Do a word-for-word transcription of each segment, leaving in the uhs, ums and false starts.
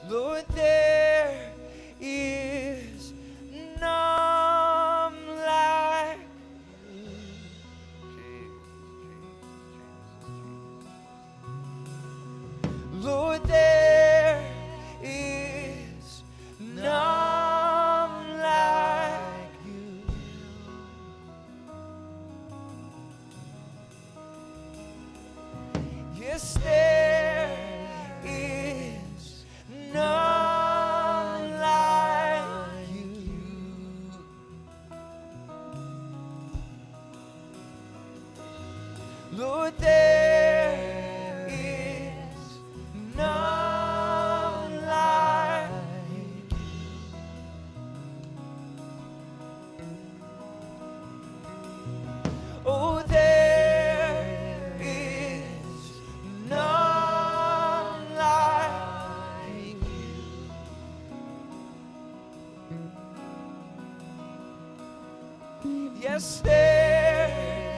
Lord, there is none like you. Lord, there is none like you. Yes, there is none like you. Lord, there is none like you. Oh, there is none like you. Yes, there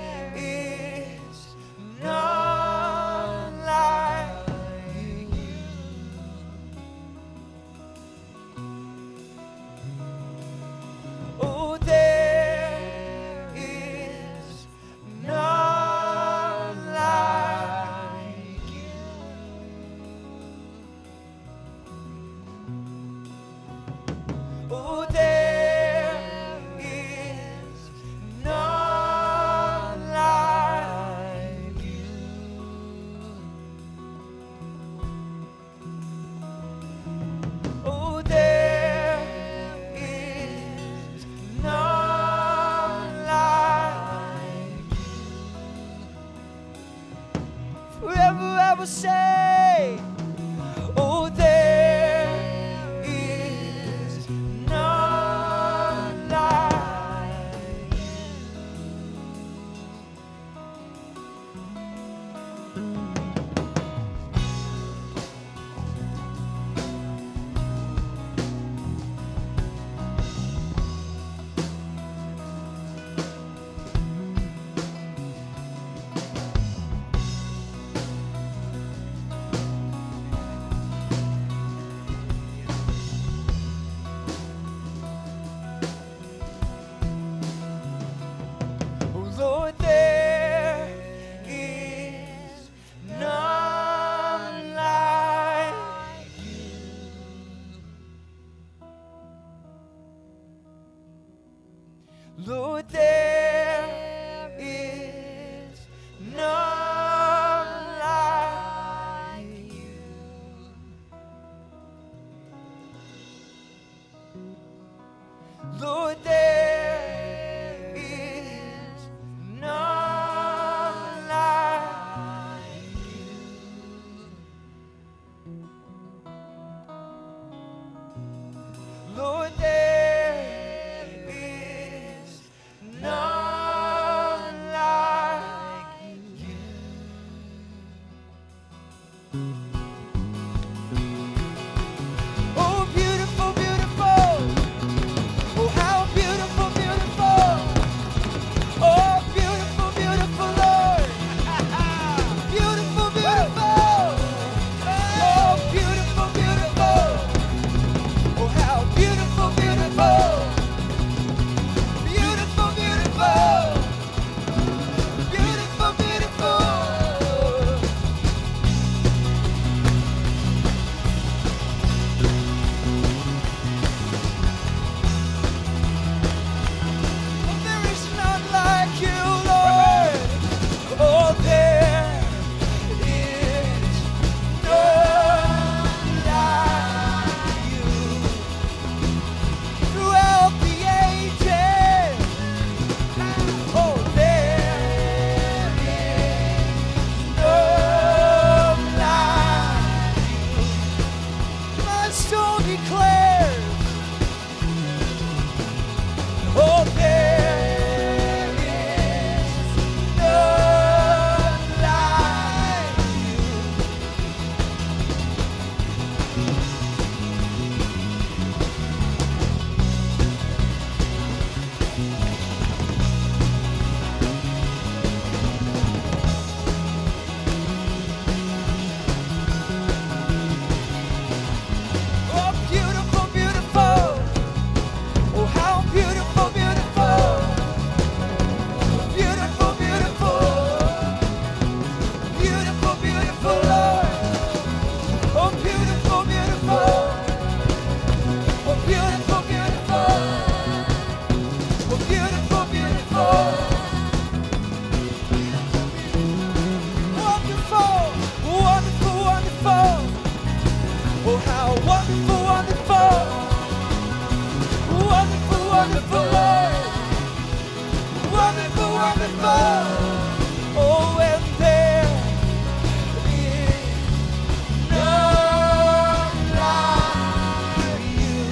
is none like you. Oh, there is none like you. Oh, there is none like you. Oh, there is none like you. Forever I will say, oh, there is none like Lord, there is none like you. Lord, there is none like you. Lord, there is none like you. Lord, there is none like you. Oh, beautiful, beautiful. Oh, how beautiful, beautiful. Oh, beautiful, beautiful Lord. Beautiful, beautiful. Oh, beautiful, beautiful. Oh, how beautiful, beautiful. Beautiful, beautiful. Beautiful, beautiful. Oh, there is none like you, Lord. Oh, there is none like you. Throughout the ages, oh, there is none like you. My soul declares, oh, there is none like you. Oh, how wonderful, wonderful, wonderful, wonderful Lord. Wonderful, wonderful. Oh, and there is none like you.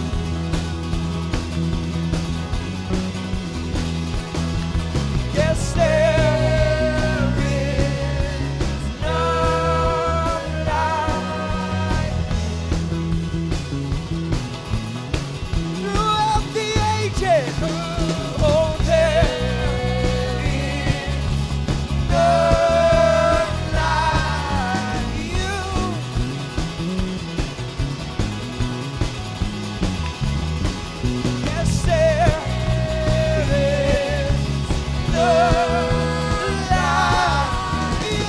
Yes, there is none like you. Throughout the ages, oh, there is none like you. Yes, there is none like you.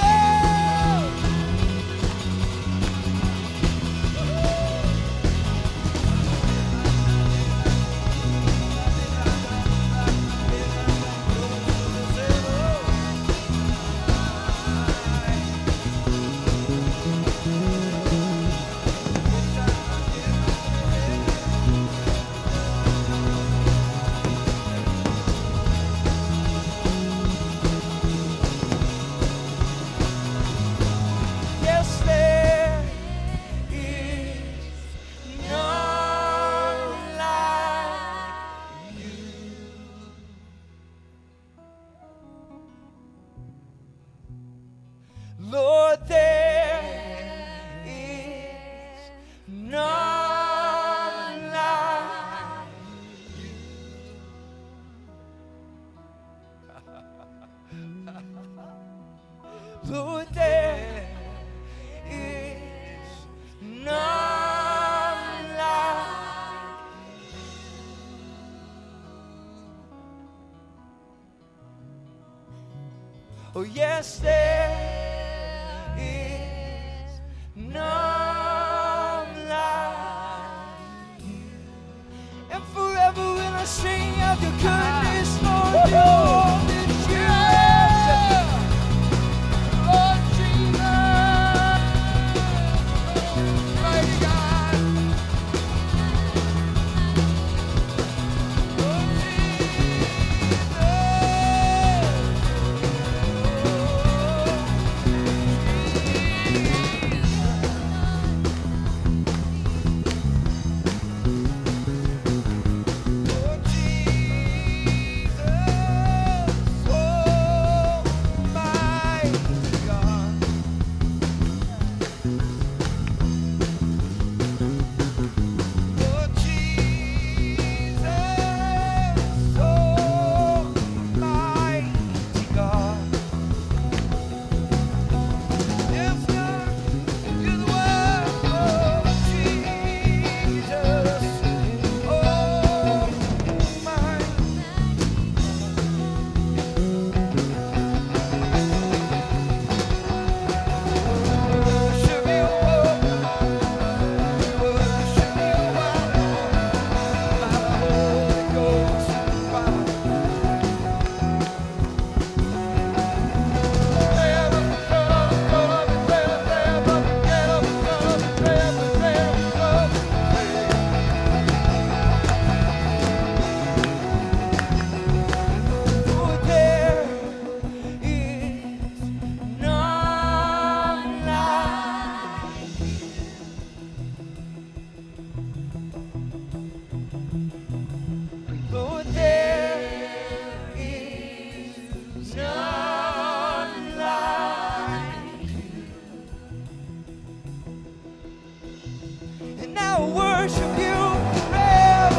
Yes, there is none like you. Lord, there is none like you. Lord, there is none like you. Oh, yes, there is none like you. And forever will I sing of your goodness, Lord, the all that you have done. Lord Jesus, mighty God. Lord Jesus, oh, mighty God. Lord Jesus, oh, mighty God. Yes, God, you're the one, oh, Jesus, oh, mighty. Worship you, oh, worship you, oh, by the Holy Ghost fire. For there is none like you. Lord, there is none like you. And I worship you forever.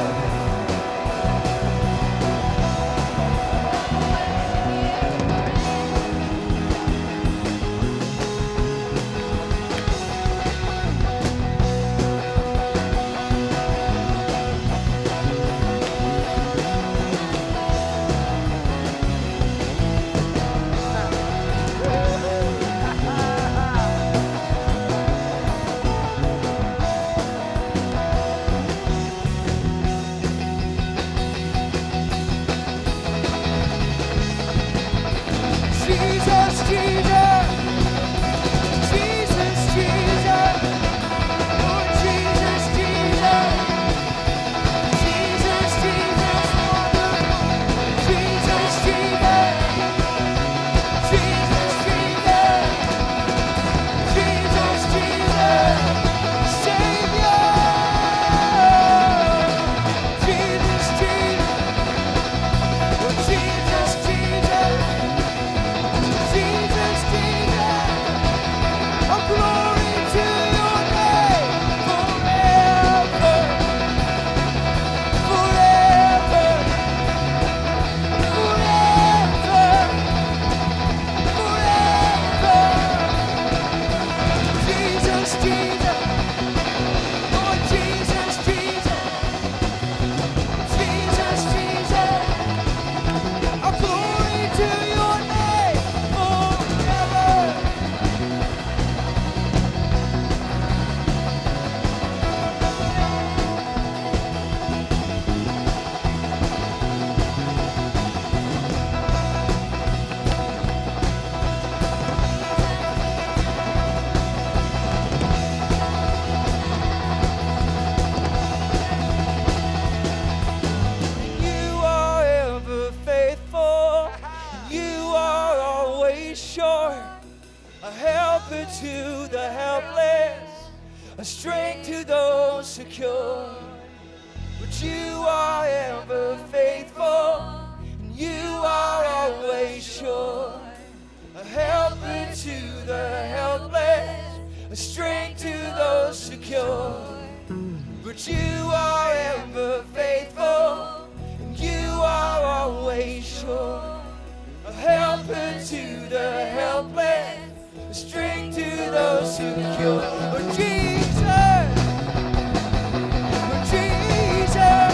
strength to those secure. But you are ever faithful, and you are always sure. A helper to the helpless, a strength to those secure. But you are ever faithful, and you are always sure. A helper to the helpless, a strength to those secure. Oh, Jesus, oh, Jesus,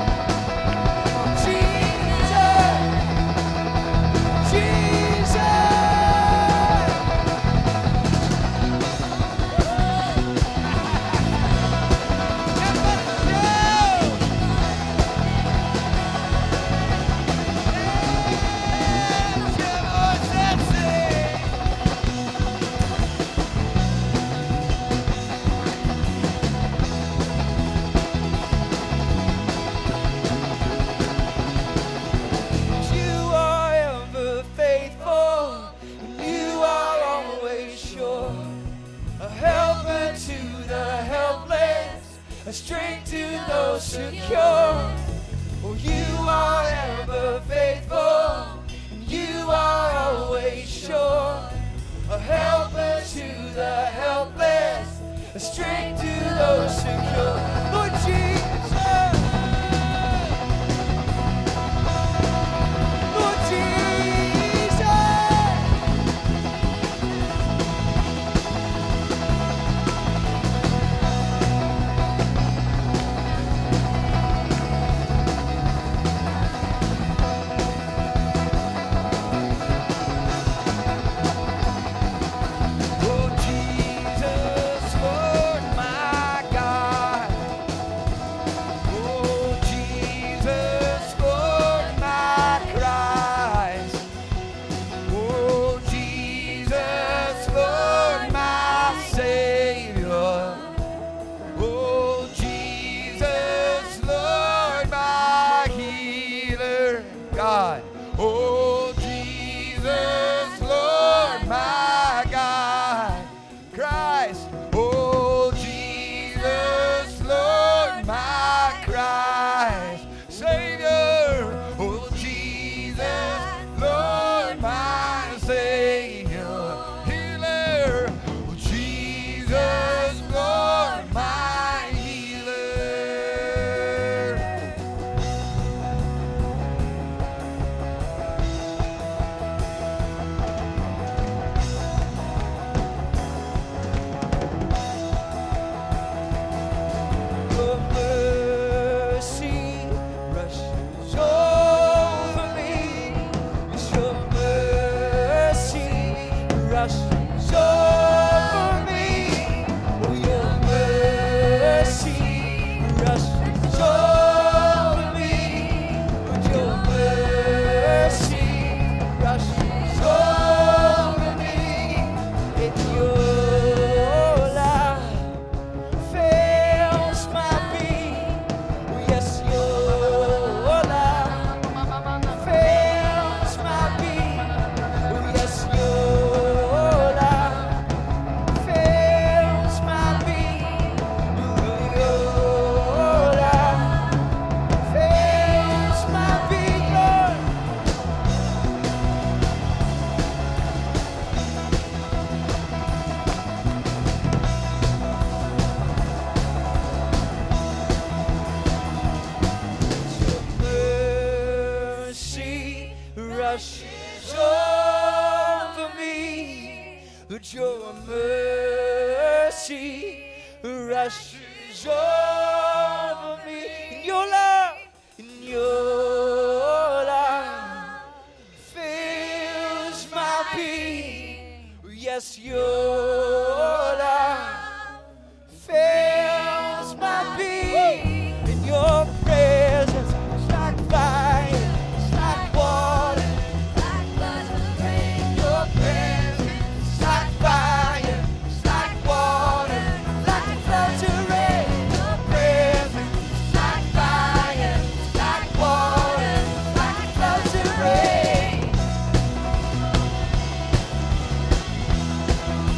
Jesus, Jesus. A strength to those secure. Oh, you are ever faithful, and you are always sure. A helper to the helpless, a strength to those secure. Lord Jesus, Lord Jesus. Your mercy rushes over me. In your love, in your love fills my being. Yes, your love fills my being. In your presence, it's like fire, it's like water, like blood and rain. Your presence, like fire, it's like water, like the floods of rain. Your presence, like fire, it's like water, like the floods of rain.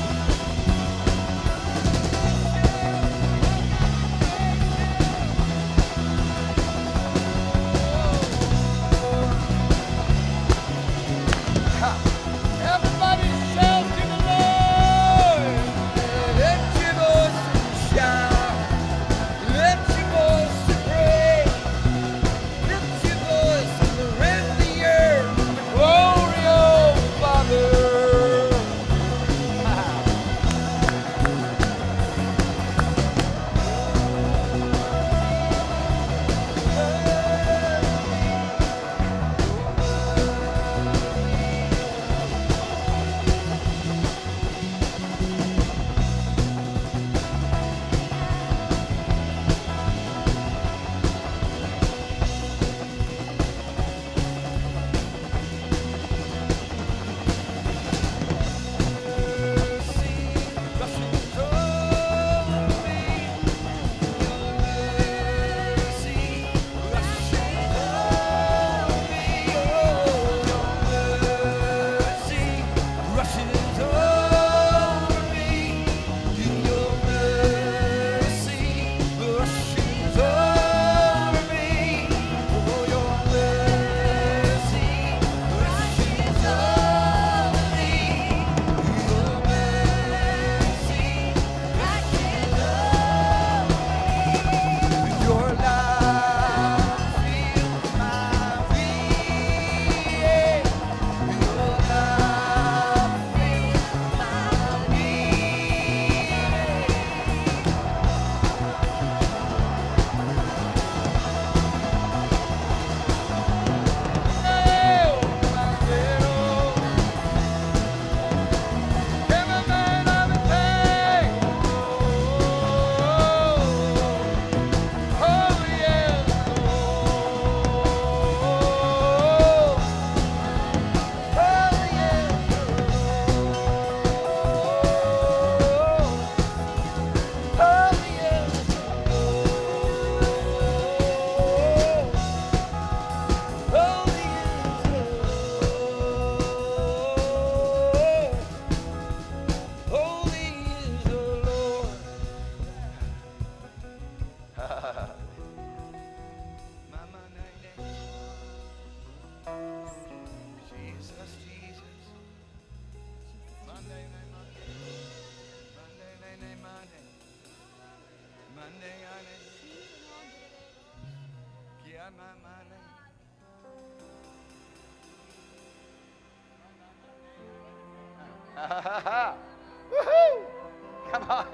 Woohoo! Come on.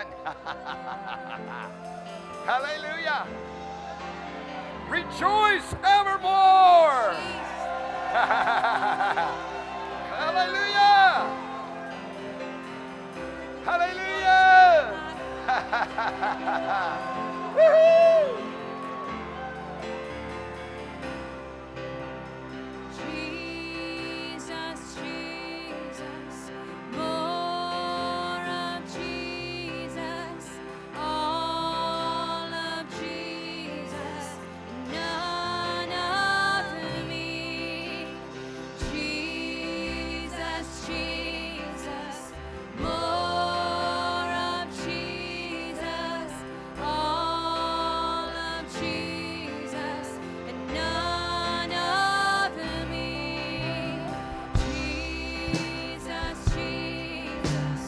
Hallelujah. Rejoice evermore. Hallelujah. Hallelujah. Woohoo! Jesus, Jesus, more of Jesus, all of Jesus, none of me. Jesus, Jesus, more of Jesus, all of Jesus, and none of me. Jesus, Jesus,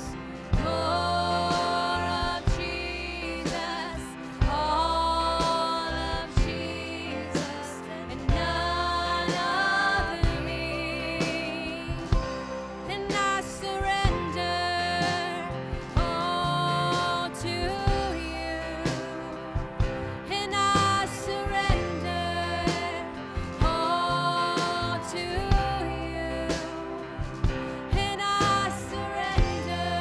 more of Jesus, all of Jesus, and none of me. And I surrender all to you. And I surrender all to you. And I surrender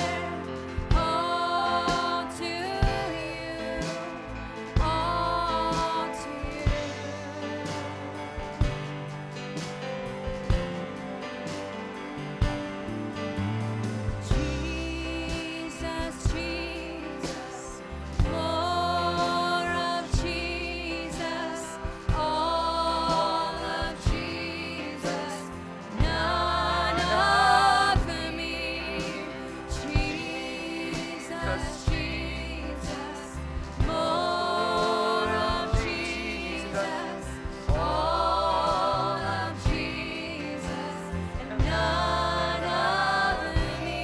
all to you. All to Jesus, Jesus, more of Jesus, all of Jesus, none of me. Jesus, Jesus, more of Jesus, all of Jesus, and none of me.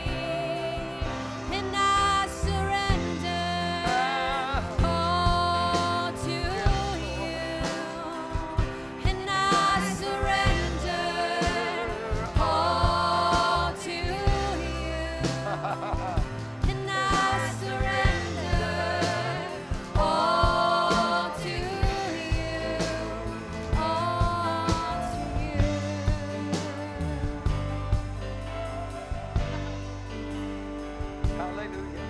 And I surrender all to you. And I surrender all to you. And I surrender all to you. All to you. Hallelujah.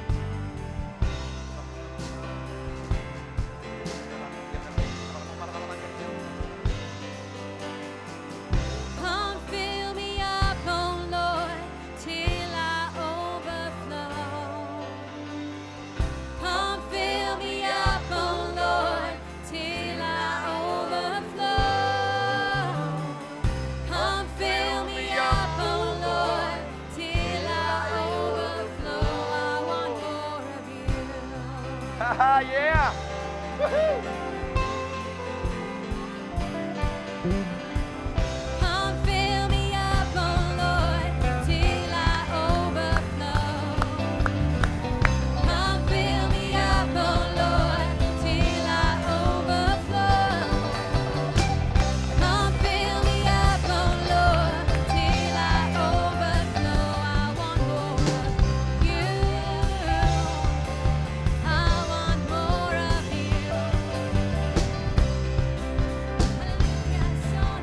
Come fill me up, oh Lord, till I overflow. Come fill me up, oh Lord, till I overflow. Come fill me up, oh Lord, till I overflow. I want more of you. Haha, yeah. Woohoo! Come fill me up, oh Lord, till I overflow. Come fill me up, oh Lord, till I overflow. Come fill me up, oh Lord, till I overflow. I want more of you. I want more of you. Hallelujah.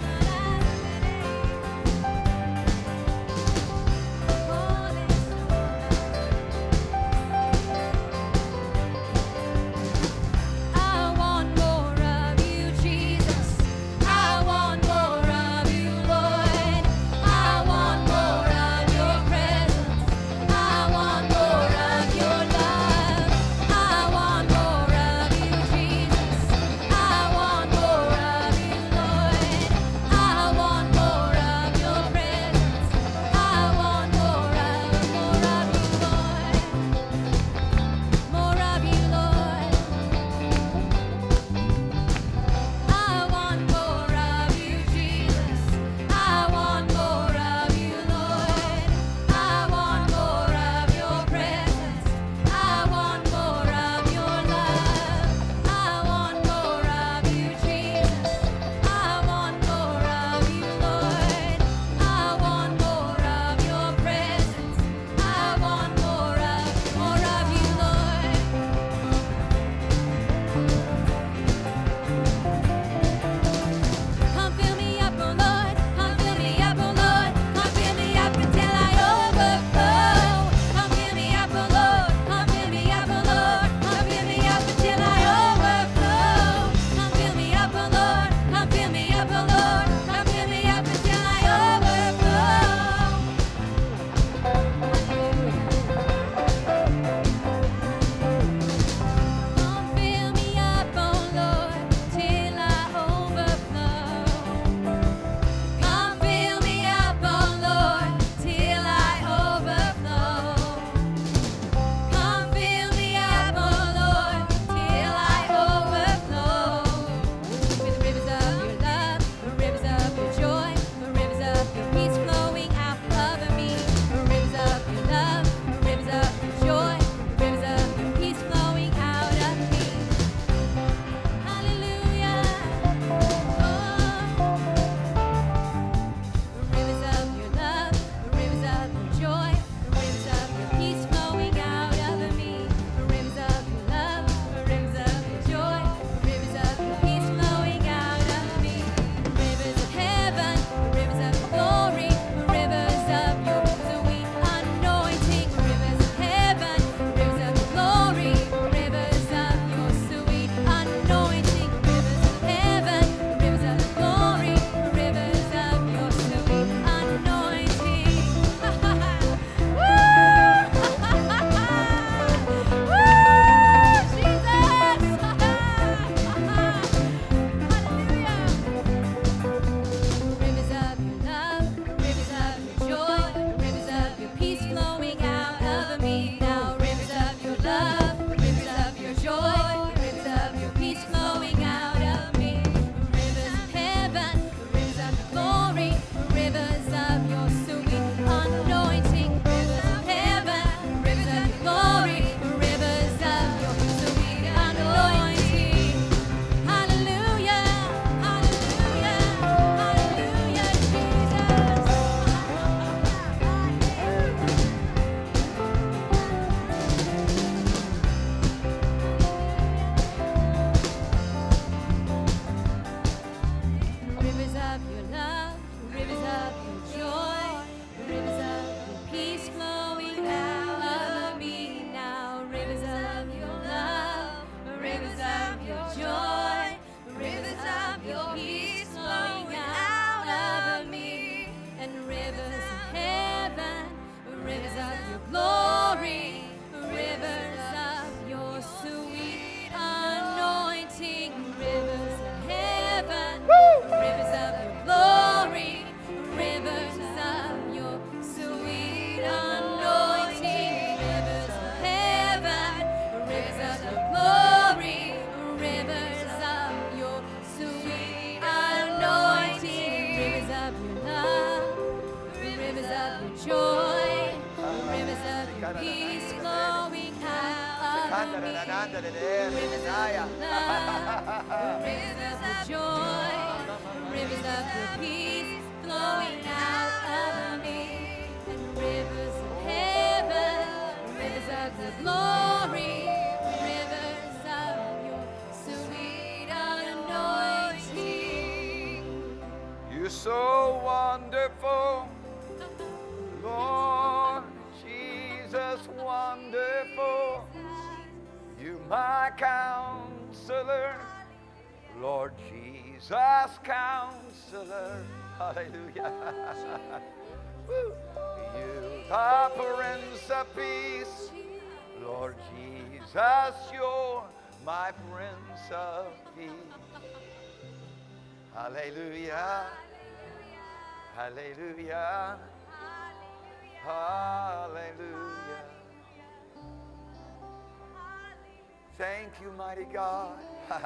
love, rivers of joy, rivers of your peace flowing out of me, and rivers of heaven, rivers of the glory, rivers of your sweet anointing. You're so wonderful, Lord Jesus, wonderful. You my counselor, Lord Jesus, counselor. Hallelujah. Woo. You the Prince of Peace, Lord Jesus, you're my Prince of Peace. Hallelujah. Hallelujah. Hallelujah. Thank you, mighty God.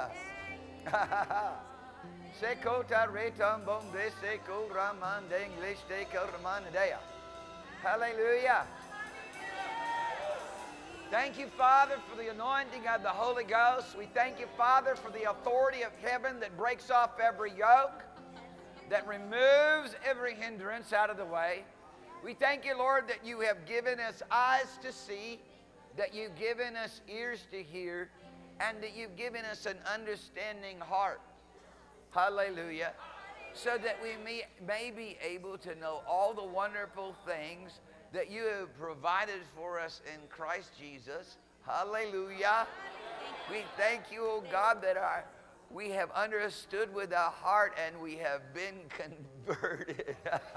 Hallelujah. Thank you, Father, for the anointing of the Holy Ghost. We thank you, Father, for the authority of heaven that breaks off every yoke, that removes every hindrance out of the way. We thank you, Lord, that you have given us eyes to see, that you've given us ears to hear, and that you've given us an understanding heart. Hallelujah. So that we may, may be able to know all the wonderful things that you have provided for us in Christ Jesus. Hallelujah. We thank you, oh God, that our, we have understood with our heart and we have been converted.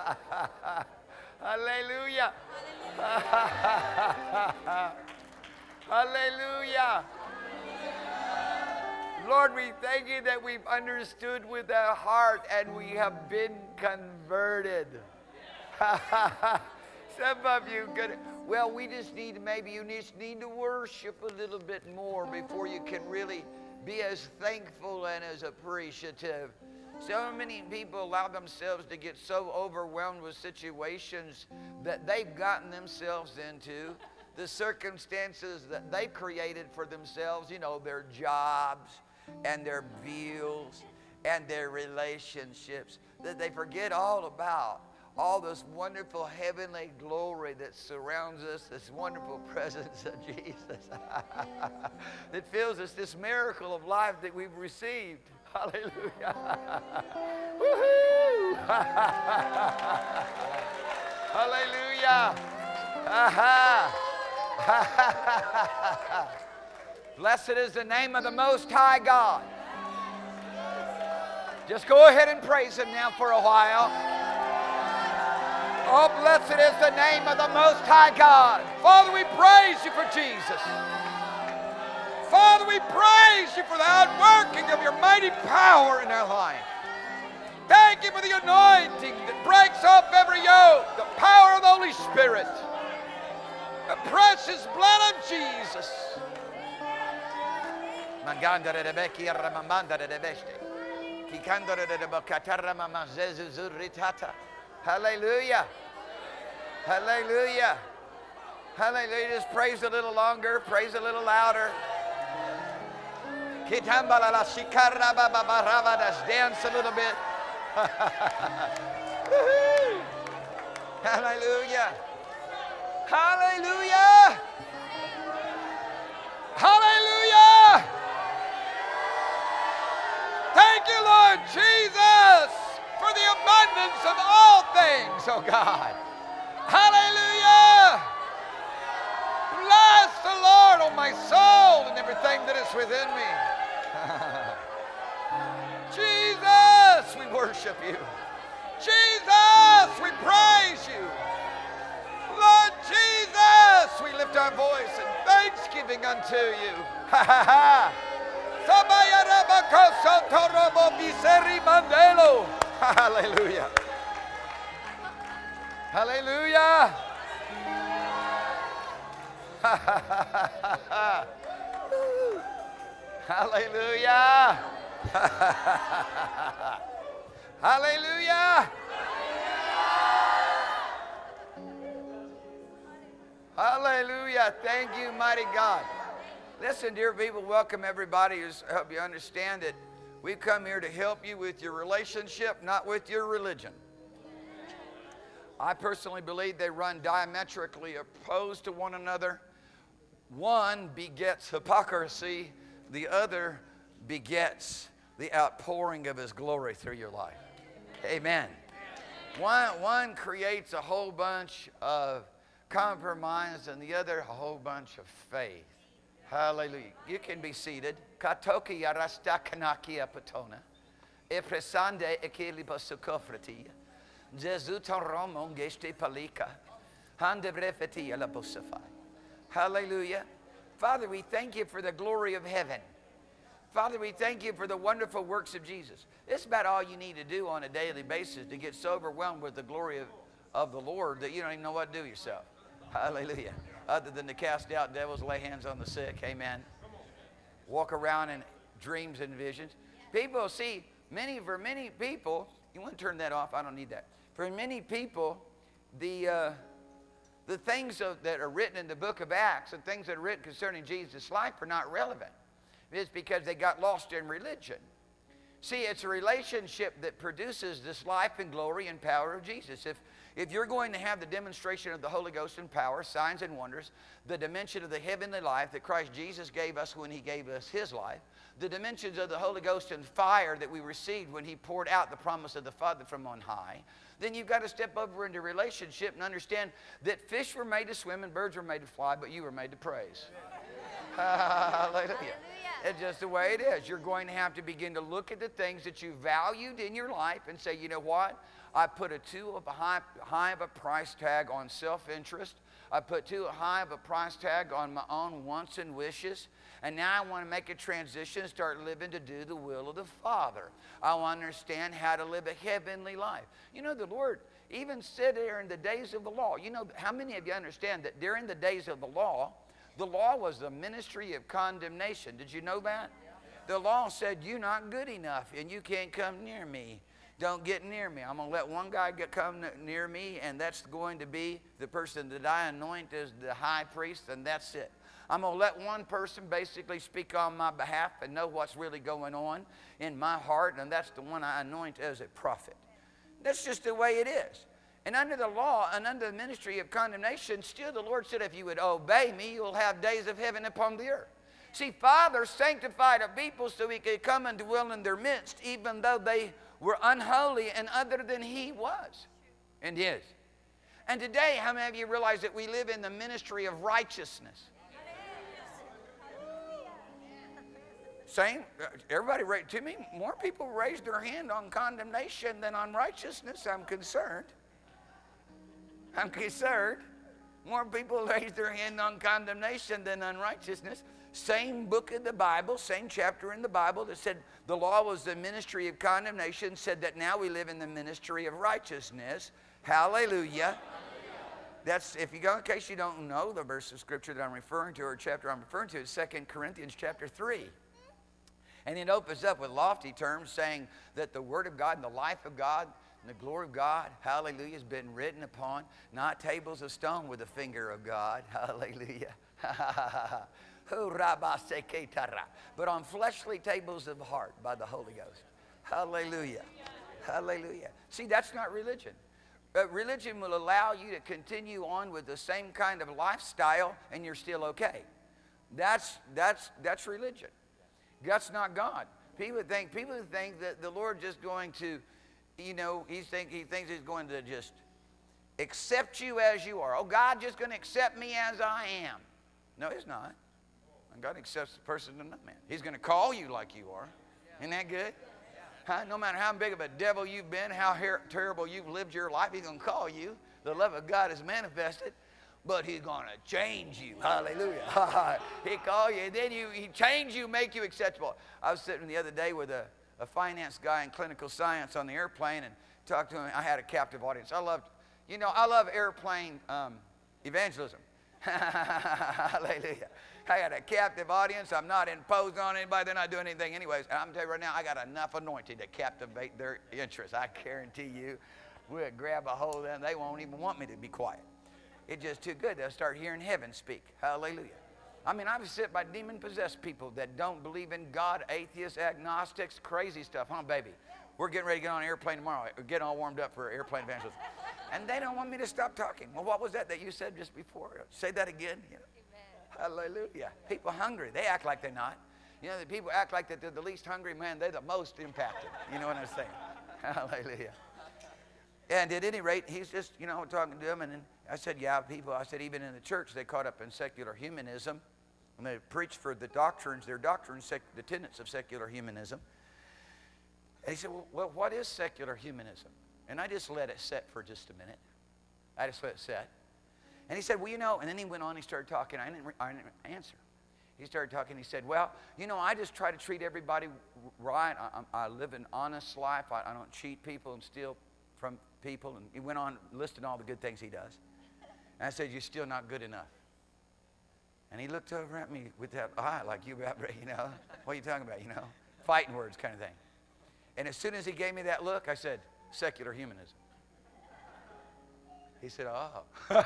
Hallelujah. Hallelujah. Hallelujah. Lord, we thank you that we've understood with our heart and we have been converted. Some of you could, well, we just need, maybe you just need to worship a little bit more before you can really be as thankful and as appreciative. So many people allow themselves to get so overwhelmed with situations that they've gotten themselves into, the circumstances that they created for themselves, you know, their jobs and their bills and their relationships, that they forget all about all this wonderful heavenly glory that surrounds us, this wonderful presence of Jesus that fills us, this miracle of life that we've received. Hallelujah. Woohoo! Hallelujah. Blessed is the name of the Most High God. Just go ahead and praise Him now for a while. Oh, blessed is the name of the Most High God. Father, we praise you for Jesus. Father, we praise you for the outworking of your mighty power in our life. Thank you for the anointing that breaks off every yoke, the power of the Holy Spirit, the precious blood of Jesus. Hallelujah. Hallelujah. Hallelujah. Just praise a little longer. Praise a little louder. Just dance a little bit. Hallelujah. Hallelujah. Hallelujah. Thank you, Lord Jesus, for the abundance of all things, oh God. Hallelujah. Bless the Lord, oh my soul, and everything that is within me. Jesus, we worship you. Jesus, we praise you. Lord Jesus, we lift our voice in thanksgiving unto you. Ha ha ha. Hallelujah. Hallelujah. Hallelujah. Hallelujah. Hallelujah. Thank you, mighty God. Listen, dear people, welcome everybody. Just help you understand that we've come here to help you with your relationship, not with your religion. I personally believe they run diametrically opposed to one another. One begets hypocrisy, the other begets the outpouring of His glory through your life. Amen. One, one creates a whole bunch of compromise and the other a whole bunch of faith. Hallelujah. You can be seated. Katoki yarasta kanaki apatona. Efresande ekilibosukofrati. Jesutaromon geste palika. Handevrefeti alabosafai. Hallelujah. Father, we thank you for the glory of heaven. Father, we thank you for the wonderful works of Jesus. It's about all you need to do on a daily basis to get so overwhelmed with the glory of, of the Lord that you don't even know what to do yourself. Hallelujah. Other than to cast out devils, lay hands on the sick. Amen. Walk around in dreams and visions. People, see, many, for many people, you want to turn that off? I don't need that. For many people, the... Uh, The things of, that are written in the book of Acts and things that are written concerning Jesus' life are not relevant. It's because they got lost in religion. See, it's a relationship that produces this life and glory and power of Jesus. If, if you're going to have the demonstration of the Holy Ghost and power, signs and wonders, the dimension of the heavenly life that Christ Jesus gave us when He gave us His life, the dimensions of the Holy Ghost and fire that we received when He poured out the promise of the Father from on high, then you've got to step over into relationship and understand that fish were made to swim and birds were made to fly, but you were made to praise. Hallelujah. It's just the way it is. You're going to have to begin to look at the things that you valued in your life and say, you know what? I put a too of a high, high of a price tag on self-interest. I put too high of a price tag on my own wants and wishes. And now I want to make a transition and start living to do the will of the Father. I want to understand how to live a heavenly life. You know, the Lord even said there in the days of the law. You know, how many of you understand that during the days of the law, the law was the ministry of condemnation? Did you know that? The law said, you're not good enough and you can't come near me. Don't get near me. I'm going to let one guy get come near me, and that's going to be the person that I anoint as the high priest, and that's it. I'm going to let one person basically speak on my behalf and know what's really going on in my heart, and that's the one I anoint as a prophet. That's just the way it is. And under the law and under the ministry of condemnation, still the Lord said, if you would obey me, you'll have days of heaven upon the earth. See, Father sanctified a people so He could come and dwell in their midst, even though they were unholy and other than He was and is. And today, how many of you realize that we live in the ministry of righteousness? Same, everybody, to me, more people raise their hand on condemnation than on righteousness. I'm concerned. I'm concerned. More people raise their hand on condemnation than on righteousness. Same book of the Bible, same chapter in the Bible that said the law was the ministry of condemnation, said that now we live in the ministry of righteousness. Hallelujah. That's, if you go, in case you don't know the verse of Scripture that I'm referring to, or chapter I'm referring to, is Second Corinthians chapter three. And it opens up with lofty terms saying that the Word of God and the life of God and the glory of God, hallelujah, has been written upon, not tables of stone with the finger of God, hallelujah, but on fleshly tables of the heart by the Holy Ghost. Hallelujah. Hallelujah. See, that's not religion. Uh, religion will allow you to continue on with the same kind of lifestyle and you're still okay. That's, that's, that's religion. That's not God. People think, people think that the Lord just going to, you know, he, think, he thinks He's going to just accept you as you are. Oh, God just going to accept me as I am. No, He's not. God accepts the person to no man. He's going to call you like you are. Isn't that good? Huh? No matter how big of a devil you've been, how terrible you've lived your life, He's going to call you. The love of God is manifested. But He's going to change you. Hallelujah. He call you. Then you, He change you, make you acceptable. I was sitting the other day with a, a finance guy in clinical science on the airplane and talked to him. I had a captive audience. I loved, you know, I love airplane um, evangelism. Hallelujah. I got a captive audience. I'm not imposed on anybody. They're not doing anything anyways. And I'm telling you right now, I got enough anointing to captivate their interest. I guarantee you, we'll grab a hold of them. They won't even want me to be quiet. It's just too good. They'll start hearing heaven speak. Hallelujah. I mean, I've sit by demon-possessed people that don't believe in God, atheists, agnostics, crazy stuff. Huh, baby? We're getting ready to get on an airplane tomorrow. We're getting all warmed up for airplane evangelism. And they don't want me to stop talking. Well, what was that that you said just before? Say that again. You know? Hallelujah. People hungry. They act like they're not. You know, the people act like that they're the least hungry. Man, they're the most impacted. You know what I'm saying? Hallelujah. And at any rate, he's just, you know, talking to him. And then I said, yeah, people, I said, even in the church, they caught up in secular humanism. And they preach for the doctrines, their doctrines, sec, the tenets of secular humanism. And he said, well, well, what is secular humanism? And I just let it set for just a minute. I just let it set. And he said, well, you know, and then he went on, he started talking. I didn't, I didn't answer. He started talking. He said, well, you know, I just try to treat everybody right. I, I live an honest life. I, I don't cheat people and steal from people. And he went on listing all the good things he does. And I said, you're still not good enough. And he looked over at me with that eye like, you about ready, you know? What are you talking about, you know? Fighting words kind of thing. And as soon as he gave me that look, I said, secular humanism. He said, oh.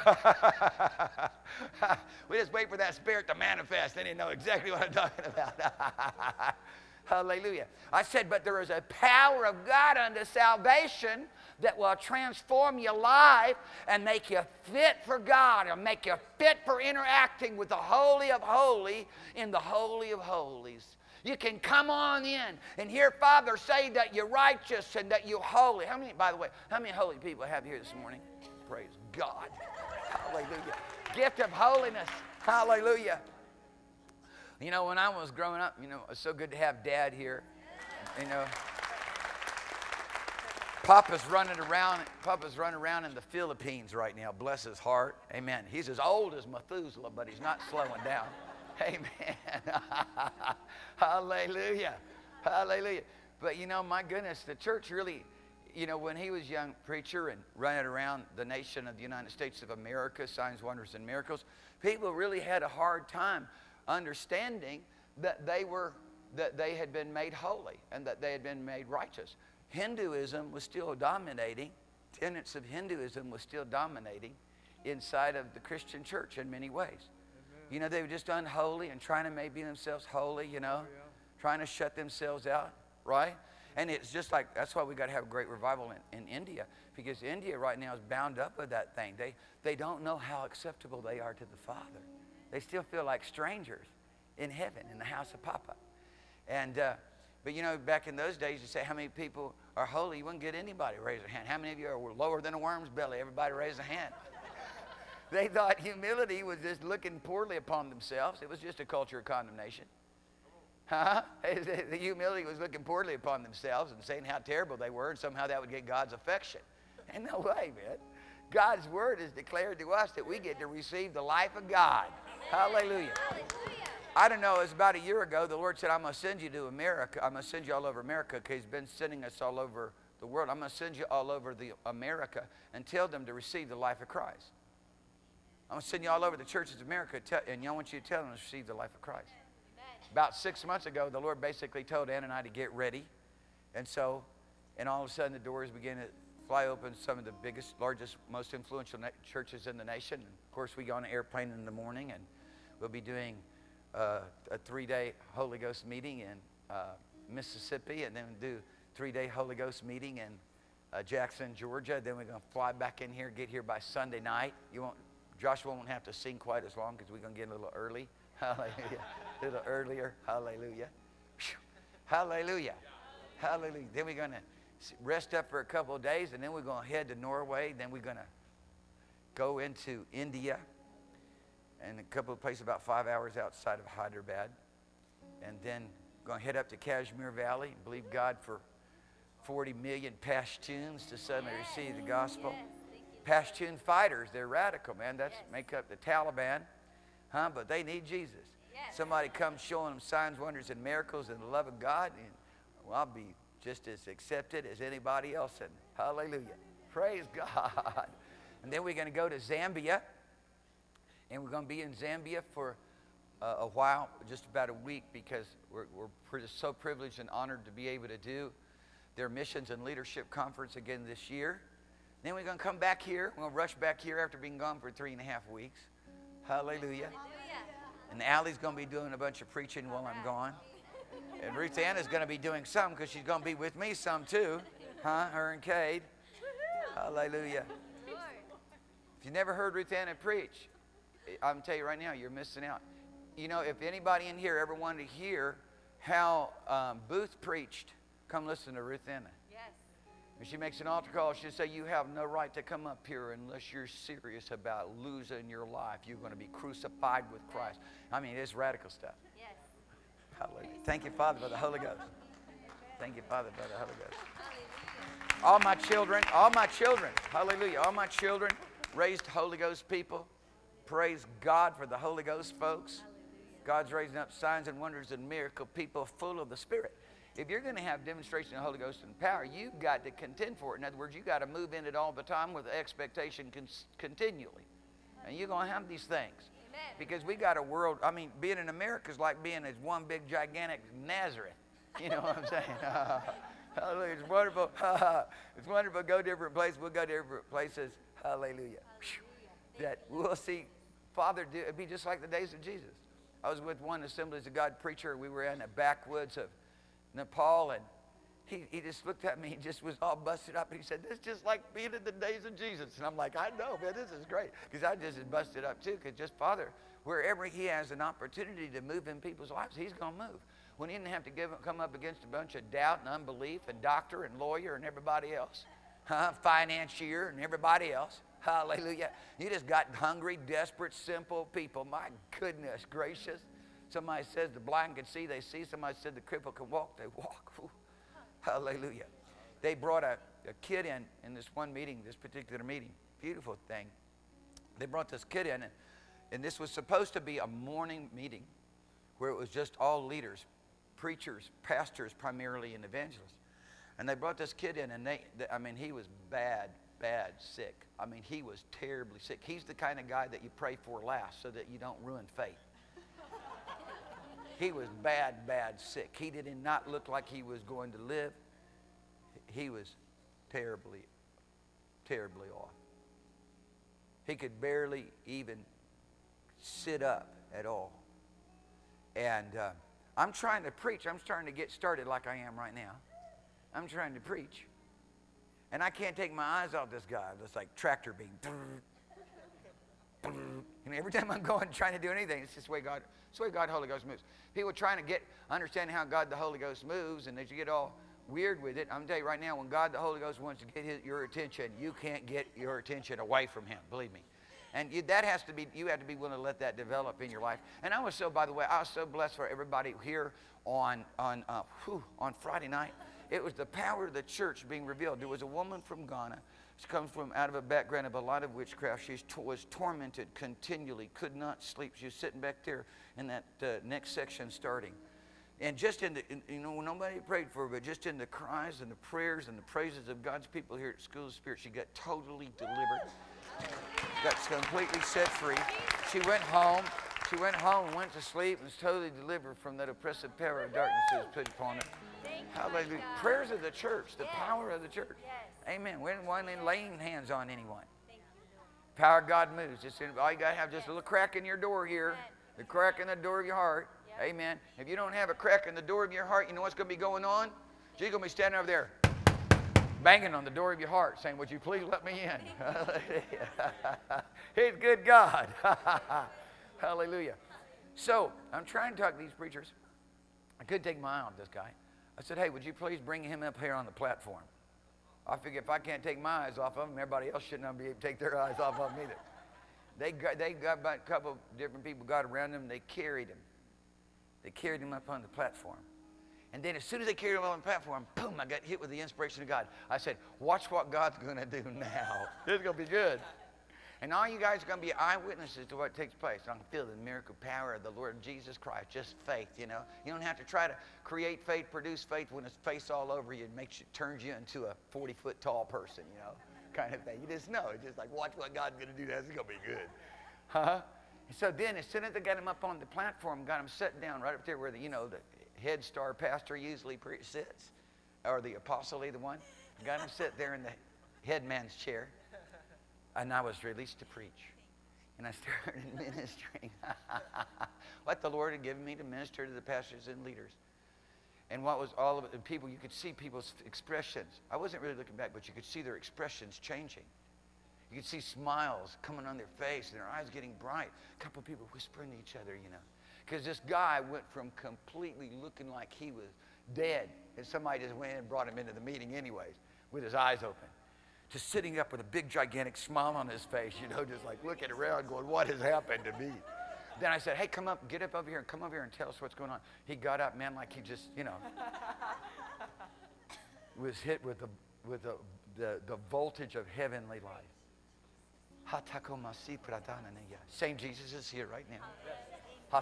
We just wait for that spirit to manifest. They didn't know exactly what I'm talking about. Hallelujah. I said, but there is a power of God unto salvation that will transform your life and make you fit for God and make you fit for interacting with the Holy of Holies in the Holy of Holies. You can come on in and hear Father say that you're righteous and that you're holy. How many, by the way, how many holy people have here this morning? Praise God. Hallelujah. Gift of holiness. Hallelujah. You know, when I was growing up, you know, it's so good to have Dad here. You know, Papa's running around. Papa's running around in the Philippines right now. Bless his heart. Amen. He's as old as Methuselah, but he's not slowing down. Amen. Hallelujah. Hallelujah. But you know, my goodness, the church really, you know, when he was a young preacher and running around the nation of the United States of America, signs, wonders, and miracles, people really had a hard time understanding that they were, that they had been made holy and that they had been made righteous. Hinduism was still dominating. Tenets of Hinduism was still dominating inside of the Christian church in many ways. Amen. You know, they were just unholy and trying to make themselves holy, you know, oh, yeah. trying to shut themselves out, right? And it's just like, that's why we got to have a great revival in, in India, because India right now is bound up with that thing. They, they don't know how acceptable they are to the Father. They still feel like strangers in heaven, in the house of Papa. And, uh, but you know, back in those days, you say, how many people are holy? You wouldn't get anybody to raise their hand. How many of you are lower than a worm's belly? Everybody raise a hand. They thought humility was just looking poorly upon themselves. It was just a culture of condemnation. Huh? The humility was looking poorly upon themselves and saying how terrible they were, and somehow that would get God's affection. And no way, man. God's word is declared to us that we get to receive the life of God. Hallelujah. Hallelujah. I don't know, it was about a year ago, the Lord said, I'm going to send you to America. I'm going to send you all over America, because He's been sending us all over the world. I'm going to send you all over the America and tell them to receive the life of Christ. I'm going to send you all over the churches of America, and I want you to tell them to receive the life of Christ. About six months ago, the Lord basically told Ann and I to get ready. And so, and all of a sudden, the doors began to fly open. Some of the biggest, largest, most influential churches in the nation. And of course, we go on an airplane in the morning, and we'll be doing uh, a three-day Holy Ghost meeting in uh, Mississippi, and then we'll do a three-day Holy Ghost meeting in uh, Jackson, Georgia. Then we're going to fly back in here, get here by Sunday night. You won't, Joshua won't have to sing quite as long, because we're going to get a little early. Hallelujah. A little earlier. Hallelujah. Hallelujah. Hallelujah. Then we're going to rest up for a couple of days, and then we're going to head to Norway. Then we're going to go into India, and a couple of places about five hours outside of Hyderabad. And then going to head up to Kashmir Valley and believe God for forty million Pashtuns to suddenly receive the gospel. Pashtun fighters, they're radical, man. That's make up the Taliban. Huh? But they need Jesus. Yes. Somebody comes showing them signs, wonders, and miracles and the love of God, and well, I'll be just as accepted as anybody else. And hallelujah. Praise God. And then we're going to go to Zambia, and we're going to be in Zambia for uh, a while, just about a week, because we're, we're pretty, so privileged and honored to be able to do their missions and leadership conference again this year. Then we're going to come back here. We're going to rush back here after being gone for three and a half weeks. Hallelujah. And Allie's going to be doing a bunch of preaching while I'm gone. And Ruth Anna's going to be doing some because she's going to be with me some too. Huh? Her and Cade. Hallelujah. If you never heard Ruth Anna preach, I'm going to tell you right now, you're missing out. You know, if anybody in here ever wanted to hear how um, Booth preached, come listen to Ruth Anna. Yes. When she makes an altar call, she'll say, you have no right to come up here unless you're serious about losing your life. You're going to be crucified with Christ. I mean, it's radical stuff. Yes. Hallelujah. Thank you, Father, for the Holy Ghost. Thank you, Father, for the Holy Ghost. All my children, all my children, hallelujah, all my children raised Holy Ghost people. Praise God for the Holy Ghost, folks. God's raising up signs and wonders and miracle people full of the Spirit. If you're going to have demonstration of the Holy Ghost and power, you've got to contend for it. In other words, you've got to move in it all the time with expectation con continually. And you're going to have these things. Amen. Because we got a world, I mean, being in America is like being as one big gigantic Nazareth. You know what I'm saying? Hallelujah. It's wonderful. It's wonderful to go different places. We'll go to different places. Hallelujah. Hallelujah. That we'll see Father do. It'd be just like the days of Jesus. I was with one Assemblies of God preacher. We were in the backwoods of Nepal, and he, he just looked at me. He just was all busted up, and he said, this is just like being in the days of Jesus. And I'm like, I know, man, this is great. Because I just is busted up, too, because just Father, wherever he has an opportunity to move in people's lives, he's going to move. When he didn't have to give, come up against a bunch of doubt and unbelief and doctor and lawyer and everybody else, huh? Financier and everybody else. Hallelujah. You just got hungry, desperate, simple people. My goodness gracious. Somebody says the blind can see, they see. Somebody said the cripple can walk, they walk. Ooh. Hallelujah. They brought a, a kid in in this one meeting, this particular meeting. Beautiful thing. They brought this kid in, and, and this was supposed to be a morning meeting where it was just all leaders, preachers, pastors primarily, and evangelists. And they brought this kid in, and they, they I mean, he was bad. Bad sick. I mean, he was terribly sick. He's the kind of guy that you pray for last so that you don't ruin faith. He was bad, bad sick. He did not look like he was going to live. He was terribly, terribly off. He could barely even sit up at all. And uh, I'm trying to preach. I'm starting to get started like I am right now. I'm trying to preach. And I can't take my eyes off this guy. It's like tractor beam. And every time I'm going trying to do anything, it's just the way God, it's the way God, Holy Ghost moves. People trying to get understand how God the Holy Ghost moves, and they get all weird with it. I'm gonna tell you right now, when God the Holy Ghost wants to get his, your attention, you can't get your attention away from him. Believe me. And you, that has to be, you have to be willing to let that develop in your life. And I was so, by the way, I was so blessed for everybody here on on uh, whew, on Friday night. It was the power of the church being revealed. There was a woman from Ghana. She comes from out of a background of a lot of witchcraft. She was tormented continually, could not sleep. She was sitting back there in that uh, next section starting. And just in the, in, you know, nobody prayed for her, but just in the cries and the prayers and the praises of God's people here at School of Spirit, she got totally delivered. Got completely set free. She went home. She went home and went to sleep and was totally delivered from that oppressive power of darkness that was put upon her. Hallelujah. Prayers of the church, the yes. power of the church. Yes. Amen. We didn't want any laying hands on anyone. You, power of God moves. Just in, all you got to have just yes. a little crack in your door here, yes. the crack in the door of your heart. Yes. Amen. If you don't have a crack in the door of your heart, you know what's going to be going on? She's going to be standing over there, banging on the door of your heart, saying, would you please let me in? He's good God. Hallelujah. So, I'm trying to talk to these preachers. I couldn't take my eye off this guy. I said, hey, would you please bring him up here on the platform? I figure if I can't take my eyes off of him, everybody else shouldn't be able to take their eyes off of him either. They got, they got about a couple of different people got around him. They carried him. They carried him up on the platform. And then as soon as they carried him up on the platform, boom, I got hit with the inspiration of God. I said, watch what God's going to do now. This is going to be good. And all you guys are going to be eyewitnesses to what takes place. I'm going to feel the miracle power of the Lord Jesus Christ. Just faith, you know. You don't have to try to create faith, produce faith when it's face all over you. It makes you, turns you into a forty-foot tall person, you know, kind of thing. You just know. It's just like, watch what God's going to do. That's going to be good. Huh? And so then as soon as they got him up on the platform, got him sitting down right up there where, the, you know, the head star pastor usually sits, or the apostle, either one. Got him sit there in the head man's chair. And I was released to preach. And I started ministering. What the Lord had given me to minister to the pastors and leaders. And what was all of it, and people, you could see people's expressions. I wasn't really looking back, but you could see their expressions changing. You could see smiles coming on their face and their eyes getting bright. A couple of people whispering to each other, you know. Because this guy went from completely looking like he was dead, and somebody just went and brought him into the meeting anyways, with his eyes open, to sitting up with a big gigantic smile on his face, you know, just like looking around going, what has happened to me? Then I said, hey, come up, get up over here and come over here and tell us what's going on. He got up, man, like he just, you know, was hit with the, with the, the, the voltage of heavenly life. Same Jesus is here right now.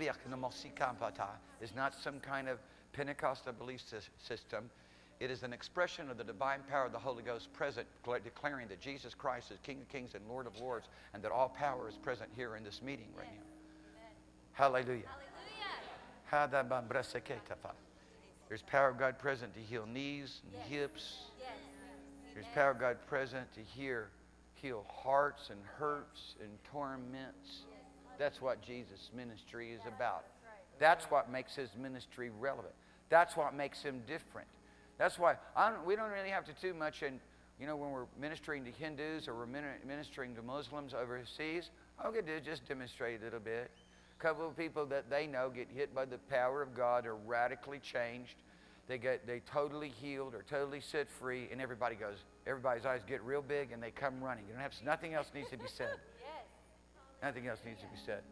It's not some kind of Pentecostal belief system. It is an expression of the divine power of the Holy Ghost present, declaring that Jesus Christ is King of Kings and Lord of Lords, and that all power is present here in this meeting right now. Hallelujah. Hallelujah. There's power of God present to heal knees and hips. There's power of God present to hear, heal hearts and hurts and torments. That's what Jesus' ministry is about. That's what makes his ministry relevant. That's what makes him different. That's why I don't, we don't really have to do much in, you know, when we're ministering to Hindus or we're ministering to Muslims overseas, all we can do is just demonstrate a little bit. A couple of people that they know get hit by the power of God are radically changed. They get they totally healed or totally set free, and everybody goes, everybody's eyes get real big and they come running. You don't have, nothing else needs to be said. Nothing else needs to be said.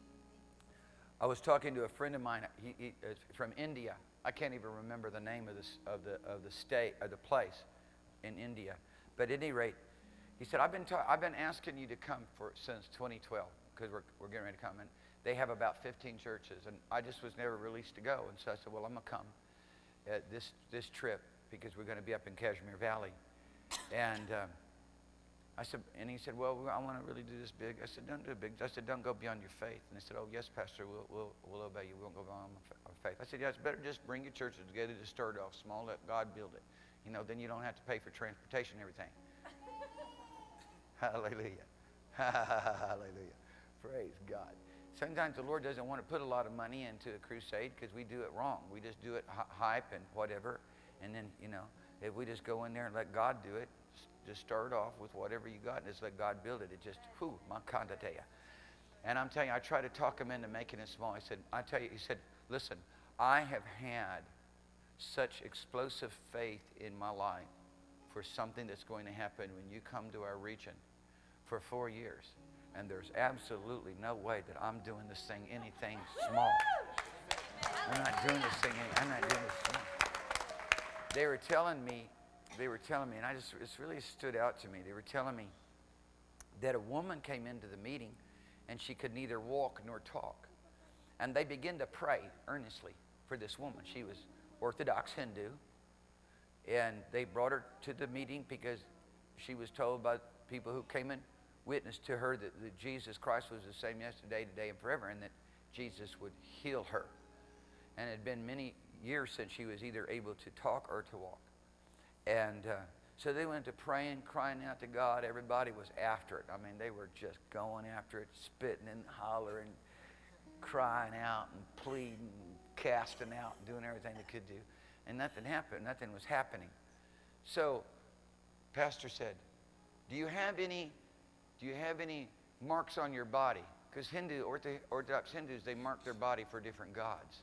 I was talking to a friend of mine he, he, uh, from India. I can't even remember the name of, this, of, the, of the state, of the place in India. But at any rate, he said, I've been, I've been asking you to come for since twenty twelve, because we're, we're getting ready to come. And they have about fifteen churches, and I just was never released to go. And so I said, well, I'm going to come at this, this trip, because we're going to be up in Kashmir Valley. And um, I said, and he said, well, I want to really do this big. I said, don't do it big. I said, don't go beyond your faith. And they said, oh, yes, Pastor, we'll, we'll, we'll obey you. We won't go beyond our faith. I said, yeah, it's better just bring your churches together to start off small, let God build it. You know, then you don't have to pay for transportation and everything. Hallelujah. Hallelujah. Praise God. Sometimes the Lord doesn't want to put a lot of money into a crusade because we do it wrong. We just do it hype and whatever. And then, you know, if we just go in there and let God do it, just start off with whatever you got and just let God build it. It just, whew, makandateya. And I'm telling you, I try to talk him into making it small. I said, I tell you, he said, listen, I have had such explosive faith in my life for something that's going to happen when you come to our region for four years. And there's absolutely no way that I'm doing this thing anything small. I'm not doing this thing, I'm not doing this small. They were telling me, they were telling me, and I just, it's really stood out to me. They were telling me that a woman came into the meeting and she could neither walk nor talk. And they began to pray earnestly for this woman. She was Orthodox Hindu. And they brought her to the meeting because she was told by people who came and witnessed to her that, that Jesus Christ was the same yesterday, today, and forever, and that Jesus would heal her. And it had been many years since she was either able to talk or to walk. And uh, so they went to praying, crying out to God. Everybody was after it. I mean, they were just going after it, spitting and hollering, crying out and pleading, and casting out, and doing everything they could do. And nothing happened. Nothing was happening. So, Pastor said, do you have any, do you have any marks on your body? Because Hindu, Orthodox Hindus, they mark their body for different gods.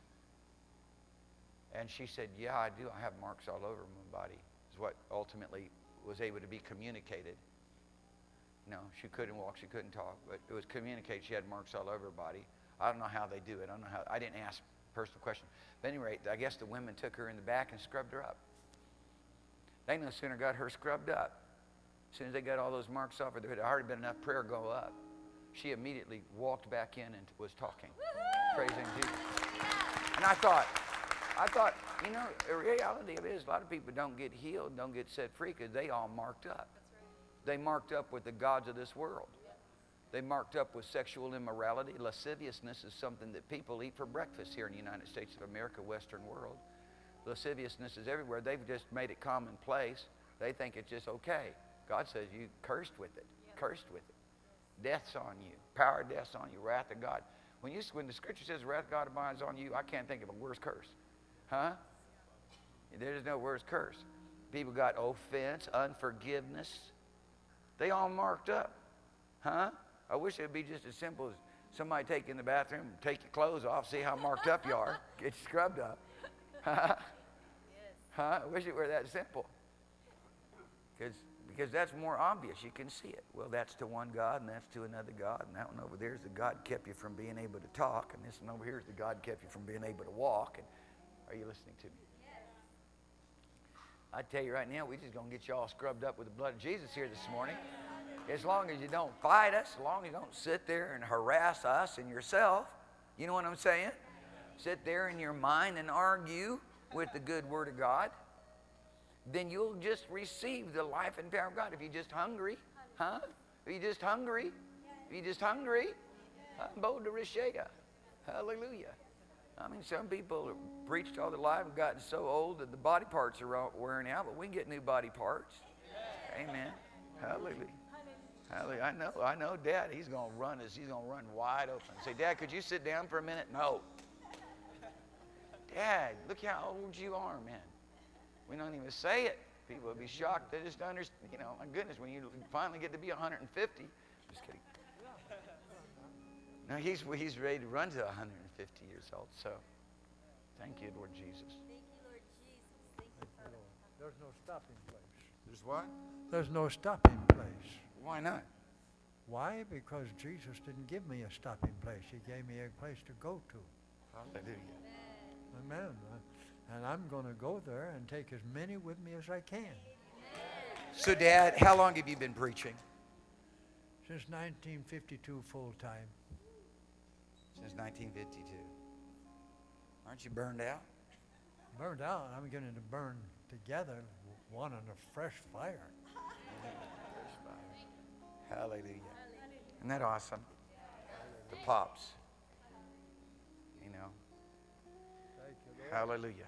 And she said, yeah, I do. I have marks all over my body. Is what ultimately was able to be communicated. No, she couldn't walk, she couldn't talk, but it was communicated. She had marks all over her body. I don't know how they do it. I don't know how. I didn't ask personal questions. But at any rate, I guess the women took her in the back and scrubbed her up. They no sooner got her scrubbed up. As soon as they got all those marks off her, there had already been enough prayer go up. She immediately walked back in and was talking, praising Jesus. And I thought, I thought, you know, the reality of it is a lot of people don't get healed, don't get set free because they all marked up. They marked up with the gods of this world. They marked up with sexual immorality. Lasciviousness is something that people eat for breakfast here in the United States of America, Western world. Lasciviousness is everywhere. They've just made it commonplace. They think it's just okay. God says you cursed with it, cursed with it. Death's on you. Power of death's on you. Wrath of God. When, you, when the scripture says wrath of God abides on you, I can't think of a worse curse. Huh? There's no worse curse. People got offense, unforgiveness. They all marked up. Huh? I wish it would be just as simple as somebody take you in the bathroom, take your clothes off, see how marked up you are, get you scrubbed up. Huh? Huh? I wish it were that simple. Because because that's more obvious. You can see it. Well, that's to one God, and that's to another God. And that one over there is the God kept you from being able to talk. And this one over here is the God kept you from being able to walk. And are you listening to me? I tell you right now, we're just going to get you all scrubbed up with the blood of Jesus here this morning. As long as you don't fight us, as long as you don't sit there and harass us and yourself. You know what I'm saying? Sit there in your mind and argue with the good word of God. Then you'll just receive the life and power of God. If you're just hungry, huh? If you're just hungry, if you're just hungry, I'm bold to Rishaya. Hallelujah. I mean, some people have preached all their life and gotten so old that the body parts are wearing out, but we can get new body parts. Amen. Hallelujah. Hallelujah. I know, I know, Dad, he's going to run us. He's going to run wide open. Say, Dad, could you sit down for a minute? No. Dad, look how old you are, man. We don't even say it. People will be shocked. They just understand, you know, my goodness, when you finally get to be one hundred fifty. Just kidding. No, he's, he's ready to run to one hundred fifty years old. So, thank you, Lord Jesus. Thank you, Lord Jesus. Thank you, Father. There's no stopping place. There's what? There's no stopping place. Why not? Why? Because Jesus didn't give me a stopping place. He gave me a place to go to. Hallelujah. Amen. And I'm going to go there and take as many with me as I can. So, Dad, how long have you been preaching? Since nineteen fifty-two full time. Since nineteen fifty-two. Aren't you burned out? Burned out. I'm going to burn together, one on a fresh fire. Hallelujah. Isn't that awesome? The pops. You know. Thank you, Lord. Hallelujah.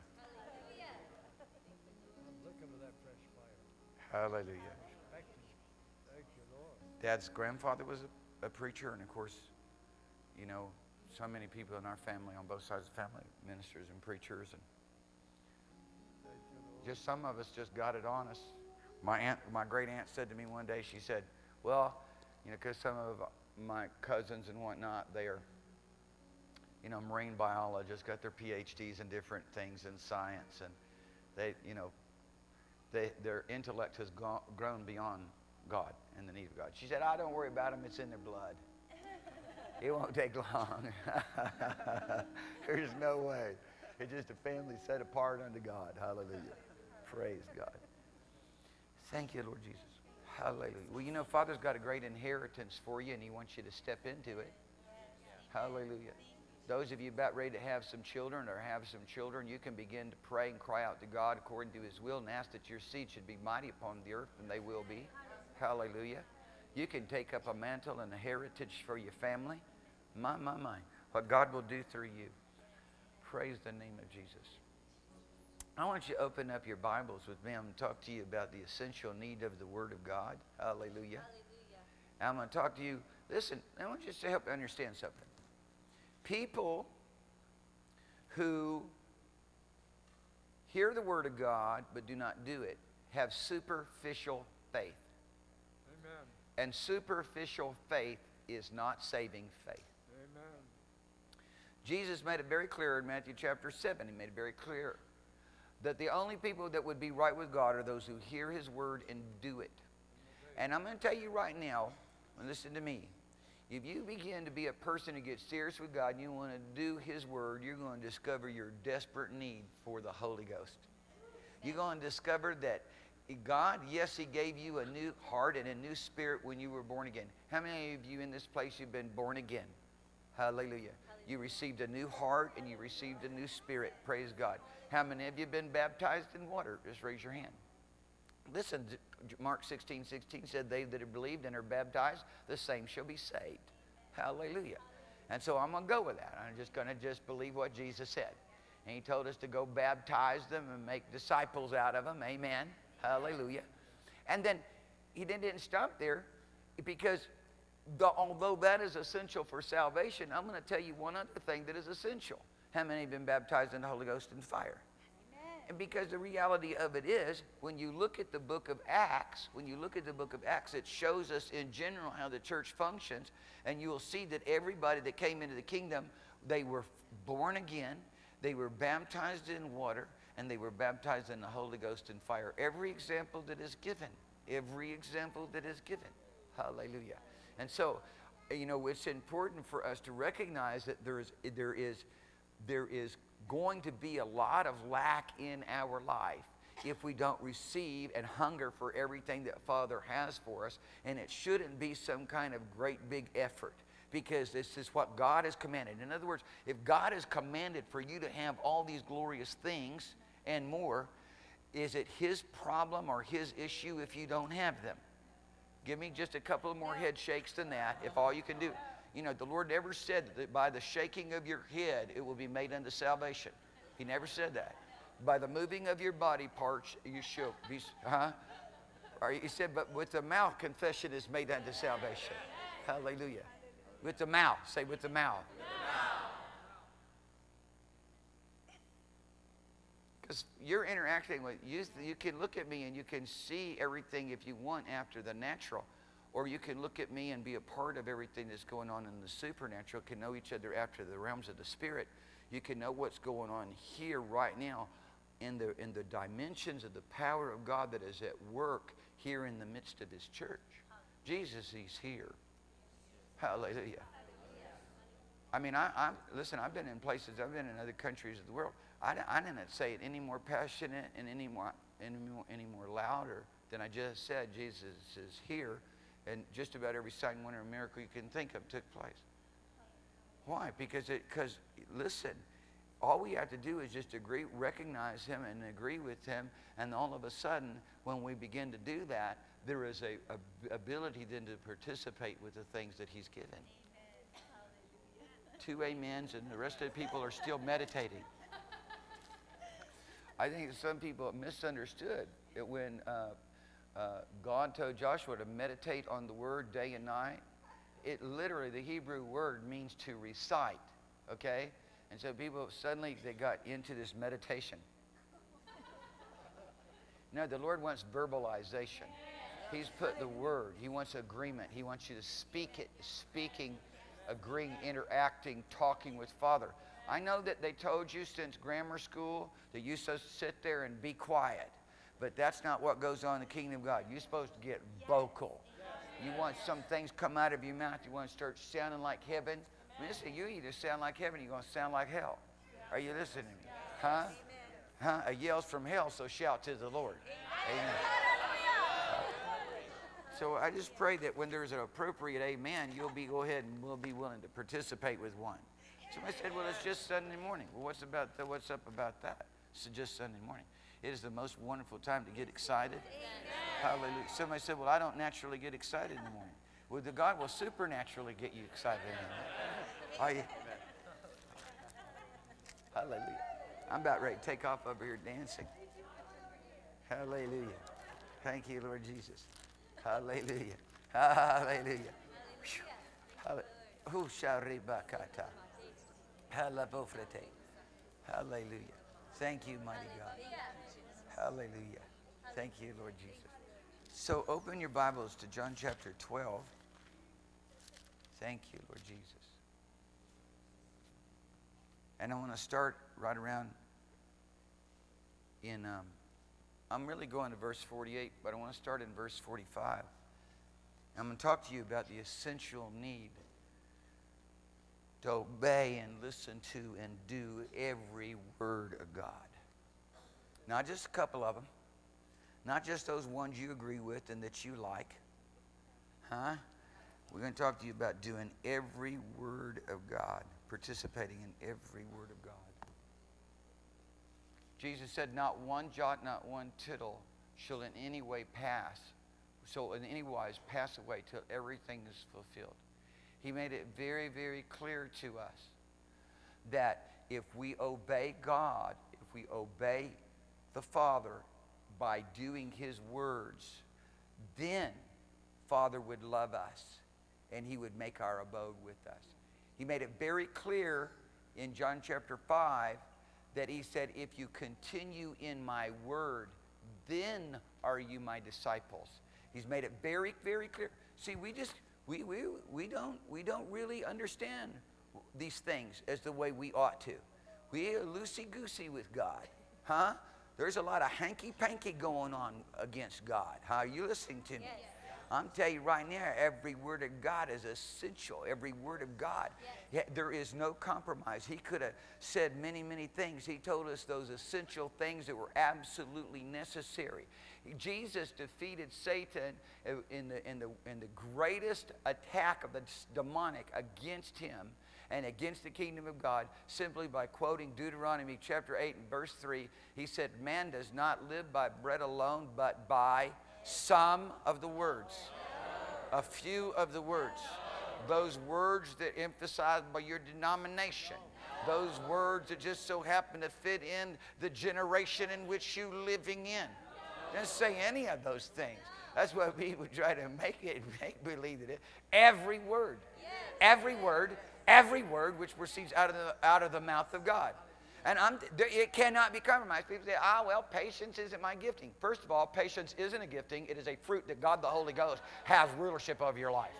I'm looking for that fresh fire. Hallelujah. Thank you, Lord. Dad's grandfather was a, a preacher, and of course, you know, so many people in our family, on both sides of the family, ministers and preachers, and just some of us just got it on us. My aunt, my great aunt said to me one day, she said, well, you know, because some of my cousins and whatnot, they are, you know, marine biologists, got their P H Ds in different things in science, and they, you know, they, their intellect has gone, grown beyond God and the need of God. She said, I don't worry about them, it's in their blood. It won't take long. There's no way. It's just a family set apart unto God. Hallelujah. Praise God. Thank you, Lord Jesus. Hallelujah. Well, you know, Father's got a great inheritance for you, and He wants you to step into it. Hallelujah. Those of you about ready to have some children or have some children, you can begin to pray and cry out to God according to His will and ask that your seed should be mighty upon the earth, and they will be. Hallelujah. You can take up a mantle and a heritage for your family. My, my, my. What God will do through you. Praise the name of Jesus. I want you to open up your Bibles with me. I'm going to talk to you about the essential need of the Word of God. Hallelujah. Hallelujah. I'm going to talk to you. Listen, I want you to help you understand something. People who hear the Word of God but do not do it have superficial faith. Amen. And superficial faith is not saving faith. Amen. Jesus made it very clear in Matthew chapter seven. He made it very clear that the only people that would be right with God are those who hear His word and do it. And I'm going to tell you right now, and listen to me, if you begin to be a person who gets serious with God and you want to do His word, you're going to discover your desperate need for the Holy Ghost. You're going to discover that God, yes, He gave you a new heart and a new spirit when you were born again. How many of you in this place have been born again? Hallelujah. Hallelujah. You received a new heart and you received a new spirit. Praise God. How many of you have been baptized in water? Just raise your hand. Listen, Mark sixteen sixteen said, they that have believed and are baptized, the same shall be saved. Hallelujah. And so I'm going to go with that. I'm just going to just believe what Jesus said. And He told us to go baptize them and make disciples out of them. Amen. Hallelujah. And then He didn't stop there, because the, although that is essential for salvation, I'm going to tell you one other thing that is essential. How many have been baptized in the Holy Ghost and fire? And because the reality of it is, when you look at the book of Acts, when you look at the book of Acts, it shows us in general how the church functions, and you will see that everybody that came into the kingdom, they were born again, they were baptized in water, and they were baptized in the Holy Ghost and fire. Every example that is given, every example that is given. Hallelujah. And so, you know, it's important for us to recognize that there is, there is, there is going to be a lot of lack in our life if we don't receive and hunger for everything that Father has for us. And it shouldn't be some kind of great big effort, because this is what God has commanded. In other words, if God has commanded for you to have all these glorious things and more, is it His problem or His issue if you don't have them? Give me just a couple of more head shakes than that, if all you can do. You know, the Lord never said that by the shaking of your head it will be made unto salvation. He never said that. By the moving of your body parts you shall be, huh? Or he said, but with the mouth confession is made unto salvation. Hallelujah. With the mouth. Say with the mouth. Because you're interacting with, you, you can look at me and you can see everything if you want after the natural. Or you can look at me and be a part of everything that's going on in the supernatural, can know each other after the realms of the Spirit. You can know what's going on here right now in the, in the dimensions of the power of God that is at work here in the midst of His church. Jesus, He's here. Hallelujah. I mean, I, I'm, listen, I've been in places, I've been in other countries of the world. I, I didn't say it any more passionate and any more, any more, any more louder than I just said. Jesus is here. And just about every sign, wonder, and miracle you can think of took place. Why? Because, it, because listen, all we have to do is just agree, recognize Him and agree with Him. And all of a sudden, when we begin to do that, there is a, a ability then to participate with the things that He's given. Two amens, and the rest of the people are still meditating. I think some people have misunderstood that when uh, Uh, God told Joshua to meditate on the word day and night. It literally, the Hebrew word means to recite, okay? And so people suddenly, they got into this meditation. No, the Lord wants verbalization. He's put the word. He wants agreement. He wants you to speak it, speaking, agreeing, interacting, talking with Father. I know that they told you since grammar school that you're supposed to sit there and be quiet. But that's not what goes on in the kingdom of God. You're supposed to get vocal. You want some things come out of your mouth. You want to start sounding like heaven. I mean, listen, you either sound like heaven or you're going to sound like hell. Are you listening to me? Huh? Huh? A yell's from hell, so shout to the Lord. Amen. So I just pray that when there's an appropriate amen, you'll be, go ahead and we'll be willing to participate with one. Somebody said, well, it's just Sunday morning. Well, what's, about the, what's up about that? It's just Sunday morning. It is the most wonderful time to get excited. Hallelujah. Somebody said, well, I don't naturally get excited in the morning. Well, the God will supernaturally get you excited in the morning. Are you? Hallelujah. I'm about ready to take off over here dancing. Hallelujah. Thank you, Lord Jesus. Hallelujah. Hallelujah. Hallelujah. Hallelujah. Thank you, mighty God. Hallelujah. Thank you, Lord Jesus. So open your Bibles to John chapter twelve. Thank you, Lord Jesus. And I want to start right around in, um, I'm really going to verse forty-eight, but I want to start in verse forty-five. I'm going to talk to you about the essential need to obey and listen to and do every word of God. Not just a couple of them. Not just those ones you agree with and that you like. Huh? We're going to talk to you about doing every word of God. Participating in every word of God. Jesus said, not one jot, not one tittle shall in any way pass. So in any wise pass away till everything is fulfilled. He made it very, very clear to us that if we obey God, if we obey the Father by doing His words, then Father would love us and he would make our abode with us. He made it very clear in John chapter five that he said, if you continue in my word, then are you my disciples. He's made it very, very clear. See, we just, we, we, we, don't, we don't really understand these things as the way we ought to. We are loosey-goosey with God. Huh? There's a lot of hanky-panky going on against God. How are you listening to me? Yes. I'm telling you right now, every word of God is essential. Every word of God. Yes. There is no compromise. He could have said many, many things. He told us those essential things that were absolutely necessary. Jesus defeated Satan in the, in the, in the greatest attack of the demonic against him and against the kingdom of God simply by quoting Deuteronomy chapter eight and verse three. He said, man does not live by bread alone, but by some of the words, a few of the words, those words that emphasize by your denomination, those words that just so happen to fit in the generation in which you're living in. Don't say any of those things. That's why people try to make it, make believe that it. Every word, every word, every word which proceeds out of the, out of the mouth of God. And I'm, it cannot be compromised. People say, ah, well, patience isn't my gifting. First of all, patience isn't a gifting. It is a fruit that God the Holy Ghost has rulership of your life.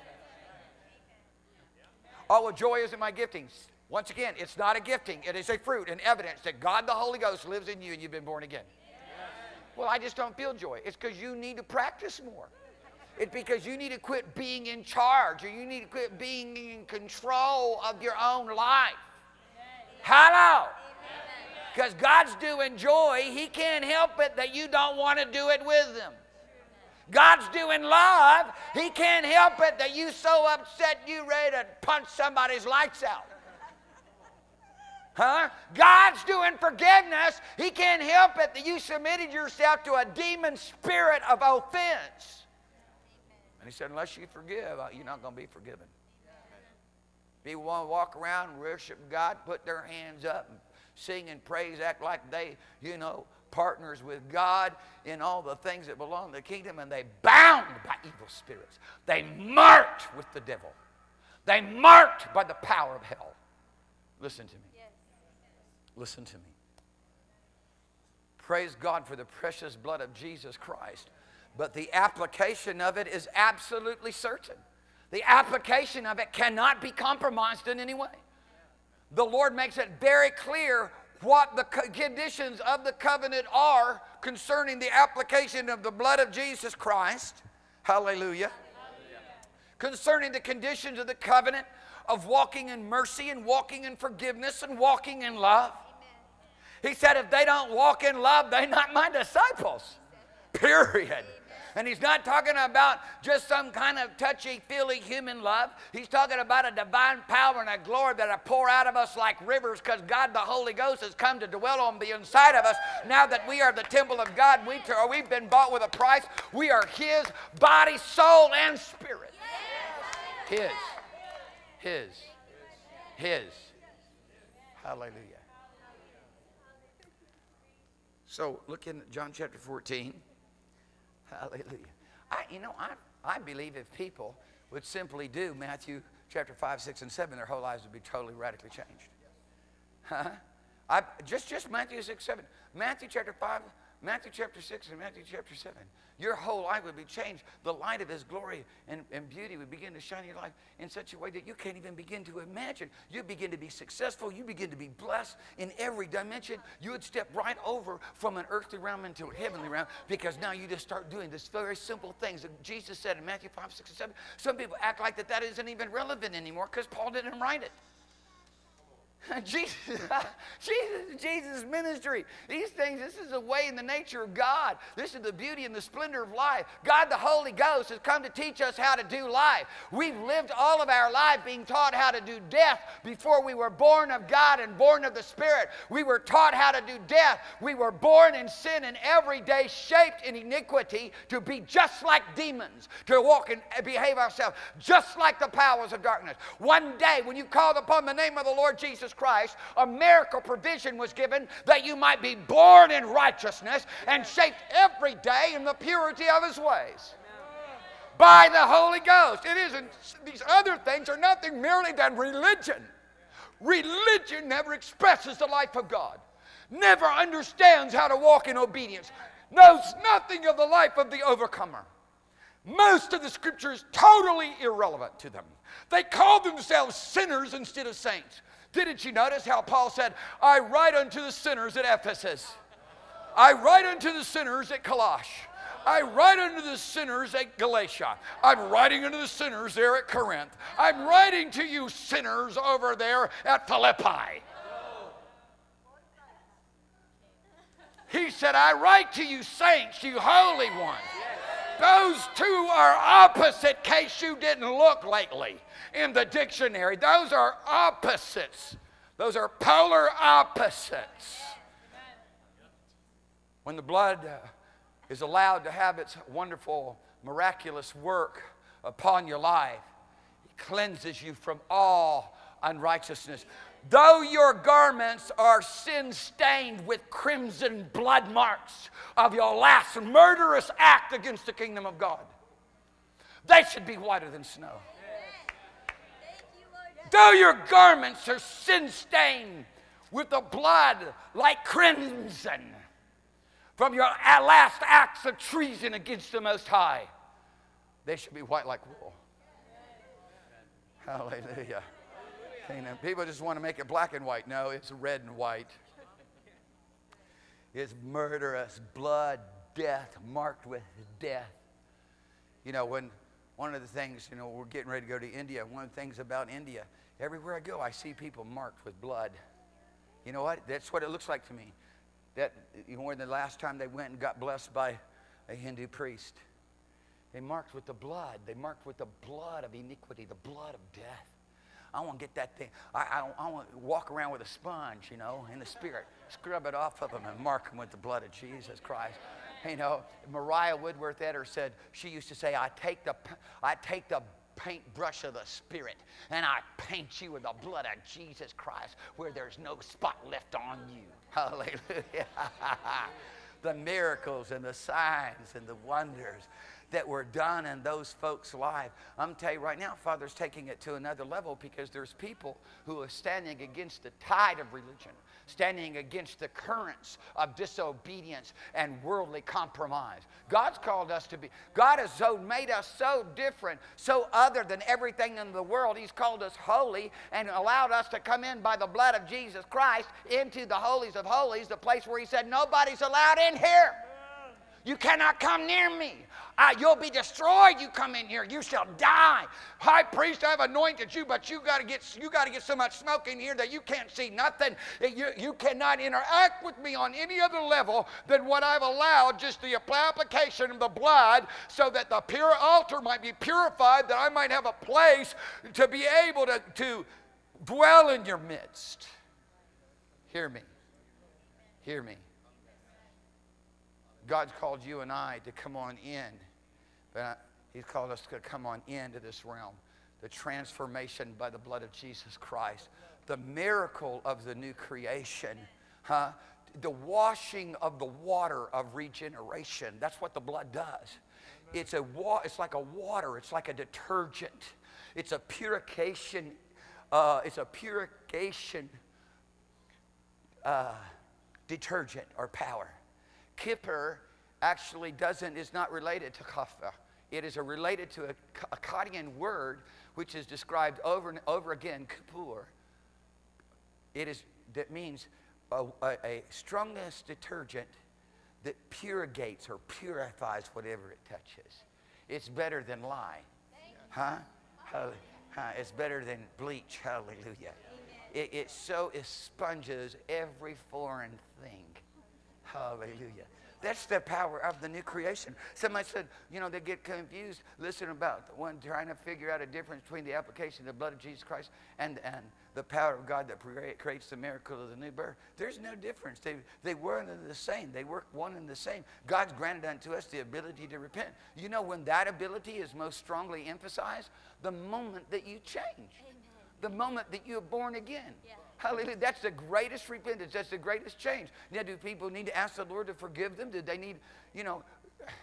Oh, well, joy isn't my gifting. Once again, it's not a gifting. It is a fruit and evidence that God the Holy Ghost lives in you and you've been born again. Well, I just don't feel joy. It's because you need to practice more. It's because you need to quit being in charge, or you need to quit being in control of your own life. Hello? Because God's doing joy. He can't help it that you don't want to do it with Him. God's doing love. He can't help it that you so upset you ready to punch somebody's lights out. Huh? God's doing forgiveness. He can't help it that you submitted yourself to a demon spirit of offense. And He said, unless you forgive, you're not going to be forgiven. People want to walk around and worship God, put their hands up, and sing and praise, act like they, you know, partners with God in all the things that belong to the kingdom, and they bound by evil spirits. They marked with the devil. They marked by the power of hell. Listen to me. Yes. Listen to me. Praise God for the precious blood of Jesus Christ. But the application of it is absolutely certain. The application of it cannot be compromised in any way. The Lord makes it very clear what the conditions of the covenant are concerning the application of the blood of Jesus Christ. Hallelujah. Concerning the conditions of the covenant of walking in mercy and walking in forgiveness and walking in love. He said if they don't walk in love, they're not my disciples. Period. And He's not talking about just some kind of touchy-feely human love. He's talking about a divine power and a glory that will pour out of us like rivers, because God the Holy Ghost has come to dwell on the inside of us. Now that we are the temple of God, we t- we've been bought with a price. We are His body, soul, and spirit. His. His. His. Hallelujah. So look in John chapter fourteen. Hallelujah. I, you know, I, I believe if people would simply do Matthew chapter five, six, and seven, their whole lives would be totally radically changed. Huh? I, just, just Matthew six, seven. Matthew chapter five, Matthew chapter six, and Matthew chapter seven. Your whole life would be changed. The light of His glory and, and beauty would begin to shine in your life in such a way that you can't even begin to imagine. You begin to be successful. You begin to be blessed in every dimension. You would step right over from an earthly realm into a heavenly realm, because now you just start doing this very simple things that Jesus said in Matthew five, six, and seven. Some people act like that that isn't even relevant anymore because Paul didn't write it. Jesus, Jesus, Jesus' ministry. These things, this is the way and the nature of God. This is the beauty and the splendor of life. God the Holy Ghost has come to teach us how to do life. We've lived all of our life being taught how to do death before we were born of God and born of the Spirit. We were taught how to do death. We were born in sin and every day shaped in iniquity to be just like demons, to walk and behave ourselves just like the powers of darkness. One day when you called upon the name of the Lord Jesus Christ, a miracle provision was given that you might be born in righteousness and shaped every day in the purity of His ways. by the Holy Ghost. It isn't, these other things are nothing merely than religion. Religion never expresses the life of God, never understands how to walk in obedience, knows nothing of the life of the overcomer. Most of the scripture is totally irrelevant to them. They call themselves sinners instead of saints. Didn't you notice how Paul said, I write unto the sinners at Ephesus. I write unto the sinners at Colossae. I write unto the sinners at Galatia. I'm writing unto the sinners there at Corinth. I'm writing to you sinners over there at Philippi. He said, I write to you saints, you holy ones. Those two are opposite, in case you didn't look lately in the dictionary. Those are opposites. Those are polar opposites. When the blood uh, is allowed to have its wonderful, miraculous work upon your life, it cleanses you from all unrighteousness. Though your garments are sin-stained with crimson blood marks of your last murderous act against the kingdom of God, they should be whiter than snow. Though your garments are sin-stained with the blood like crimson from your last acts of treason against the Most High, they should be white like wool. Hallelujah. Amen. People just want to make it black and white. No, it's red and white. It's murderous, blood, death, marked with death. You know, when one of the things, you know, we're getting ready to go to India. One of the things about India, everywhere I go, I see people marked with blood. You know what? That's what it looks like to me. That, you know, when the last time they went and got blessed by a Hindu priest, they marked with the blood. They marked with the blood of iniquity, the blood of death. I want to get that thing. I, I, I want to walk around with a sponge, you know, in the spirit. Scrub it off of them and mark them with the blood of Jesus Christ. You know, Mariah Woodworth Etter said, she used to say, I take the, I take the paintbrush of the Spirit and I paint you with the blood of Jesus Christ where there's no spot left on you. Hallelujah. The miracles and the signs and the wonders that were done in those folks' life. I'm going to tell you right now, Father's taking it to another level because there's people who are standing against the tide of religion, standing against the currents of disobedience and worldly compromise. God's called us to be, God has so made us so different, so other than everything in the world. He's called us holy and allowed us to come in by the blood of Jesus Christ into the holies of holies, the place where he said, nobody's allowed in here. You cannot come near me. Uh, you'll be destroyed. You come in here. You shall die. High priest, I've anointed you, but you got to get you got to get so much smoke in here that you can't see nothing. You, you cannot interact with me on any other level than what I've allowed, just the application of the blood, so that the pure altar might be purified, that I might have a place to be able to, to dwell in your midst. Hear me. Hear me. God's called you and I to come on in, but he's called us to come on into this realm. The transformation by the blood of Jesus Christ, the miracle of the new creation, huh? The washing of the water of regeneration. That's what the blood does. It's a wa it's like a water. It's like a detergent. It's a purification. Uh, it's a purification uh, detergent or power. Kippur actually doesn't, is not related to kafah. It is a related to a Akkadian word which is described over and over again, kippur. It is, that means a, a, a strongest detergent that purigates or purifies whatever it touches. It's better than lye. Huh? Huh? It's better than bleach. Hallelujah. It, it so expunges every foreign thing. Hallelujah. That's the power of the new creation. Somebody said, you know, they get confused. Listen about the one trying to figure out a difference between the application of the blood of Jesus Christ and, and the power of God that creates the miracle of the new birth. There's no difference. They, they were the same. They work one and the same. God's granted unto us the ability to repent. You know when that ability is most strongly emphasized? The moment that you change. Amen. The moment that you're born again. Yeah. Hallelujah. That's the greatest repentance. That's the greatest change. Now, do people need to ask the Lord to forgive them? Do they need, you know,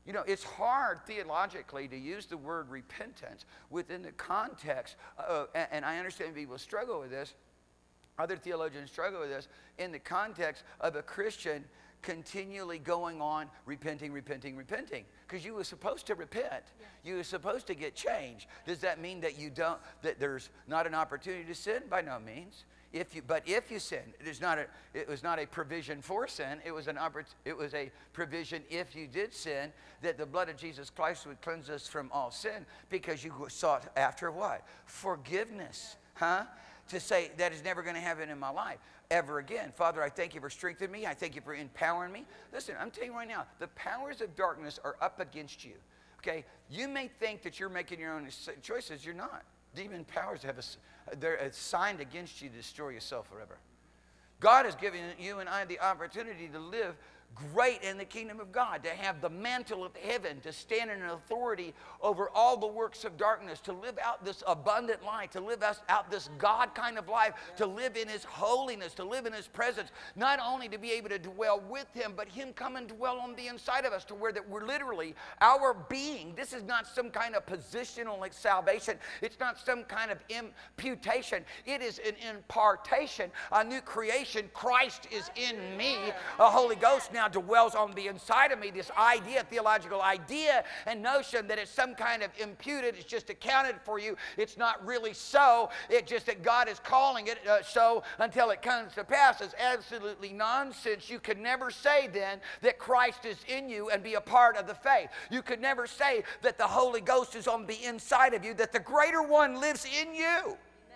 You know, it's hard theologically to use the word repentance within the context, of, and, and I understand people struggle with this, other theologians struggle with this, in the context of a Christian continually going on repenting, repenting, repenting. Because you were supposed to repent. Yeah. You were supposed to get changed. Does that mean that you don't, that there's not an opportunity to sin? By no means. If you, but if you sin, it is not a, it was not a provision for sin. It was an it was a provision if you did sin, that the blood of Jesus Christ would cleanse us from all sin, because you sought after what? Forgiveness, huh? To say that is never going to happen in my life ever again. Father, I thank you for strengthening me. I thank you for empowering me. Listen, I'm telling you right now, the powers of darkness are up against you. Okay, you may think that you're making your own choices. You're not. Demon powers have a, they're assigned against you to destroy yourself forever. God has given you and I the opportunity to live great in the kingdom of God, to have the mantle of heaven, to stand in authority over all the works of darkness, to live out this abundant life, to live out this God kind of life, to live in his holiness, to live in his presence, not only to be able to dwell with him, but him come and dwell on the inside of us, to where that we're literally, our being, this is not some kind of positional like salvation, it's not some kind of imputation, it is an impartation, a new creation. Christ is in me, a Holy Ghost now dwells on the inside of me. This idea, theological idea and notion that it's some kind of imputed, it's just accounted for you. It's not really so. It's just that God is calling it uh, so until it comes to pass is absolutely nonsense. You could never say then that Christ is in you and be a part of the faith. You could never say that the Holy Ghost is on the inside of you, that the greater one lives in you.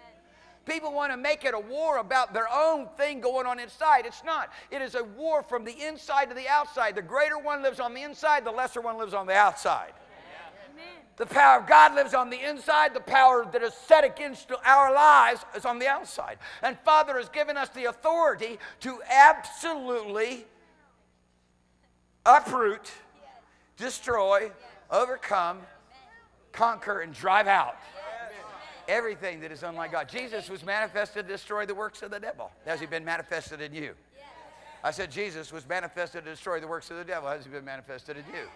People want to make it a war about their own thing going on inside. It's not. It is a war from the inside to the outside. The greater one lives on the inside, the lesser one lives on the outside. Amen. The power of God lives on the inside. The power that is set against our lives is on the outside. And Father has given us the authority to absolutely uproot, destroy, overcome, conquer, and drive out everything that is unlike God. Jesus was manifested to destroy the works of the devil. Has he been manifested in you? I said Jesus was manifested to destroy the works of the devil. Has he been manifested in you?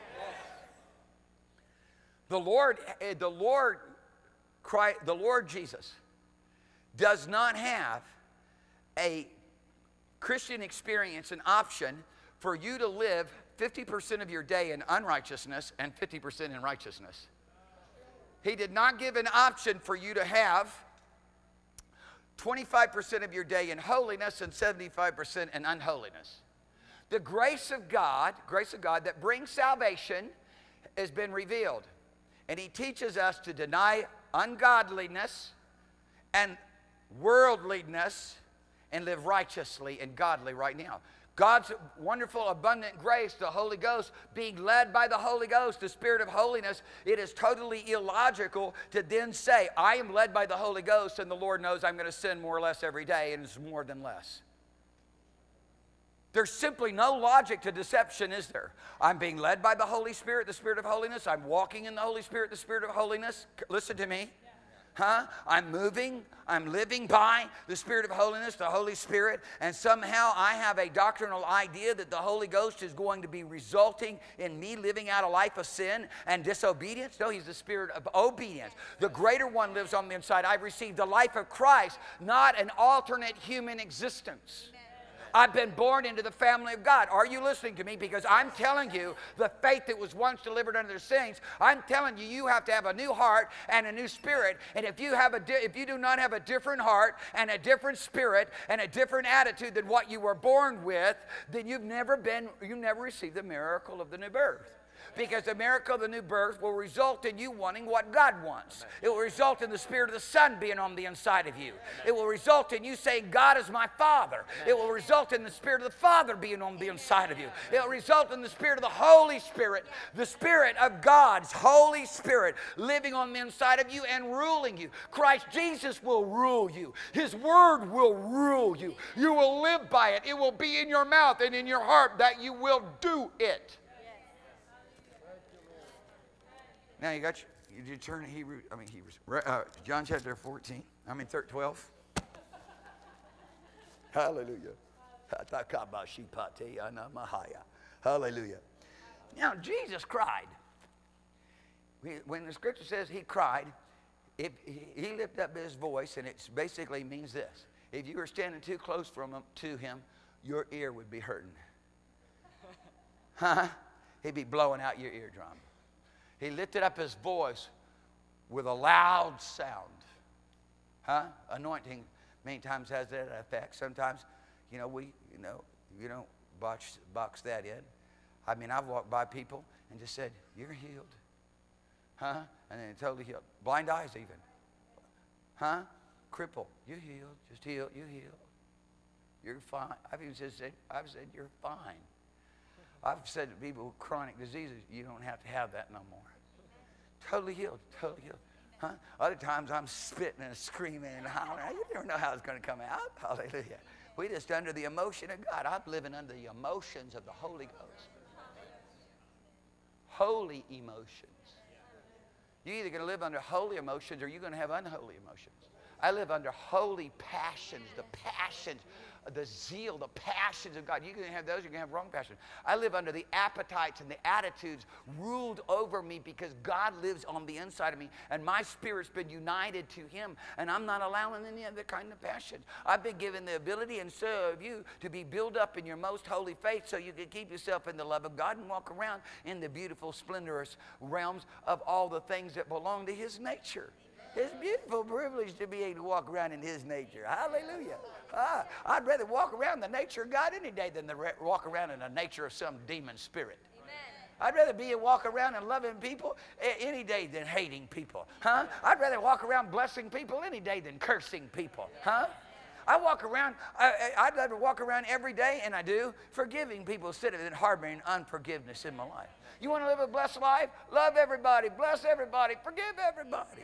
The Lord, the Lord, Christ, the Lord Jesus does not have a Christian experience, an option for you to live fifty percent of your day in unrighteousness and fifty percent in righteousness. He did not give an option for you to have twenty-five percent of your day in holiness and seventy-five percent in unholiness. The grace of God, grace of God that brings salvation has been revealed. And he teaches us to deny ungodliness and worldliness and live righteously and godly right now. God's wonderful, abundant grace, the Holy Ghost, being led by the Holy Ghost, the Spirit of holiness, it is totally illogical to then say, I am led by the Holy Ghost and the Lord knows I'm going to sin more or less every day, and it's more than less. There's simply no logic to deception, is there? I'm being led by the Holy Spirit, the Spirit of holiness. I'm walking in the Holy Spirit, the Spirit of holiness. Listen to me. Huh? I'm moving, I'm living by the Spirit of holiness, the Holy Spirit, and somehow I have a doctrinal idea that the Holy Ghost is going to be resulting in me living out a life of sin and disobedience. No, he's the Spirit of obedience. The greater one lives on the inside. I've received the life of Christ, not an alternate human existence. I've been born into the family of God. Are you listening to me? Because I'm telling you, the faith that was once delivered unto the saints, I'm telling you, you have to have a new heart and a new spirit. And if you have a, if you do not have a different heart and a different spirit and a different attitude than what you were born with, then you've never been, you never received the miracle of the new birth. Because the miracle of the new birth will result in you wanting what God wants. It will result in the Spirit of the Son being on the inside of you. It will result in you saying, God is my Father. It will result in the Spirit of the Father being on the inside of you. It will result in the Spirit of the Holy Spirit, the Spirit of God's Holy Spirit living on the inside of you and ruling you. Christ Jesus will rule you. His Word will rule you. You will live by it. It will be in your mouth and in your heart that you will do it. Now you got your, you turn to Hebrew, I mean Hebrews, uh, John chapter fourteen, I mean twelve. Hallelujah. Hallelujah. Now, Jesus cried. When the scripture says he cried, if he lifted up his voice, and it basically means this. If you were standing too close from him, to him, your ear would be hurting. Huh? He'd be blowing out your eardrum. He lifted up his voice with a loud sound. Huh? Anointing many times has that effect. Sometimes, you know, we, you know, you don't box, box that in. I mean, I've walked by people and just said, you're healed. Huh? And then totally healed. Blind eyes even. Huh? Cripple. You're healed. Just healed. You're healed. You're fine. I've even said, I've said, you're fine. I've said to people with chronic diseases, you don't have to have that no more. Totally healed. Totally healed. Huh? Other times I'm spitting and screaming and hollering. You never know how it's going to come out. Hallelujah. We just under the emotion of God. I'm living under the emotions of the Holy Ghost. Holy emotions. You're either going to live under holy emotions or you're going to have unholy emotions. I live under holy passions, the passions, the zeal, the passions of God. You're going to have those, you're going to have wrong passions. I live under the appetites and the attitudes ruled over me because God lives on the inside of me and my spirit's been united to him and I'm not allowing any other kind of passion. I've been given the ability, and so have you, to be built up in your most holy faith so you can keep yourself in the love of God and walk around in the beautiful, splendorous realms of all the things that belong to his nature. It's a beautiful privilege to be able to walk around in his nature. Hallelujah. Ah, I'd rather walk around the nature of God any day than to walk around in the nature of some demon spirit. Amen. I'd rather be and walk around and loving people any day than hating people. Huh? I'd rather walk around blessing people any day than cursing people. Huh? I walk around, I, I'd rather walk around every day, and I do, forgiving people instead of harboring unforgiveness in my life. You want to live a blessed life? Love everybody, bless everybody, forgive everybody.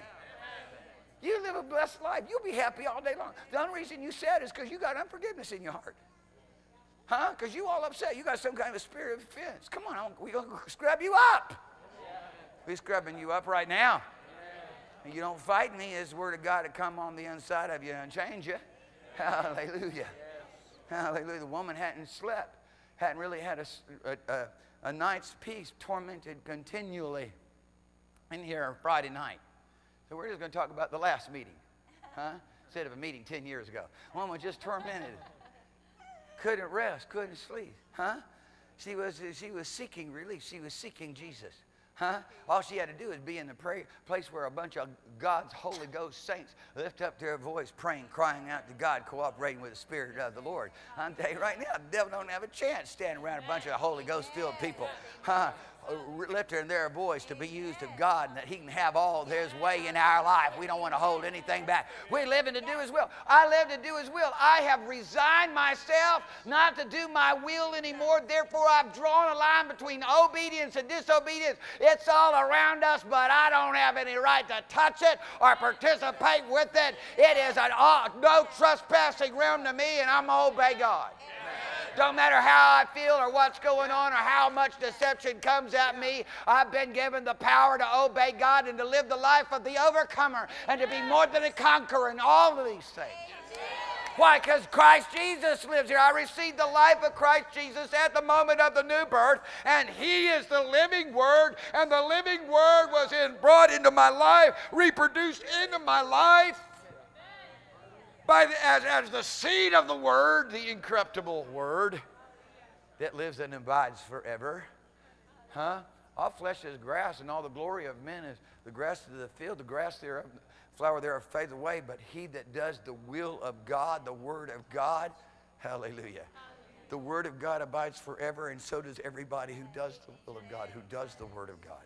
You live a blessed life. You'll be happy all day long. The only reason you're sad is because you got unforgiveness in your heart. Huh? Because you all upset. You got some kind of a spirit of offense. Come on, we're going to scrub you up. We're scrubbing you up right now. And you don't fight me, it's the word of God to come on the inside of you and change you. Hallelujah. Hallelujah. The woman hadn't slept. Hadn't really had a, a, a night's peace, tormented continually in here Friday night. So we're just going to talk about the last meeting, huh? Instead of a meeting ten years ago. One was just tormented. Couldn't rest, couldn't sleep, huh? She was, she was seeking relief. She was seeking Jesus, huh? All she had to do is be in the pray, place where a bunch of God's Holy Ghost saints lift up their voice, praying, crying out to God, cooperating with the Spirit of the Lord. I'm telling you right now, the devil don't have a chance standing around a bunch of Holy Ghost-filled people, huh? Lifting their voice to be used of God, and that he can have all his way in our life. We don't want to hold anything back. We're living to do his will. I live to do his will. I have resigned myself not to do my will anymore. Therefore, I've drawn a line between obedience and disobedience. It's all around us, but I don't have any right to touch it or participate with it. It is an uh, no trespassing realm to me, and I'm going to obey God. Don't matter how I feel or what's going on or how much deception comes at me. I've been given the power to obey God and to live the life of the overcomer and to be more than a conqueror in all of these things. Why? Because Christ Jesus lives here. I received the life of Christ Jesus at the moment of the new birth, and he is the living word, and the living word was in, brought into my life, reproduced into my life. By the, as, as the seed of the word, the incorruptible word that lives and abides forever. Huh? All flesh is grass, and all the glory of men is the grass of the field. The grass thereof, the flower thereof fades away, but he that does the will of God, the word of God, hallelujah. The word of God abides forever, and so does everybody who does the will of God, who does the word of God.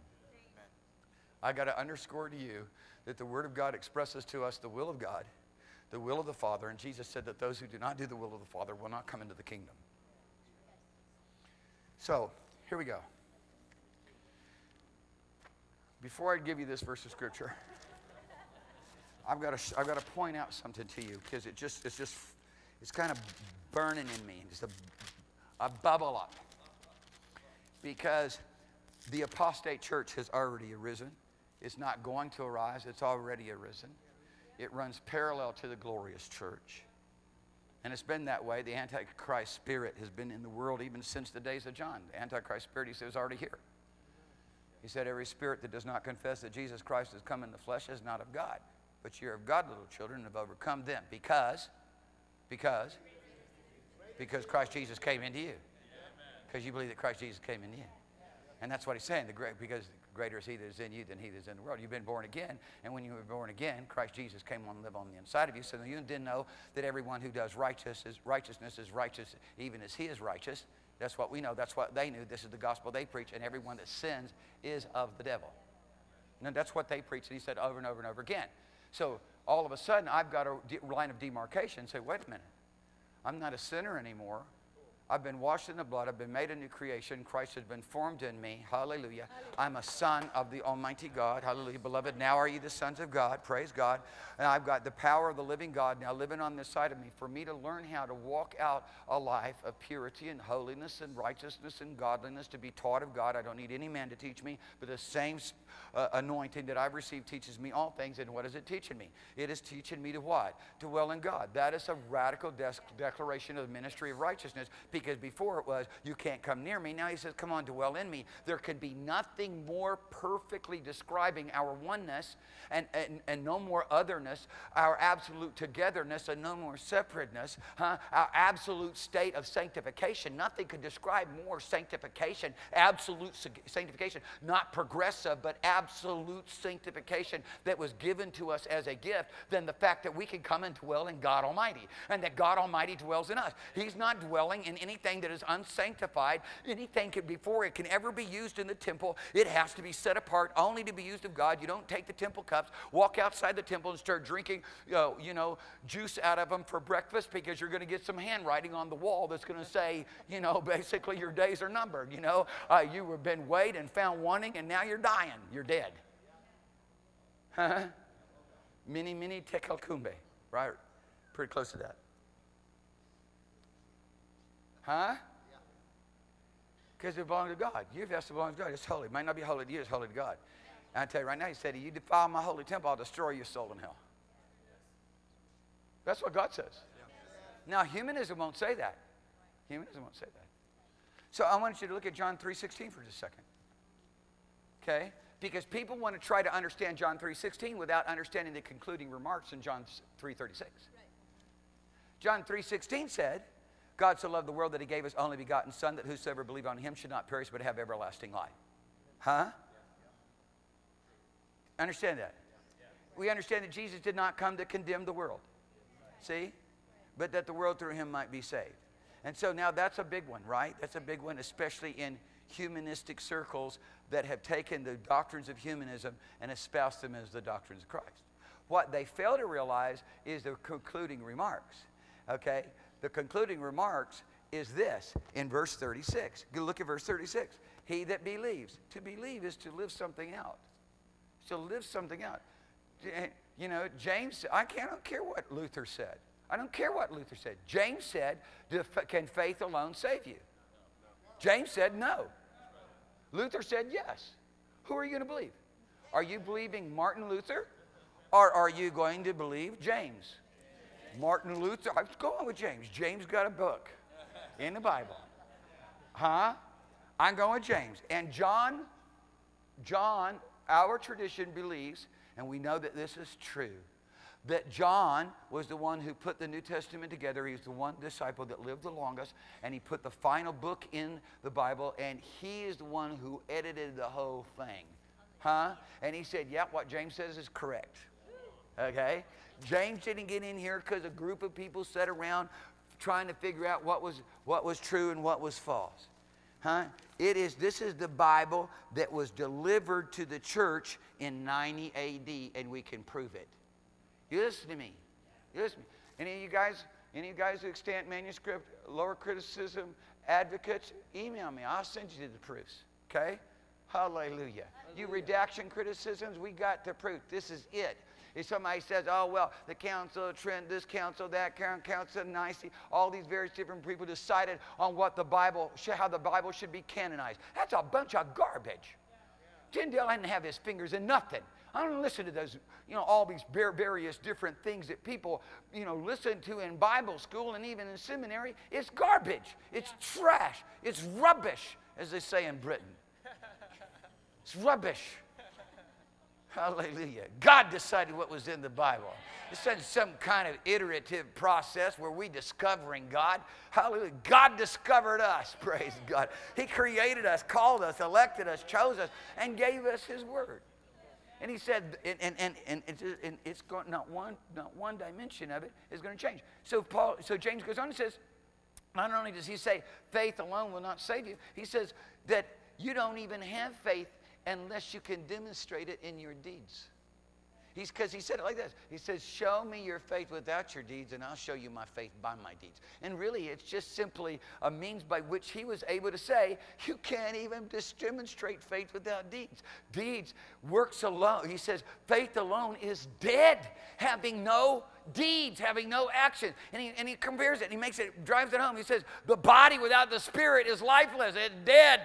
I got to underscore to you that the word of God expresses to us the will of God, the will of the Father, and Jesus said that those who do not do the will of the Father will not come into the kingdom. So, here we go. Before I give you this verse of scripture, I've got to I've got to point out something to you, because it just it's just it's kind of burning in me, just a, a bubble up. Because the apostate church has already arisen. It's not going to arise, it's already arisen. It runs parallel to the glorious church. And it's been that way. The Antichrist spirit has been in the world even since the days of John. The Antichrist spirit, he says, is already here. He said, every spirit that does not confess that Jesus Christ has come in the flesh is not of God. But you're of God, little children, and have overcome them. Because, because, because Christ Jesus came into you. Because you believe that Christ Jesus came into you. And that's what he's saying, the great, because greater is he that is in you than he that is in the world. You've been born again, and when you were born again, Christ Jesus came on and lived on the inside of you. So you didn't know that everyone who does righteous is, righteousness is righteous even as he is righteous. That's what we know. That's what they knew. This is the gospel they preach, and everyone that sins is of the devil. And that's what they preached, and he said over and over and over again. So all of a sudden, I've got a line of demarcation. Say, wait a minute. I'm not a sinner anymore. I've been washed in the blood. I've been made a new creation. Christ has been formed in me. Hallelujah. I'm a son of the Almighty God. Hallelujah. Beloved, now are ye the sons of God. Praise God. And I've got the power of the living God now living on this side of me for me to learn how to walk out a life of purity and holiness and righteousness and godliness, to be taught of God. I don't need any man to teach me, but the same uh, anointing that I've received teaches me all things. And what is it teaching me? It is teaching me to what? To dwell in God. That is a radical de declaration of the ministry of righteousness. Because before it was, you can't come near me. Now he says, come on, dwell in me. There could be nothing more perfectly describing our oneness and, and, and no more otherness, our absolute togetherness and no more separateness, huh? Our absolute state of sanctification. Nothing could describe more sanctification, absolute sanctification, not progressive, but absolute sanctification that was given to us as a gift than the fact that we can come and dwell in God Almighty, and that God Almighty dwells in us. He's not dwelling in anything that is unsanctified. Anything can, before it can ever be used in the temple, it has to be set apart only to be used of God. You don't take the temple cups, walk outside the temple and start drinking, you know, you know juice out of them for breakfast, because you're going to get some handwriting on the wall that's going to say, you know, basically your days are numbered. You know, uh, you have been weighed and found wanting, and now you're dying. You're dead. Huh? Mini, mini tekel kumbe. Right? Pretty close to that. Huh? Because it belongs to God. Your vessel belongs to God. It's holy. It might not be holy to you. It's holy to God. And I tell you right now, he said, if you defile my holy temple, I'll destroy your soul in hell. That's what God says. Now, humanism won't say that. Humanism won't say that. So I want you to look at John three sixteen for just a second. Okay? Because people want to try to understand John three sixteen without understanding the concluding remarks in John three thirty-six. John three sixteen said, God so loved the world that he gave his only begotten Son, that whosoever believe on him should not perish but have everlasting life. Huh? Understand that? We understand that Jesus did not come to condemn the world. See? But that the world through him might be saved. And so now that's a big one, right? That's a big one, especially in humanistic circles that have taken the doctrines of humanism and espoused them as the doctrines of Christ. What they fail to realize is the concluding remarks. Okay? The concluding remarks is this in verse thirty-six. Go look at verse thirty-six. He that believes. To believe is to live something out. To live something out. You know, James, I can't I don't care what Luther said. I don't care what Luther said. James said, can faith alone save you? James said no. Luther said yes. Who are you going to believe? Are you believing Martin Luther? Or are you going to believe James? Martin Luther, I was going with James. James got a book in the Bible. Huh? I'm going with James. And John, John, our tradition believes, and we know that this is true, that John was the one who put the New Testament together. He was the one disciple that lived the longest, and he put the final book in the Bible, and he is the one who edited the whole thing. Huh? And he said, yeah, what James says is correct. Okay? James didn't get in here because a group of people sat around trying to figure out what was, what was true and what was false. Huh? It is, this is the Bible that was delivered to the church in ninety A D, and we can prove it. You listen to me. You listen to me. Any of you guys, any of you guys extant manuscript, lower criticism, advocates, email me. I'll send you the proofs. Okay? Hallelujah. Hallelujah. You redaction criticisms, we got the proof. This is it. If somebody says, oh, well, the Council of Trent, this council, that council of Nicene, all these various different people decided on what the Bible, how the Bible should be canonized. That's a bunch of garbage. Tyndale didn't have his fingers in nothing. I don't listen to those, you know, all these various different things that people, you know, listen to in Bible school and even in seminary. It's garbage. It's trash. It's rubbish, as they say in Britain. It's rubbish. Hallelujah. God decided what was in the Bible. It's not some kind of iterative process where we discovering God. Hallelujah. God discovered us. Praise God. He created us, called us, elected us, chose us, and gave us his word. And he said, and, and, and, and it's, and it's going, not one, not one dimension of it is going to change. So Paul, so James goes on and says, not only does he say faith alone will not save you, he says that you don't even have faith unless you can demonstrate it in your deeds. He's because he said it like this. He says, show me your faith without your deeds, and I'll show you my faith by my deeds. And really, it's just simply a means by which he was able to say, you can't even just demonstrate faith without deeds. Deeds, works alone. He says, faith alone is dead, having no deeds, having no action. And he, and he compares it, and he makes it, drives it home. He says, the body without the spirit is lifeless. It's dead.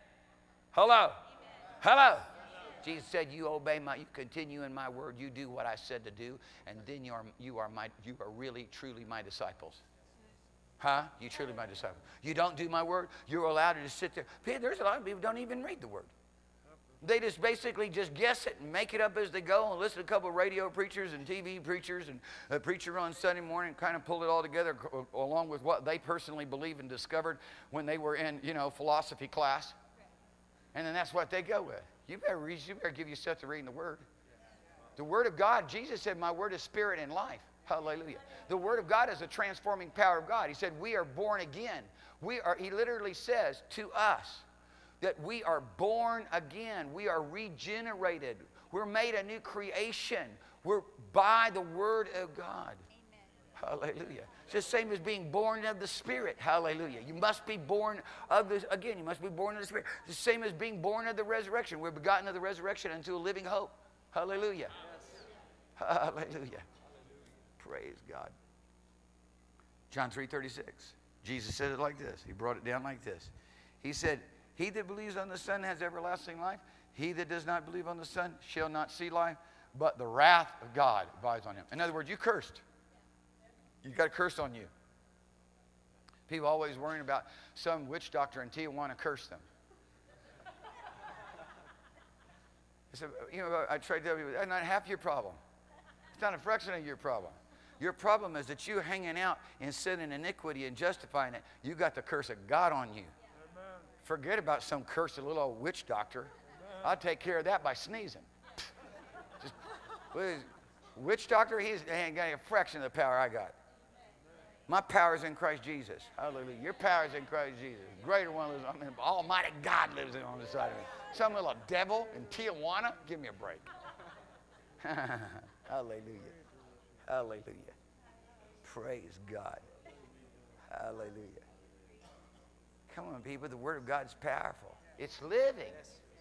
Hello. Hello. Jesus said, you obey my, you continue in my word, you do what I said to do, and then you are, you are, my, you are really, truly my disciples. Huh? You truly my disciples. You don't do my word, you're allowed to just sit there. There's a lot of people who don't even read the word. They just basically just guess it and make it up as they go and listen to a couple of radio preachers and T V preachers and a preacher on Sunday morning, kind of pull it all together along with what they personally believe and discovered when they were in, you know, philosophy class. And then that's what they go with. You better read, you better give yourself to reading the Word. The Word of God, Jesus said, my Word is spirit and life. Hallelujah. The Word of God is a transforming power of God. He said, we are born again. We are, he literally says to us that we are born again. We are regenerated. We're made a new creation. We're by the Word of God. Hallelujah. It's the same as being born of the Spirit. Hallelujah. You must be born of the, again, you must be born of the Spirit. It's the same as being born of the resurrection. We're begotten of the resurrection unto a living hope. Hallelujah. Yes. Hallelujah. Praise God. John three thirty-six. Jesus said it like this. He brought it down like this. He said, he that believes on the Son has everlasting life. He that does not believe on the Son shall not see life, but the wrath of God abides on him. In other words, you cursed. You got a curse on you. People always worrying about some witch doctor in Tijuana curse them. I said, you know, I try to tell people, that's not half your problem. It's not a fraction of your problem. Your problem is that you're hanging out in sin and iniquity and justifying it. You got the curse of God on you. Amen. Forget about some cursed little old witch doctor. Amen. I'll take care of that by sneezing. Just, witch doctor, he ain't got a fraction of the power I got. My power is in Christ Jesus. Hallelujah. Your power is in Christ Jesus. Greater one lives on me. Almighty God lives in on the side of me. Some little devil in Tijuana? Give me a break. Hallelujah. Hallelujah. Praise God. Hallelujah. Come on, people. The Word of God is powerful. It's living.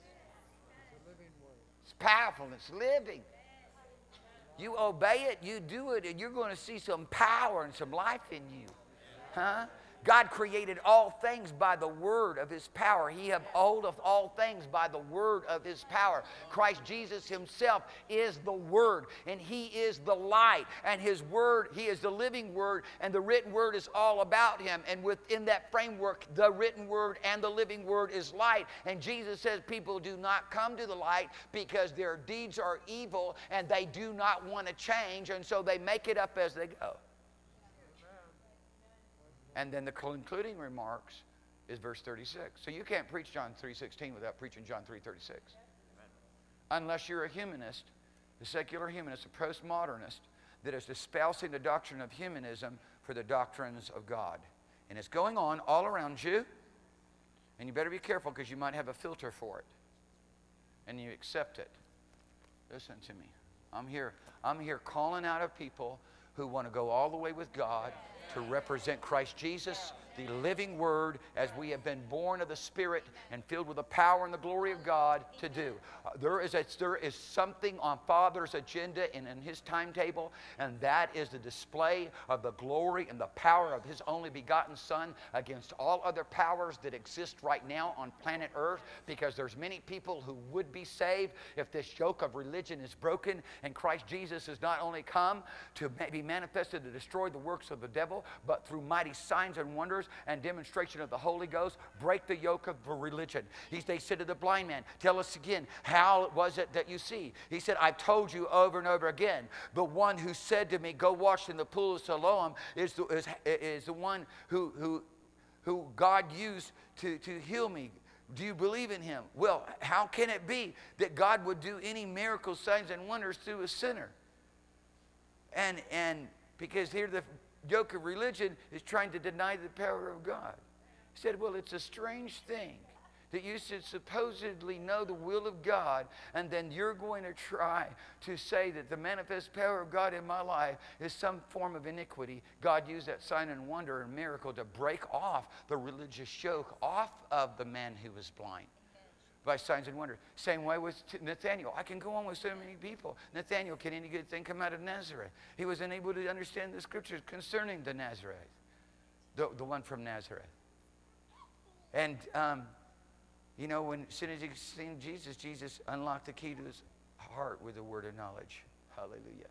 It's powerful. It's living. You obey it, you do it, and you're going to see some power and some life in you. Huh? God created all things by the word of his power. He have hold of all things by the word of his power. Christ Jesus himself is the word, and he is the light. And his word, he is the living word, and the written word is all about him. And within that framework, the written word and the living word is light. And Jesus says people do not come to the light because their deeds are evil, and they do not want to change, and so they make it up as they go. And then the concluding remarks is verse thirty-six. So you can't preach John three sixteen without preaching John three thirty-six. Unless you're a humanist, a secular humanist, a postmodernist that is espousing the doctrine of humanism for the doctrines of God. And it's going on all around you. And you better be careful because you might have a filter for it. And you accept it. Listen to me. I'm here, I'm here calling out of people who want to go all the way with God to represent Christ Jesus, the living word, as we have been born of the Spirit and filled with the power and the glory of God to do. Uh, there, is a, there is something on Father's agenda and in his timetable, and that is the display of the glory and the power of his only begotten Son against all other powers that exist right now on planet Earth, because there's many people who would be saved if this yoke of religion is broken, and Christ Jesus has not only come to be manifested to destroy the works of the devil, but through mighty signs and wonders wonders and demonstration of the Holy Ghost break the yoke of religion. He, they said to the blind man, tell us again, how was it that you see? He said, I've told you over and over again. The one who said to me, go wash in the pool of Siloam is the, is, is the one who, who, who God used to, to heal me. Do you believe in him? Well, how can it be that God would do any miracles, signs, and wonders through a sinner? And, and because here the yoke of religion is trying to deny the power of God. He said, well, it's a strange thing that you should supposedly know the will of God, and then you're going to try to say that the manifest power of God in my life is some form of iniquity. God used that sign and wonder and miracle to break off the religious yoke off of the man who was blind by signs and wonders. Same way with Nathaniel. I can go on with so many people. Nathaniel, can any good thing come out of Nazareth? He was unable to understand the scriptures concerning the Nazareth, the, the one from Nazareth. And um, you know, when as soon as he seen Jesus, Jesus unlocked the key to his heart with the word of knowledge. Hallelujah.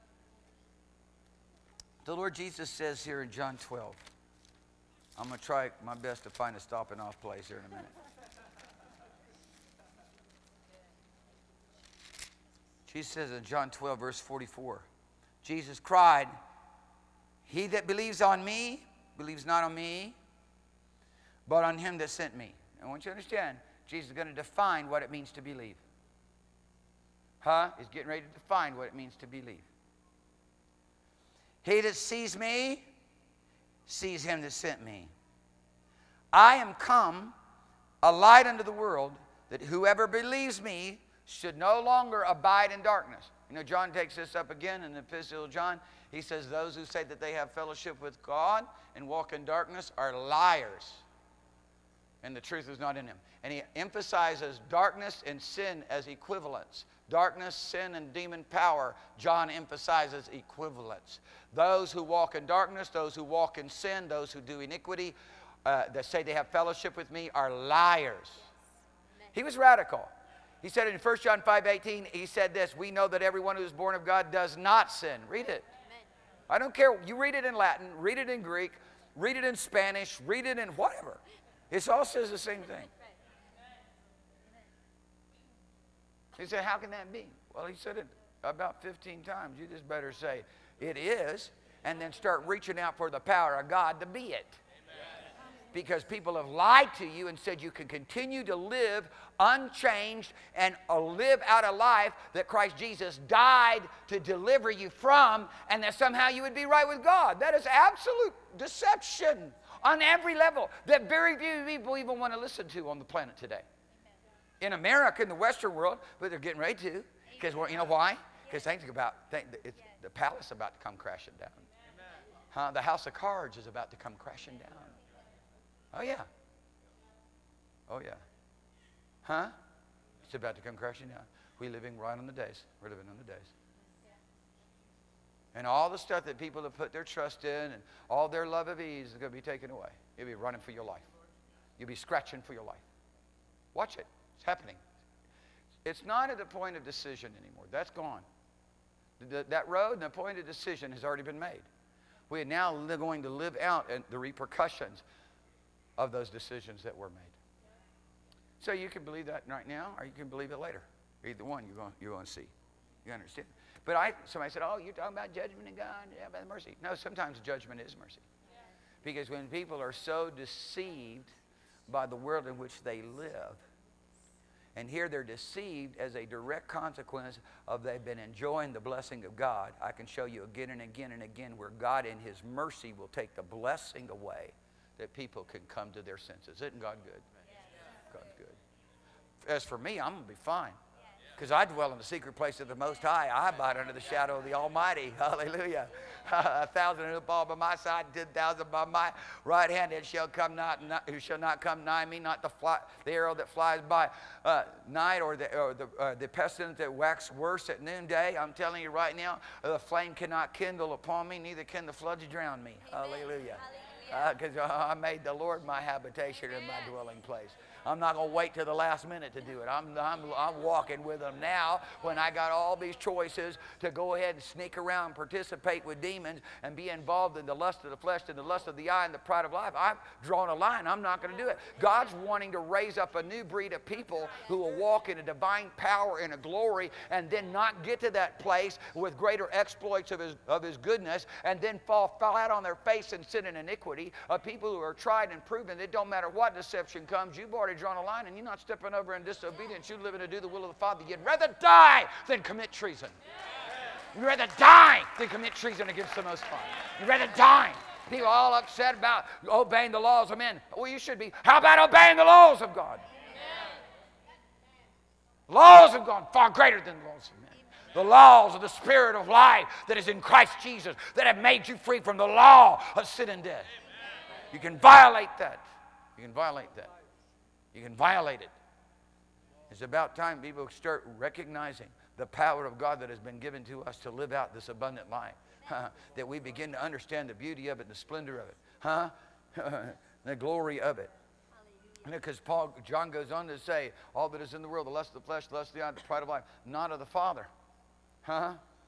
The Lord Jesus says here in John twelve, I'm going to try my best to find a stopping off place here in a minute. Jesus says in John twelve, verse forty-four, Jesus cried, he that believes on me, believes not on me, but on him that sent me. I want you to understand, Jesus is going to define what it means to believe. Huh? He's getting ready to define what it means to believe. He that sees me, sees him that sent me. I am come, a light unto the world, that whoever believes me should no longer abide in darkness. You know, John takes this up again in the Epistle of John. He says, those who say that they have fellowship with God and walk in darkness are liars, and the truth is not in him. And he emphasizes darkness and sin as equivalents. Darkness, sin, and demon power, John emphasizes equivalents. Those who walk in darkness, those who walk in sin, those who do iniquity, uh, that say they have fellowship with me are liars. He was radical. He said in First John five eighteen, he said this, we know that everyone who is born of God does not sin. Read it. I don't care. You read it in Latin, read it in Greek, read it in Spanish, read it in whatever. It all says the same thing. He said, how can that be? Well, he said it about fifteen times. You just better say, it is, and then start reaching out for the power of God to be it. Because people have lied to you and said you can continue to live unchanged and uh, live out a life that Christ Jesus died to deliver you from, and that somehow you would be right with God. That is absolute deception on every level that very few people even want to listen to on the planet today. In America, in the Western world, but they're getting ready to. Because, you know why? Because think about, think, it's, the palace is about to come crashing down. Huh? The house of cards is about to come crashing down. Oh, yeah. Oh, yeah. Huh? It's about to come crashing down. We're living right on the days. We're living on the days. And all the stuff that people have put their trust in and all their love of ease is going to be taken away. You'll be running for your life. You'll be scratching for your life. Watch it. It's happening. It's not at the point of decision anymore. That's gone. The, that road and the point of decision has already been made. We are now going to live out the repercussions of those decisions that were made. So you can believe that right now, or you can believe it later. Either one you're going, you're going to see. You understand? But I, somebody said, oh, you're talking about judgment and God, yeah, about mercy. No, sometimes judgment is mercy. Because when people are so deceived by the world in which they live, and here they're deceived as a direct consequence of they've been enjoying the blessing of God, I can show you again and again and again where God in his mercy will take the blessing away that people can come to their senses. Isn't God good? God's good. As for me, I'm going to be fine. Because I dwell in the secret place of the Most High. I abide under the shadow of the Almighty. Hallelujah. A thousand who fall by my side, ten thousand by my right hand. It shall come not, not who shall not come nigh me, not the fly, the arrow that flies by uh, night, or the or the uh, the pestilence that waxes worse at noonday. I'm telling you right now, the flame cannot kindle upon me, neither can the floods drown me. Amen. Hallelujah. Because uh, I made the Lord my habitation and my dwelling place. I'm not going to wait till the last minute to do it. I'm, I'm, I'm walking with them now when I got all these choices to go ahead and sneak around and participate with demons and be involved in the lust of the flesh and the lust of the eye and the pride of life. I've drawn a line. I'm not going to do it. God's wanting to raise up a new breed of people who will walk in a divine power and a glory and then not get to that place with greater exploits of his, of his goodness and then fall flat on their face and sin in iniquity. Of people who are tried and proven. It don't matter what deception comes. You've already drawn a line and you're not stepping over in disobedience. You're living to do the will of the Father. You'd rather die than commit treason. You'd rather die than commit treason against the Most High. You'd rather die. People are all upset about obeying the laws of men. Well, you should be. How about obeying the laws of God? The laws of God far greater than the laws of men. The laws of the Spirit of life that is in Christ Jesus that have made you free from the law of sin and death. You can violate that. You can violate that. You can violate it. It's about time people start recognizing the power of God that has been given to us to live out this abundant life. Huh? That we begin to understand the beauty of it, the splendor of it. Huh? The glory of it. Because Paul, John goes on to say, all that is in the world, the lust of the flesh, the lust of the eye, the pride of life, not of the Father. Huh?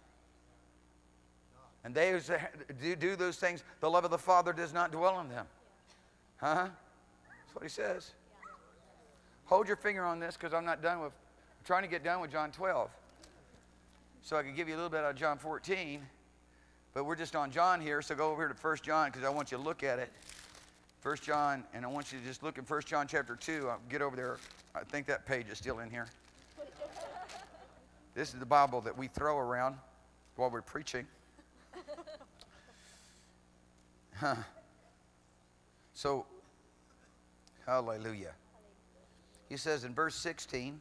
And they who do, do those things, the love of the Father does not dwell in them. Huh? That's what he says. Hold your finger on this because I'm not done with, I'm trying to get done with John twelve. So I can give you a little bit out of John fourteen. But we're just on John here, so go over here to First John because I want you to look at it. First John, and I want you to just look at First John chapter two. I'll get over there. I think that page is still in here. This is the Bible that we throw around while we're preaching. Huh. So, hallelujah. He says in verse sixteen,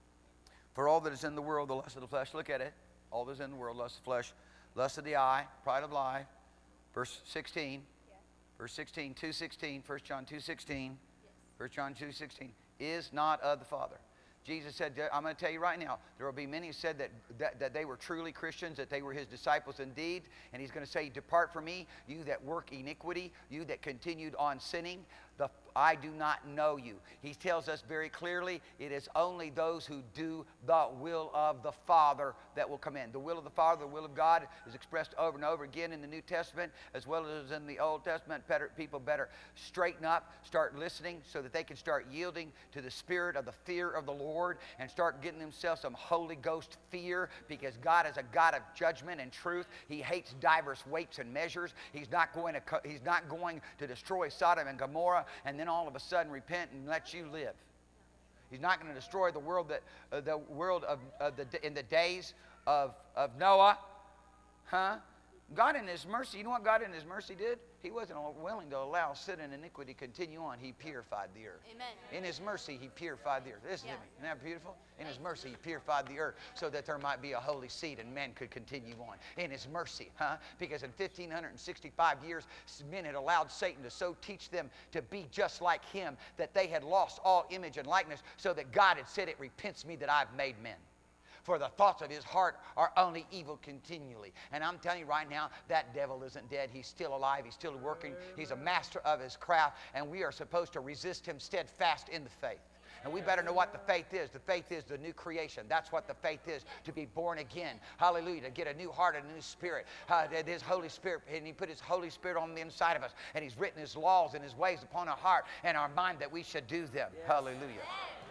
for all that is in the world, the lust of the flesh, look at it. All that is in the world, lust of the flesh, lust of the eye, pride of life. Verse sixteen. Yes. Verse sixteen, two sixteen, First John two sixteen. Yes. First John two sixteen is not of the Father. Jesus said, I'm going to tell you right now, there will be many who said that, that, that they were truly Christians, that they were his disciples indeed. And he's going to say, depart from me, you that work iniquity, you that continued on sinning. The, I do not know you. He tells us very clearly, it is only those who do the will of the Father that will come in. The will of the Father, the will of God is expressed over and over again in the New Testament as well as in the Old Testament. Better, people better straighten up, start listening so that they can start yielding to the spirit of the fear of the Lord and start getting themselves some Holy Ghost fear, because God is a God of judgment and truth. He hates diverse weights and measures. He's not going to, he's not going to destroy Sodom and Gomorrah and then all of a sudden repent and let you live. He's not going to destroy the world that uh, the world of, of the in the days of of Noah, huh? God in his mercy, you know what God in his mercy did? He wasn't willing to allow sin and iniquity to continue on. He purified the earth. Amen. In his mercy, he purified the earth. Listen Yeah. to me. Isn't that beautiful? In his mercy, he purified the earth so that there might be a holy seed and men could continue on. In his mercy, huh? Because in fifteen sixty-five years, men had allowed Satan to so teach them to be just like him that they had lost all image and likeness, so that God had said, it repents me that I've made men. For the thoughts of his heart are only evil continually. And I'm telling you right now, that devil isn't dead. He's still alive. He's still working. He's a master of his craft. And we are supposed to resist him steadfast in the faith. And we better know what the faith is. The faith is the new creation. That's what the faith is, to be born again. Hallelujah. To get a new heart and a new spirit. Uh, his Holy Spirit, and he put his Holy Spirit on the inside of us. And he's written his laws and his ways upon our heart and our mind that we should do them. Yes. Hallelujah.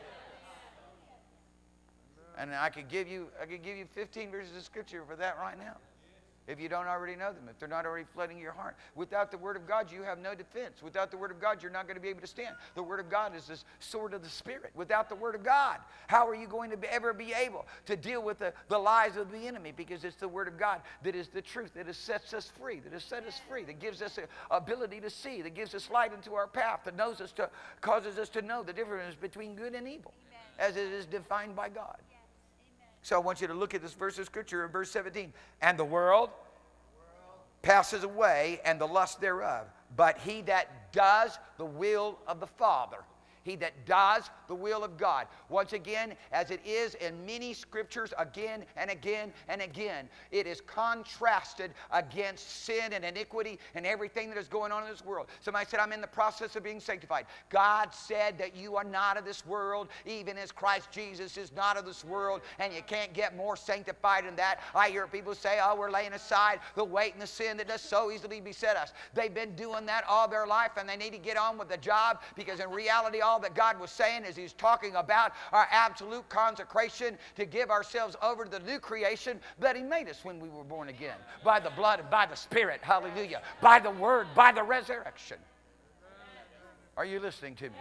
And I could give you, I could give you fifteen verses of scripture for that right now, if you don't already know them, if they're not already flooding your heart. Without the Word of God, you have no defense. Without the Word of God, you're not going to be able to stand. The Word of God is the sword of the Spirit. Without the Word of God, how are you going to be, ever be able to deal with the, the lies of the enemy? Because it's the Word of God that is the truth, that has sets us free, that has set us free, that gives us the ability to see, that gives us light into our path, that knows us to, causes us to know the difference between good and evil, Amen. As it is defined by God. So I want you to look at this verse of scripture in verse seventeen. And the world passes away and the lust thereof. But he that does the will of the Father, he that does not the will of God. Once again, as it is in many scriptures again and again and again, it is contrasted against sin and iniquity and everything that is going on in this world. Somebody said, I'm in the process of being sanctified. God said that you are not of this world, even as Christ Jesus is not of this world, and you can't get more sanctified than that. I hear people say, oh, we're laying aside the weight and the sin that does so easily beset us. They've been doing that all their life, and they need to get on with the job, because in reality all that God was saying is He's talking about our absolute consecration to give ourselves over to the new creation that He made us when we were born again, by the blood and by the Spirit, hallelujah, by the Word, by the resurrection. Are you listening to me?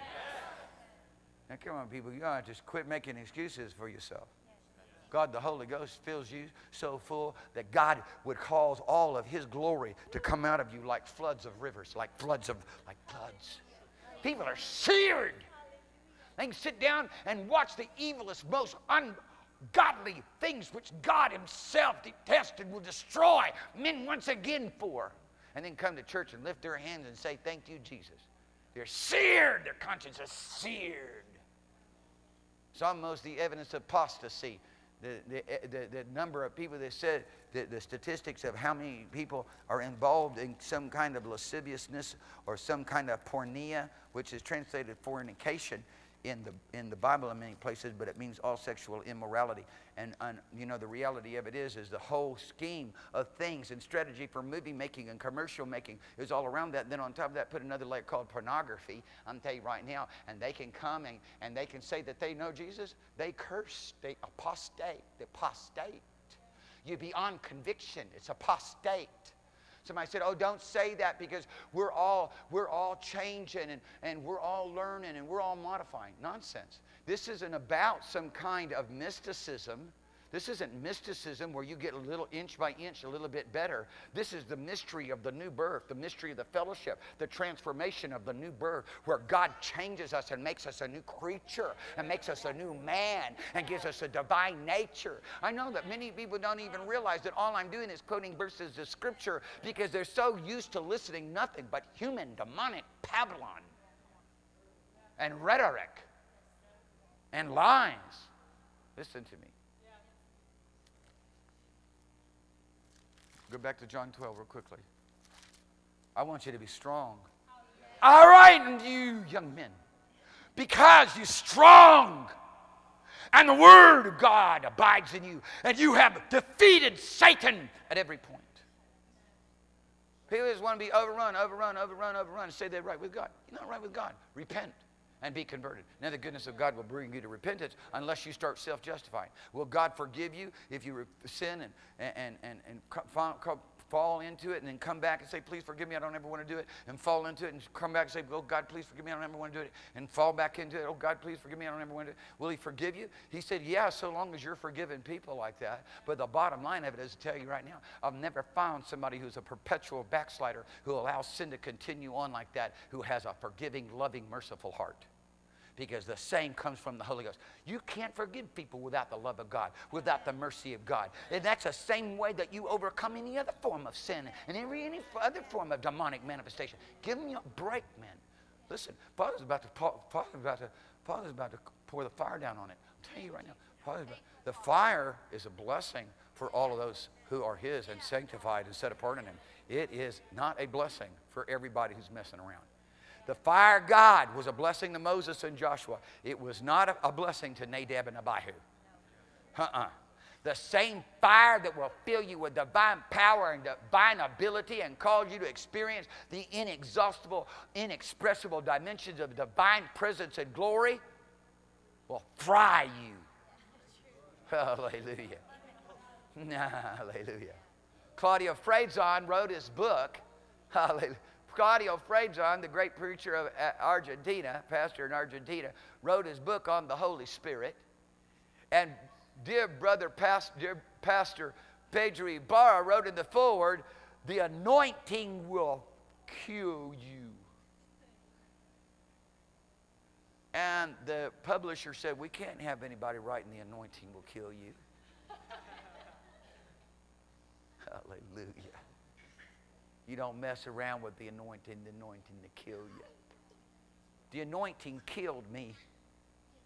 Now come on, people, you gotta just quit making excuses for yourself. God, the Holy Ghost, fills you so full that God would cause all of His glory to come out of you like floods of rivers, like floods of, like floods. People are seared. They can sit down and watch the evilest, most ungodly things which God Himself detested will destroy men once again for. And then come to church and lift their hands and say, thank you, Jesus. They're seared. Their conscience is seared. It's almost the evidence of apostasy. The, the, the, the number of people that said, the, the statistics of how many people are involved in some kind of lasciviousness or some kind of porneia, which is translated fornication in the, in the Bible in many places, but it means all sexual immorality. And, and you know, the reality of it is, is the whole scheme of things and strategy for movie making and commercial making is all around that. And then on top of that, put another layer called pornography. I'm telling you right now, and they can come and, and they can say that they know Jesus. They curse, they apostate, they apostate. You beyond conviction, it's apostate. Somebody said, oh, don't say that, because we're all, we're all changing and, and we're all learning and we're all modifying. Nonsense. This isn't about some kind of mysticism. This isn't mysticism where you get a little inch by inch a little bit better. This is the mystery of the new birth, the mystery of the fellowship, the transformation of the new birth, where God changes us and makes us a new creature and makes us a new man and gives us a divine nature. I know that many people don't even realize that all I'm doing is quoting verses of Scripture, because they're so used to listening nothing but human, demonic Babylon and rhetoric and lines. Listen to me. Go back to John twelve real quickly. I want you to be strong. All right, and you young men, because you're strong and the Word of God abides in you, and you have defeated Satan at every point. People just want to be overrun, overrun, overrun, overrun, and say they're right with God. You're not right with God. Repent and be converted. Now the goodness of God will bring you to repentance unless you start self-justifying. Will God forgive you if you sin and, and, and, and fall, fall into it and then come back and say, please forgive me, I don't ever want to do it, and fall into it and come back and say, oh God, please forgive me, I don't ever want to do it, and fall back into it, oh God, please forgive me, I don't ever want to do it. Will He forgive you? He said, yeah, so long as you're forgiving people like that. But the bottom line of it is to tell you right now, I've never found somebody who's a perpetual backslider who allows sin to continue on like that, who has a forgiving, loving, merciful heart. Because the same comes from the Holy Ghost. You can't forgive people without the love of God, without the mercy of God. And that's the same way that you overcome any other form of sin and every any other form of demonic manifestation. Give them a break, man. Listen, Father's about to, Father's about to, Father's about to pour the fire down on it. I'm telling you right now, Father's about, the fire is a blessing for all of those who are His and sanctified and set apart in Him. It is not a blessing for everybody who's messing around. The fire of God was a blessing to Moses and Joshua. It was not a, a blessing to Nadab and Abihu. Uh-uh. The same fire that will fill you with divine power and divine ability and cause you to experience the inexhaustible, inexpressible dimensions of divine presence and glory will fry you. Hallelujah. Hallelujah. Claudio Freixon wrote his book, hallelujah. Claudio Freixon, the great preacher of Argentina, pastor in Argentina, wrote his book on the Holy Spirit. And dear brother, past, dear Pastor Pedro Ibarra wrote in the foreword, the anointing will kill you. And the publisher said, we can't have anybody writing the anointing will kill you. Hallelujah. You don't mess around with the anointing, the anointing to kill you. The anointing killed me.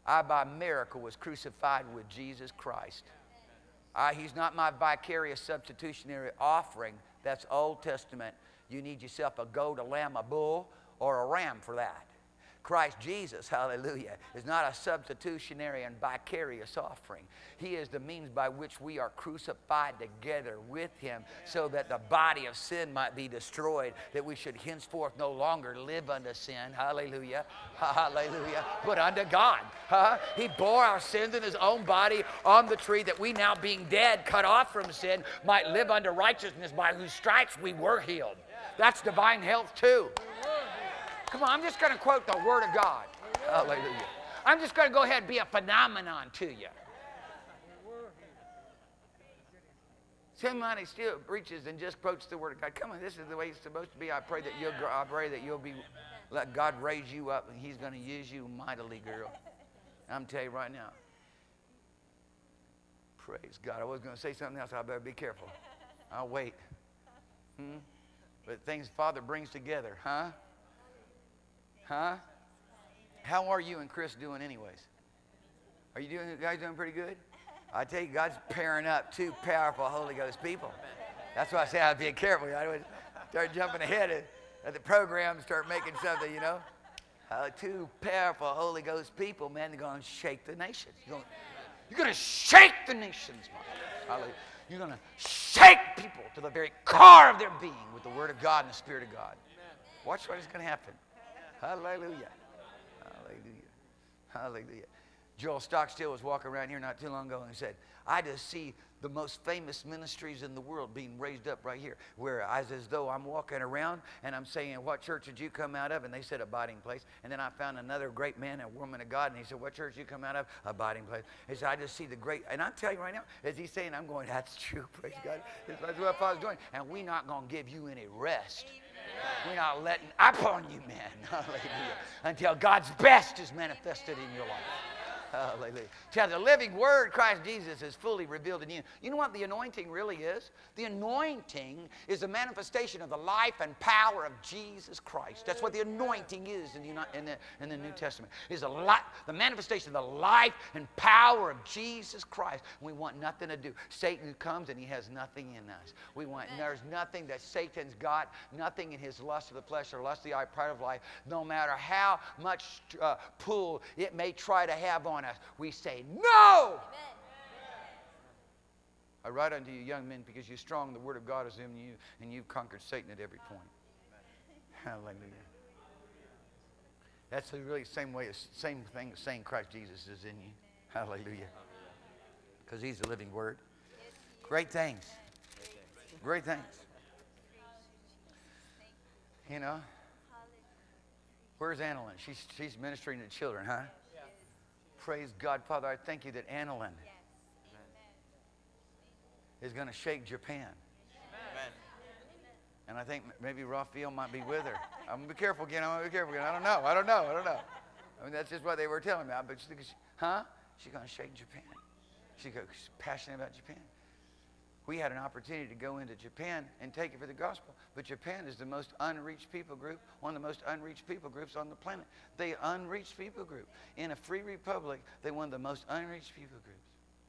I, by miracle, was crucified with Jesus Christ. I, he's not my vicarious substitutionary offering. That's Old Testament. You need yourself a goat, a lamb, a bull, or a ram for that. Christ Jesus, hallelujah, is not a substitutionary and vicarious offering. He is the means by which we are crucified together with Him so that the body of sin might be destroyed, that we should henceforth no longer live unto sin, hallelujah, hallelujah, but unto God. Huh? He bore our sins in His own body on the tree, that we now being dead, cut off from sin, might live unto righteousness, by whose stripes we were healed. That's divine health too. Come on, I'm just going to quote the Word of God. Hallelujah. I'm just going to go ahead and be a phenomenon to you. Somebody still preaches and just quotes the Word of God. Come on, this is the way it's supposed to be. I pray that you'll, I pray that you'll be, let God raise you up, and He's going to use you mightily, girl. I'm telling you right now. Praise God. I was going to say something else. I better be careful. I'll wait. Hmm? But things Father brings together, huh? Huh? How are you and Chris doing anyways? Are you doing, you guys doing pretty good? I tell you, God's pairing up two powerful Holy Ghost people. That's why I say I'd be careful. I would start jumping ahead of, of the program, start making something, you know. Uh, two powerful Holy Ghost people, man, they're going to shake the nations. You're going, you're going to shake the nations, man. Hallelujah. You're going to shake people to the very core of their being with the Word of God and the Spirit of God. Watch what is going to happen. Hallelujah. Hallelujah. Hallelujah. Joel Stockstill was walking around here not too long ago and he said, I just see the most famous ministries in the world being raised up right here. Where I was as though I'm walking around and I'm saying, what church did you come out of? And they said, Abiding Place. And then I found another great man, a woman of God, and he said, what church did you come out of? Abiding Place. He said, I just see the great, and I'm telling you right now, as he's saying, I'm going, that's true, praise God. That's what Father's doing. And we're not going to give you any rest. We're not letting up on you, man. Hallelujah. Until God's best is manifested in your life. Hallelujah. Till the living Word, Christ Jesus, is fully revealed in you. You know what the anointing really is? The anointing is a manifestation of the life and power of Jesus Christ. That's what the anointing is in the, in the, in the New Testament. Is a lot, the manifestation of the life and power of Jesus Christ. We want nothing to do. Satan comes and he has nothing in us. We want, there's nothing that Satan's got, nothing in his lust of the flesh or lust of the eye, pride of life. No matter how much uh, pull it may try to have on us, we say no. I write unto you, young men, because you're strong, the Word of God is in you, and you've conquered Satan at every point. Hallelujah. That's the really same way, same thing as saying Christ Jesus is in you. Hallelujah. Because He's the living Word. Great things. Great things. You know. Where's Annalyn? She's, she's ministering to children, huh? Praise God. Father, I thank you that Annalyn is going to shake Japan. Amen. And I think maybe Raphael might be with her. I'm going to be careful again. I'm going to be careful again. I don't know. I don't know. I don't know. I mean, that's just what they were telling me. But she, huh? She's going to shake Japan. She's passionate about Japan. We had an opportunity to go into Japan and take it for the gospel. But Japan is the most unreached people group, one of the most unreached people groups on the planet. They unreached people group. In a free republic, they're one of the most unreached people groups.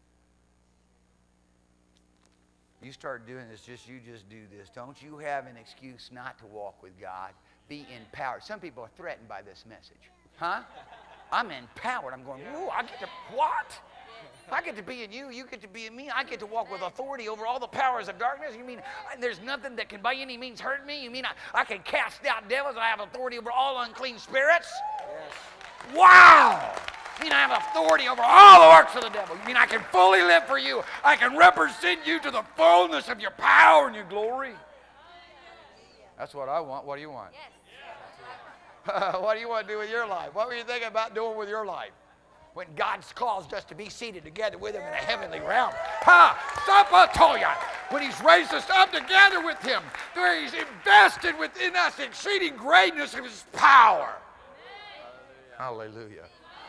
You start doing this, just you just do this. Don't you have an excuse not to walk with God. Be empowered. Some people are threatened by this message. Huh? I'm empowered. I'm going, whoa, I get to, what? I get to be in you. You get to be in me. I get to walk with authority over all the powers of darkness. You mean I, there's nothing that can by any means hurt me? You mean I, I can cast out devils and I have authority over all unclean spirits? Yes. Wow! You mean I have authority over all the works of the devil? You mean I can fully live for you? I can represent you to the fullness of your power and your glory? That's what I want. What do you want? Yes. What do you want to do with your life? What were you thinking about doing with your life? When God's caused us to be seated together with Him in a heavenly realm. Ha! Sapatoya! When He's raised us up together with Him, where He's invested within us the exceeding greatness of His power. Hallelujah.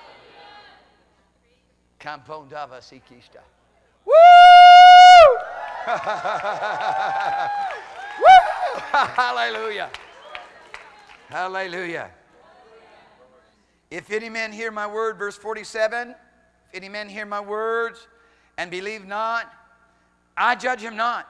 Campondava sikista. Woo! Woo! Hallelujah. Hallelujah. If any man hear my word, verse forty-seven, if any man hear my words and believe not, I judge him not.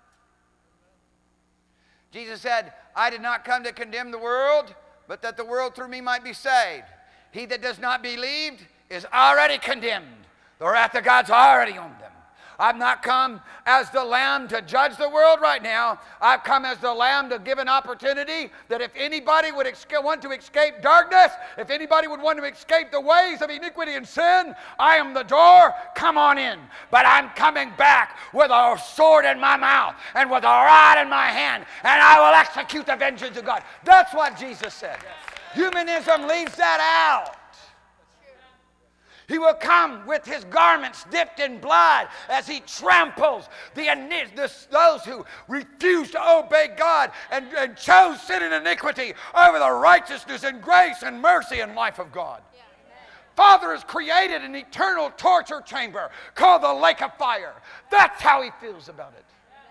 Jesus said, I did not come to condemn the world, but that the world through me might be saved. He that does not believe is already condemned. The wrath of God's already on them. I've not come as the Lamb to judge the world right now. I've come as the Lamb to give an opportunity that if anybody would want to escape darkness, if anybody would want to escape the ways of iniquity and sin, I am the door. Come on in. But I'm coming back with a sword in my mouth and with a rod in my hand, and I will execute the vengeance of God. That's what Jesus said. Humanism leaves that out. He will come with his garments dipped in blood as he tramples the, the, those who refuse to obey God and, and chose sin and iniquity over the righteousness and grace and mercy and life of God. Yeah, Father has created an eternal torture chamber called the lake of fire. That's how he feels about it.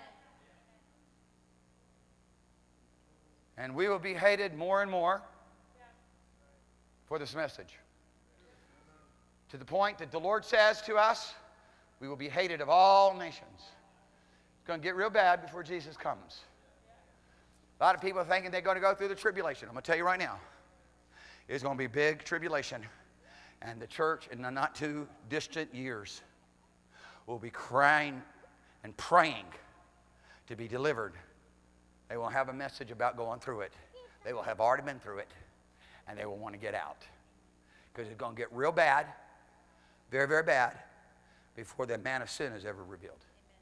And we will be hated more and more for this message. To the point that the Lord says to us, we will be hated of all nations. It's going to get real bad before Jesus comes. A lot of people are thinking they're going to go through the tribulation. I'm going to tell you right now, it's going to be big tribulation. And the church in the not too distant years will be crying and praying to be delivered. They will have a message about going through it. They will have already been through it. And they will want to get out. Because it's going to get real bad. Very, very bad before the man of sin is ever revealed.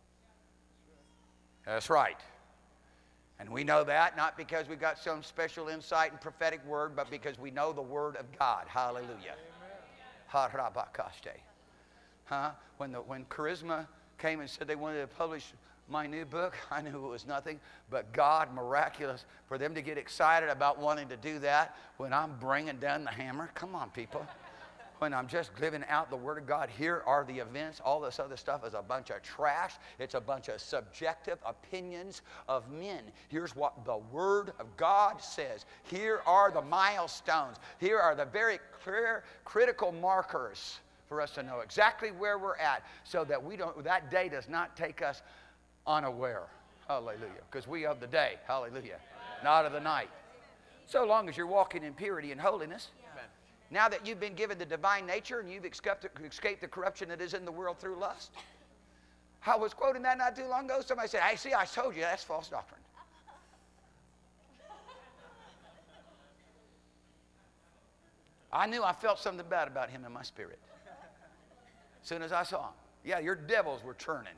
That's right. And we know that not because we got some special insight and prophetic word, but because we know the word of God. Hallelujah. Huh? When, the, when Charisma came and said they wanted to publish my new book, I knew it was nothing but God miraculous for them to get excited about wanting to do that when I'm bringing down the hammer. Come on, people. When I'm just living out the Word of God, here are the events. All this other stuff is a bunch of trash. It's a bunch of subjective opinions of men. Here's what the Word of God says. Here are the milestones. Here are the very clear, critical markers for us to know exactly where we're at so that we don't, that day does not take us unaware. Hallelujah. Because we of the day. Hallelujah. Not of the night. So long as you're walking in purity and holiness. Now that you've been given the divine nature and you've escaped, escaped the corruption that is in the world through lust. I was quoting that not too long ago. Somebody said, I see, I told you, that's false doctrine. I knew I felt something bad about him in my spirit. As soon as I saw him. Yeah, your devils were churning.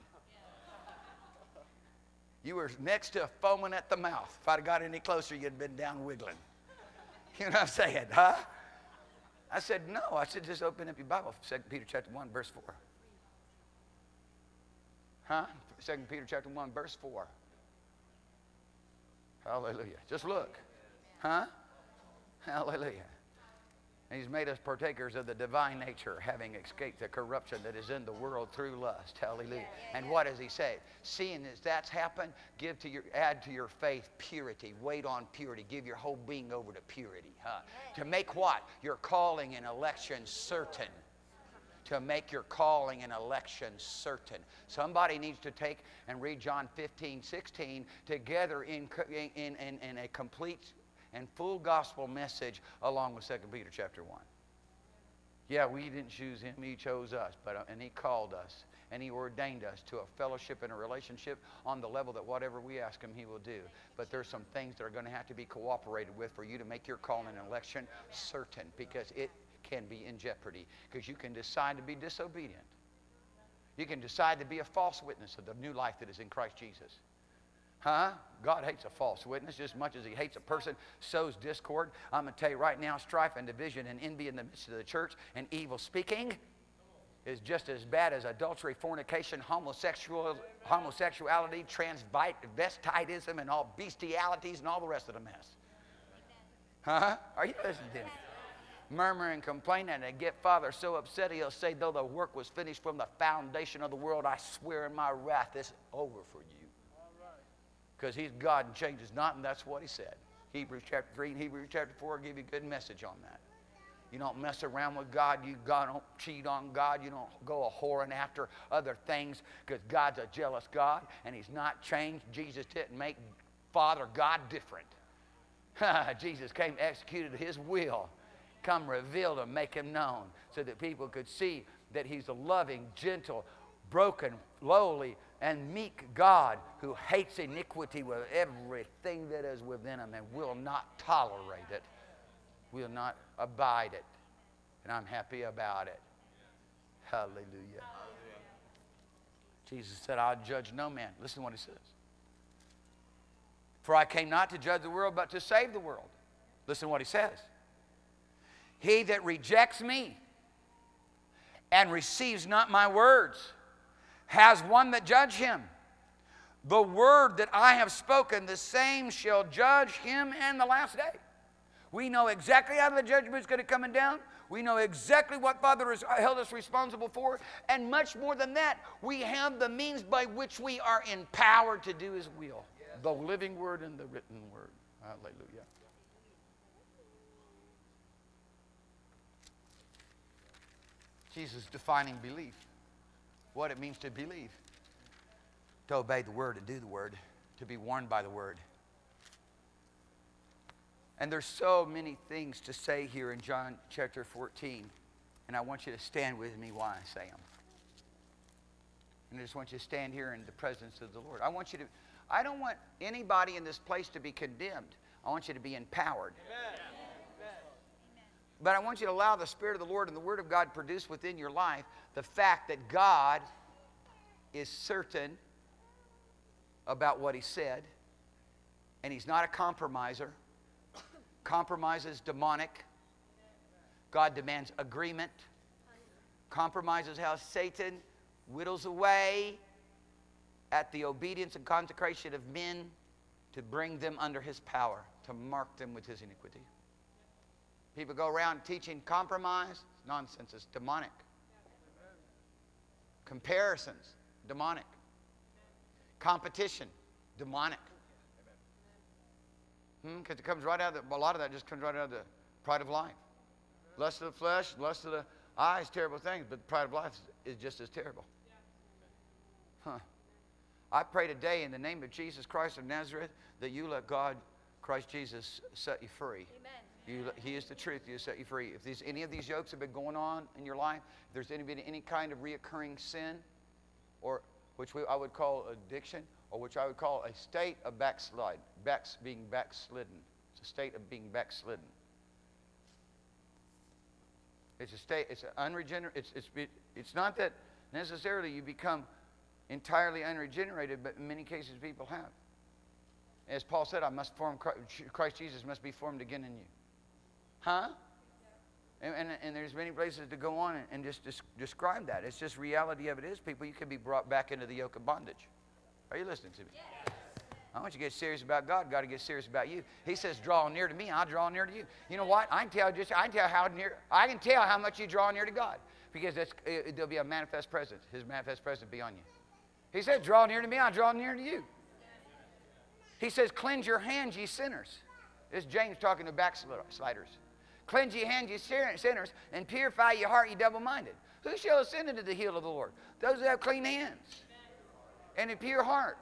You were next to foaming at the mouth. If I'd have got any closer, you'd been down wiggling. You know what I'm saying, huh? I said, no. I said, just open up your Bible. Second Peter chapter one, verse four. Huh? Second Peter chapter one, verse four. Hallelujah. Just look. Huh? Hallelujah. And he's made us partakers of the divine nature, having escaped the corruption that is in the world through lust. Hallelujah. Yeah, yeah, and yeah. What does he say? Seeing as that's happened, give to your, add to your faith purity. Wait on purity. Give your whole being over to purity. Huh? To make what? Your calling and election certain. To make your calling and election certain. Somebody needs to take and read John fifteen, sixteen together in, in, in, in a complete and full gospel message along with Second Peter chapter one. Yeah, we didn't choose him. He chose us. But, uh, and he called us. And he ordained us to a fellowship and a relationship on the level that whatever we ask him, he will do. But there's some things that are going to have to be cooperated with for you to make your calling and election certain. Because it can be in jeopardy. Because you can decide to be disobedient. You can decide to be a false witness of the new life that is in Christ Jesus. Huh? God hates a false witness just as much as he hates a person sows discord. I'm going to tell you right now, strife and division and envy in the midst of the church and evil speaking is just as bad as adultery, fornication, homosexual, homosexuality, transvestitism, and all bestialities and all the rest of the mess. Huh? Are you listening to me? Murmur and complain, and they get Father so upset he'll say, though the work was finished from the foundation of the world, I swear in my wrath, it's over for you. Because he's God and changes not, and that's what he said. Hebrews chapter three and Hebrews chapter four give you a good message on that. You don't mess around with God. You don't cheat on God. You don't go a whoring after other things, because God's a jealous God, and He's not changed. Jesus didn't make Father God different. Jesus came, executed His will, come revealed Him, make Him known, so that people could see that He's a loving, gentle, broken, lowly, and meek God who hates iniquity with everything that is within Him and will not tolerate it, will not abide it. And I'm happy about it. Hallelujah. Jesus said, I'll judge no man. Listen to what He says. For I came not to judge the world, but to save the world. Listen to what He says. He that rejects me and receives not my words has one that judge him. The word that I have spoken, the same shall judge him in the last day. We know exactly how the judgment is going to come down. We know exactly what Father has held us responsible for. And much more than that, we have the means by which we are empowered to do His will. Yes. The living word and the written word. Hallelujah. Jesus defining belief. What it means to believe. To obey the word and do the word. To be warned by the word. And there's so many things to say here in John chapter fourteen. And I want you to stand with me while I say them. And I just want you to stand here in the presence of the Lord. I want you to, I don't want anybody in this place to be condemned. I want you to be empowered. Amen. But I want you to allow the Spirit of the Lord and the Word of God produce within your life the fact that God is certain about what He said. And He's not a compromiser. Compromise is demonic. God demands agreement. Compromise is how Satan whittles away at the obedience and consecration of men to bring them under his power, to mark them with his iniquity. People go around teaching compromise. It's nonsense. It's demonic. Comparisons, demonic. Competition, demonic. Because it comes right out of the, a lot of that just comes right out of the pride of life. Lust of the flesh, lust of the eyes, terrible things, but the pride of life is just as terrible. Huh. I pray today in the name of Jesus Christ of Nazareth that you let God, Christ Jesus, set you free. Amen. You, he is the truth. He'll set you free. If there's any of these yokes have been going on in your life, if there's any, been any kind of reoccurring sin, or which we, I would call addiction, or which I would call a state of backslide, backs, being backslidden. It's a state of being backslidden. It's a state, it's an unregenerate, it's, it's, it's not that necessarily you become entirely unregenerated, but in many cases people have. As Paul said, I must form, Christ Jesus must be formed again in you. Huh? And, and, and there's many places to go on and, and just, just describe that. It's just reality of it is, people, you can be brought back into the yoke of bondage. Are you listening to me? Yes. I want you to get serious about God. God to get serious about you. He says, draw near to me, I'll draw near to you. You know what? I can tell just I can tell how near I can tell how much you draw near to God. Because that's, it, there'll be a manifest presence. His manifest presence be on you. He says, draw near to me, I'll draw near to you. He says, cleanse your hands, ye sinners. This is James talking to backsliders. Cleanse ye hands, ye sinners, and purify your heart, ye double-minded. Who shall ascend into the hill of the Lord? Those who have clean hands and a pure heart.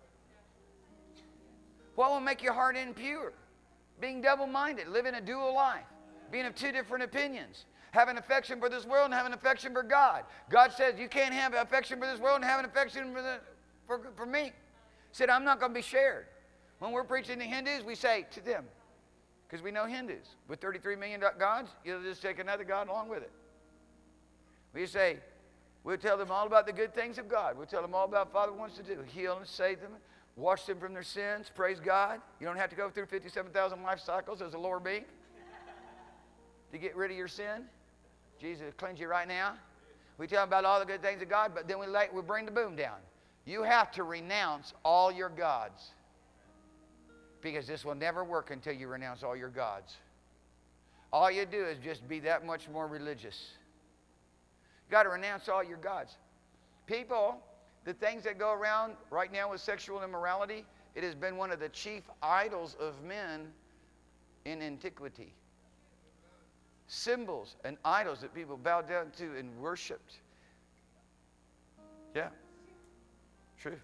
What will make your heart impure? Being double-minded, living a dual life, being of two different opinions, having affection for this world and having affection for God. God says you can't have affection for this world and have an affection for, the, for, for me. He said, I'm not going to be shared. When we're preaching to Hindus, we say to them, because we know Hindus, with thirty-three million gods, you'll just take another god along with it. We say, we'll tell them all about the good things of God. We'll tell them all about what Father wants to do. Heal and save them, wash them from their sins, praise God. You don't have to go through fifty-seven thousand life cycles as a lower being to get rid of your sin. Jesus will cleanse you right now. We tell them about all the good things of God, but then we, lay, we bring the boom down. You have to renounce all your gods. Because this will never work until you renounce all your gods. All you do is just be that much more religious. You've got to renounce all your gods. People, the things that go around right now with sexual immorality, it has been one of the chief idols of men in antiquity. symbols and idols that people bow down to and worshiped. Yeah, true.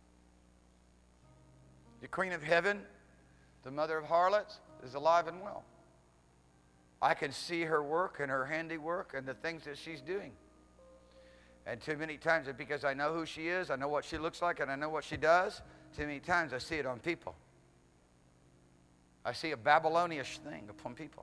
The Queen of Heaven, the mother of harlots, is alive and well. I can see her work and her handiwork and the things that she's doing. And too many times, because I know who she is, I know what she looks like, and I know what she does, too many times I see it on people. I see a Babylonish thing upon people.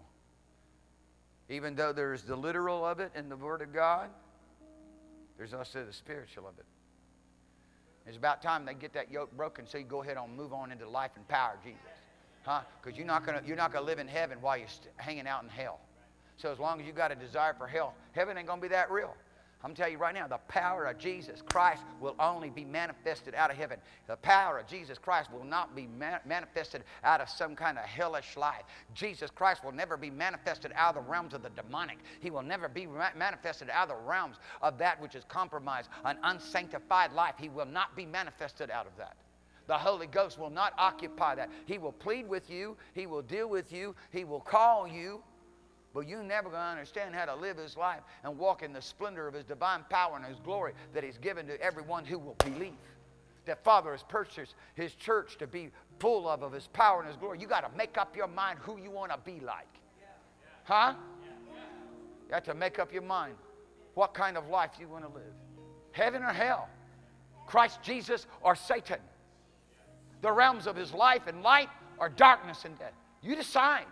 Even though there's the literal of it in the Word of God, there's also the spiritual of it. It's about time they get that yoke broken so you go ahead and move on into life and power of Jesus. Huh? Because you're not going to you're not going to live in heaven while you're hanging out in hell. So as long as you got a desire for hell, heaven ain't going to be that real. I'm telling you right now, the power of Jesus Christ will only be manifested out of heaven. The power of Jesus Christ will not be ma manifested out of some kind of hellish life. Jesus Christ will never be manifested out of the realms of the demonic. He will never be ma manifested out of the realms of that which is compromised, an unsanctified life. He will not be manifested out of that. The Holy Ghost will not occupy that. He will plead with you. He will deal with you. He will call you. But you're never going to understand how to live His life and walk in the splendor of His divine power and His glory that He's given to everyone who will believe. That Father has purchased His church to be full of, of His power and His glory. You got to make up your mind who you want to be like. Huh? You have to make up your mind what kind of life you want to live. Heaven or hell. Christ Jesus or Satan. The realms of His life and light or darkness and death. You decide.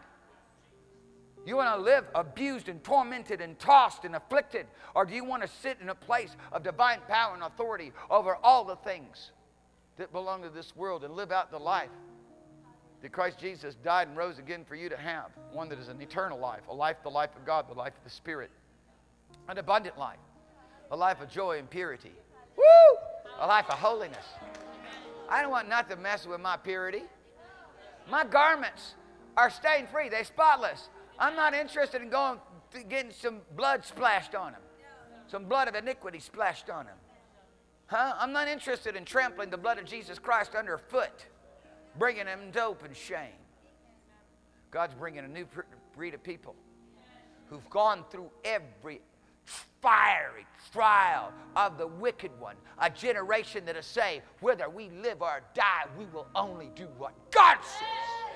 You want to live abused and tormented and tossed and afflicted? Or do you want to sit in a place of divine power and authority over all the things that belong to this world and live out the life that Christ Jesus died and rose again for you to have? One that is an eternal life, a life, the life of God, the life of the Spirit. An abundant life, a life of joy and purity. Woo! A life of holiness. I don't want nothing messing with my purity. My garments are stain free. They're spotless. I'm not interested in going getting some blood splashed on them. Some blood of iniquity splashed on them. Huh? I'm not interested in trampling the blood of Jesus Christ underfoot, bringing them into open shame. God's bringing a new breed of people who've gone through every fiery trial of the wicked one. A generation that will say, whether we live or die, we will only do what God says.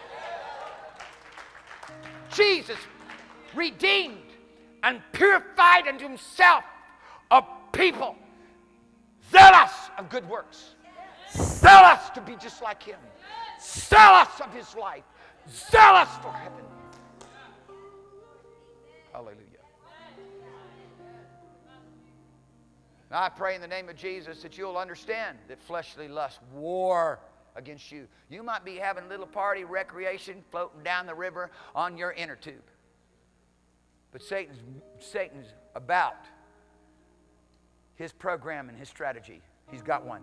Jesus redeemed and purified unto Himself a people zealous of good works, zealous to be just like Him, zealous of His life, zealous for heaven. Hallelujah. Now I pray in the name of Jesus that you'll understand that fleshly lust war against you. You might be having a little party, recreation, floating down the river on your inner tube. But Satan's, Satan's about his program and his strategy. He's got one.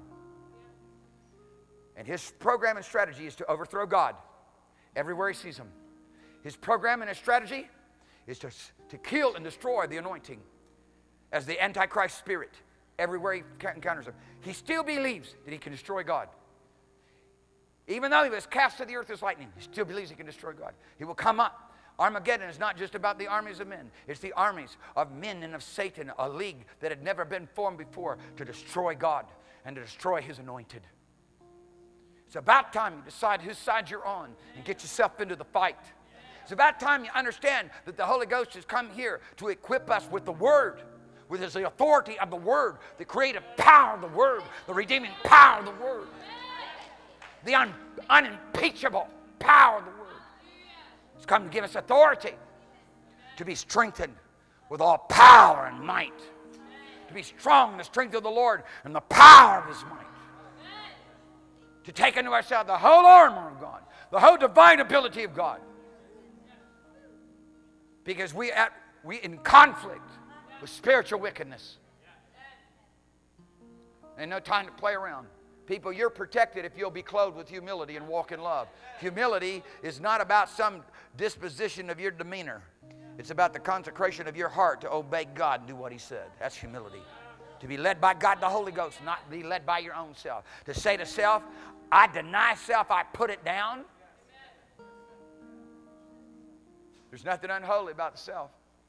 And his program and strategy is to overthrow God everywhere he sees him. His program and his strategy is to, to kill and destroy the anointing as the Antichrist spirit everywhere he encounters him. He still believes that he can destroy God. Even though he was cast to the earth as lightning, he still believes he can destroy God. He will come up. Armageddon is not just about the armies of men. It's the armies of men and of Satan, a league that had never been formed before to destroy God and to destroy His anointed. It's about time you decide whose side you're on and get yourself into the fight. It's about time you understand that the Holy Ghost has come here to equip us with the Word, with His the authority of the Word, the creative power of the Word, the redeeming power of the Word, the un unimpeachable power of the Word. It's come to give us authority to be strengthened with all power and might, to be strong in the strength of the Lord and the power of His might, to take unto ourselves the whole armor of God, the whole divine ability of God, because we at we in conflict with spiritual wickedness. Ain't no time to play around. People, you're protected if you'll be clothed with humility and walk in love. Humility is not about some disposition of your demeanor. It's about the consecration of your heart to obey God and do what He said. That's humility. To be led by God the Holy Ghost, not be led by your own self. To say to self, I deny self, I put it down. There's nothing unholy about the self.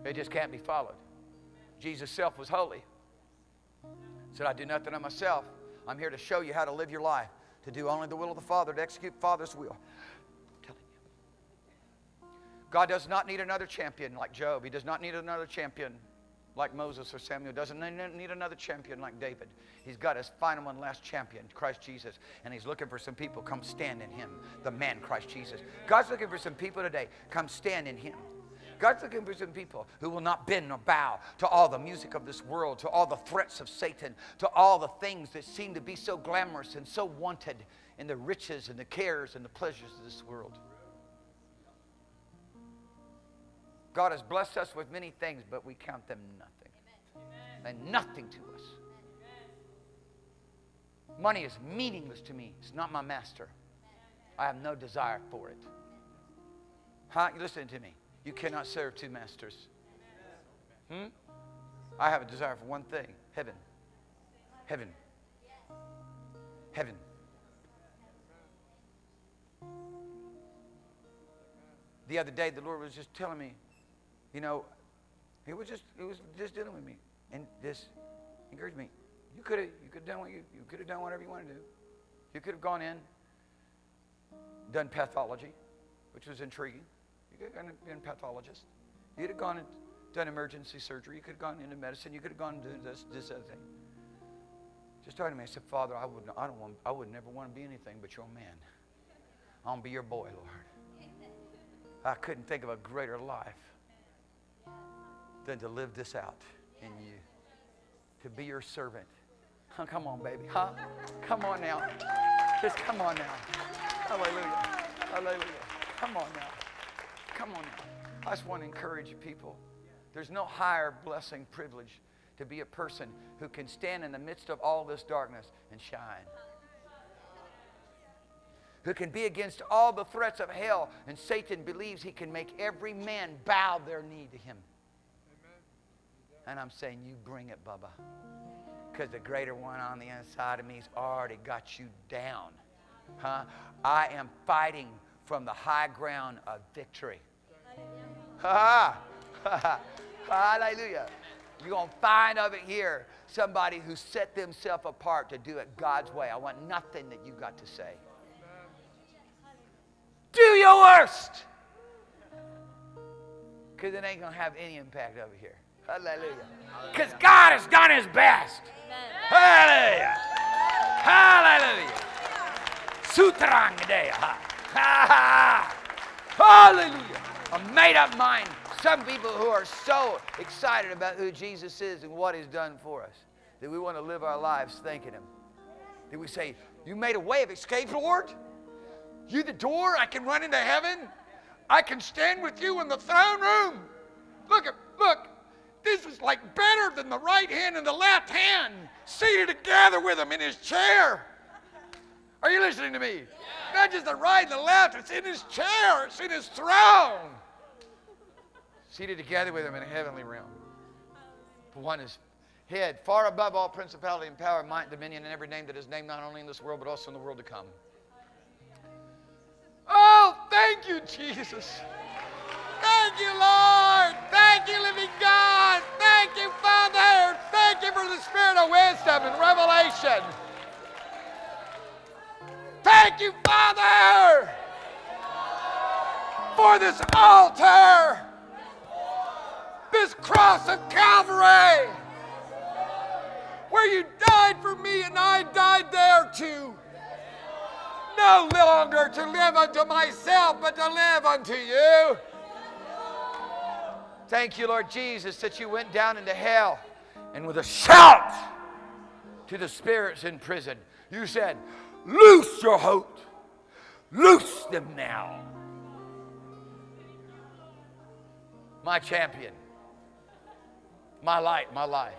It just can't be followed. Jesus' self was holy. Said, I do nothing of myself. I'm here to show you how to live your life, to do only the will of the Father, to execute Father's will. I'm telling you. God does not need another champion like Job. He does not need another champion like Moses or Samuel. He doesn't need another champion like David. He's got his final and last champion, Christ Jesus. And he's looking for some people, come stand in him, the man Christ Jesus. God's looking for some people today, come stand in him. God's looking for some people who will not bend nor bow to all the music of this world, to all the threats of Satan, to all the things that seem to be so glamorous and so wanted in the riches and the cares and the pleasures of this world. God has blessed us with many things, but we count them nothing. Amen. And nothing to us. Amen. Money is meaningless to me. It's not my master. I have no desire for it. Huh? You listen to me. You cannot serve two masters. Hmm? I have a desire for one thing. Heaven. Heaven. Heaven. The other day, the Lord was just telling me, you know, He was just, He was just dealing with me, and this encouraged me. You could have, you could have done what you, you could have done whatever you wanted to do. You could have gone in, done pathology, which was intriguing. You could have been a pathologist. You could have gone and done emergency surgery. You could have gone into medicine. You could have gone and done this, this other thing. Just talking to me, I said, Father, I would, I don't want, I would never want to be anything but your man. I want to be your boy, Lord. I couldn't think of a greater life than to live this out in you, to be your servant. Oh, come on, baby. Huh? Come on now. Just come on now. Hallelujah. Hallelujah. Come on now. Come on now. I just want to encourage you people. There's no higher blessing, privilege to be a person who can stand in the midst of all this darkness and shine. Who can be against all the threats of hell, and Satan believes he can make every man bow their knee to him. And I'm saying, you bring it, Bubba. Because the greater one on the inside of me has already got you down. Huh? I am fighting from the high ground of victory. Ha ha! Hallelujah. You're going to find over here somebody who set themselves apart to do it God's way. I want nothing that you got to say. Do your worst. Because it ain't going to have any impact over here. Hallelujah. Because God has done His best. Hallelujah. Hallelujah. Sutrangadea. Hallelujah. A made up mind. Some people who are so excited about who Jesus is and what He's done for us that we want to live our lives thanking Him. That we say, you made a way of escape, Lord. You the door. I can run into heaven. I can stand with you in the throne room. Look at, look. This is like better than the right hand and the left hand seated together with Him in His chair. Are you listening to me? Yeah. Not just the right and the left. It's in His chair. It's in His throne. Seated together with Him in a heavenly realm. One is head, far above all principality and power, might, dominion, and every name that is named not only in this world but also in the world to come. Oh, thank you, Jesus. Thank you, Lord. Thank you, living God. Thank you, Father. Thank you for the spirit of wisdom and revelation. Thank you, Father, for this altar, this cross of Calvary, where you died for me and I died there too. No longer to live unto myself, but to live unto you. Thank you, Lord Jesus, that you went down into hell and with a shout to the spirits in prison, you said, loose your hold. Loose them now. My champion. My light, my life.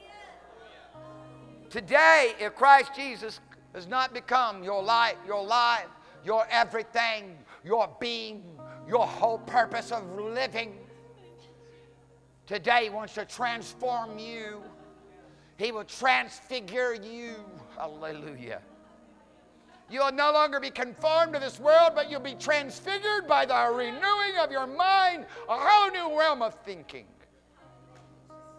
Today, if Christ Jesus has not become your light, your life, your everything, your being, your whole purpose of living, today He wants to transform you. He will transfigure you. Hallelujah. You'll no longer be conformed to this world, but you'll be transfigured by the renewing of your mind, a whole new realm of thinking.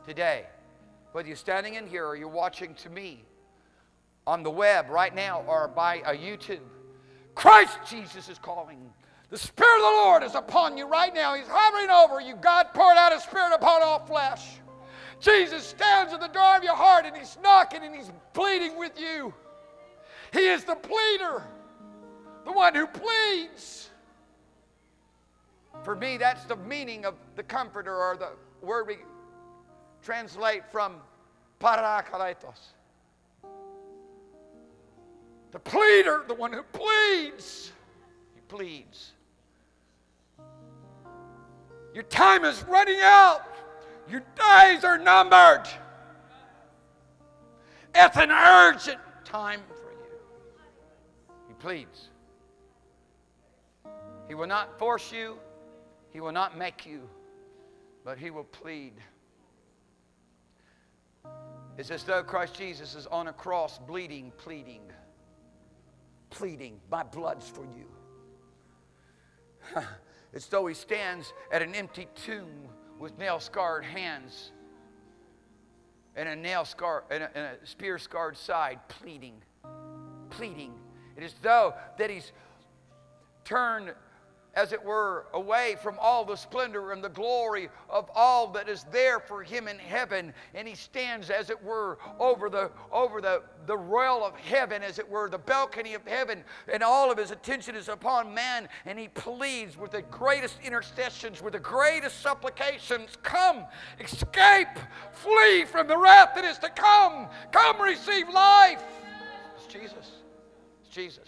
today, whether you're standing in here or you're watching to me on the web right now or by a YouTube, Christ Jesus is calling. The Spirit of the Lord is upon you right now. He's hovering over you. God poured out His Spirit upon all flesh. Jesus stands at the door of your heart and He's knocking and He's pleading with you. He is the pleader, the one who pleads. For me, that's the meaning of the Comforter, or the word we translate from parakletos. The pleader, the one who pleads. He pleads. Your time is running out. Your days are numbered. It's an urgent time for you. He pleads. He will not force you. He will not make you. But He will plead. It's as though Christ Jesus is on a cross bleeding, pleading. Pleading, my blood's for you. It's though He stands at an empty tomb with nail-scarred hands and a nail scar and a, and a spear-scarred side, pleading, pleading. It is though that He's turned, as it were, away from all the splendor and the glory of all that is there for Him in heaven, and He stands, as it were, over the over the the royal of heaven, as it were, the balcony of heaven, and all of His attention is upon man, and He pleads with the greatest intercessions, with the greatest supplications, come, escape, flee from the wrath that is to come, come receive life. It's Jesus. It's Jesus.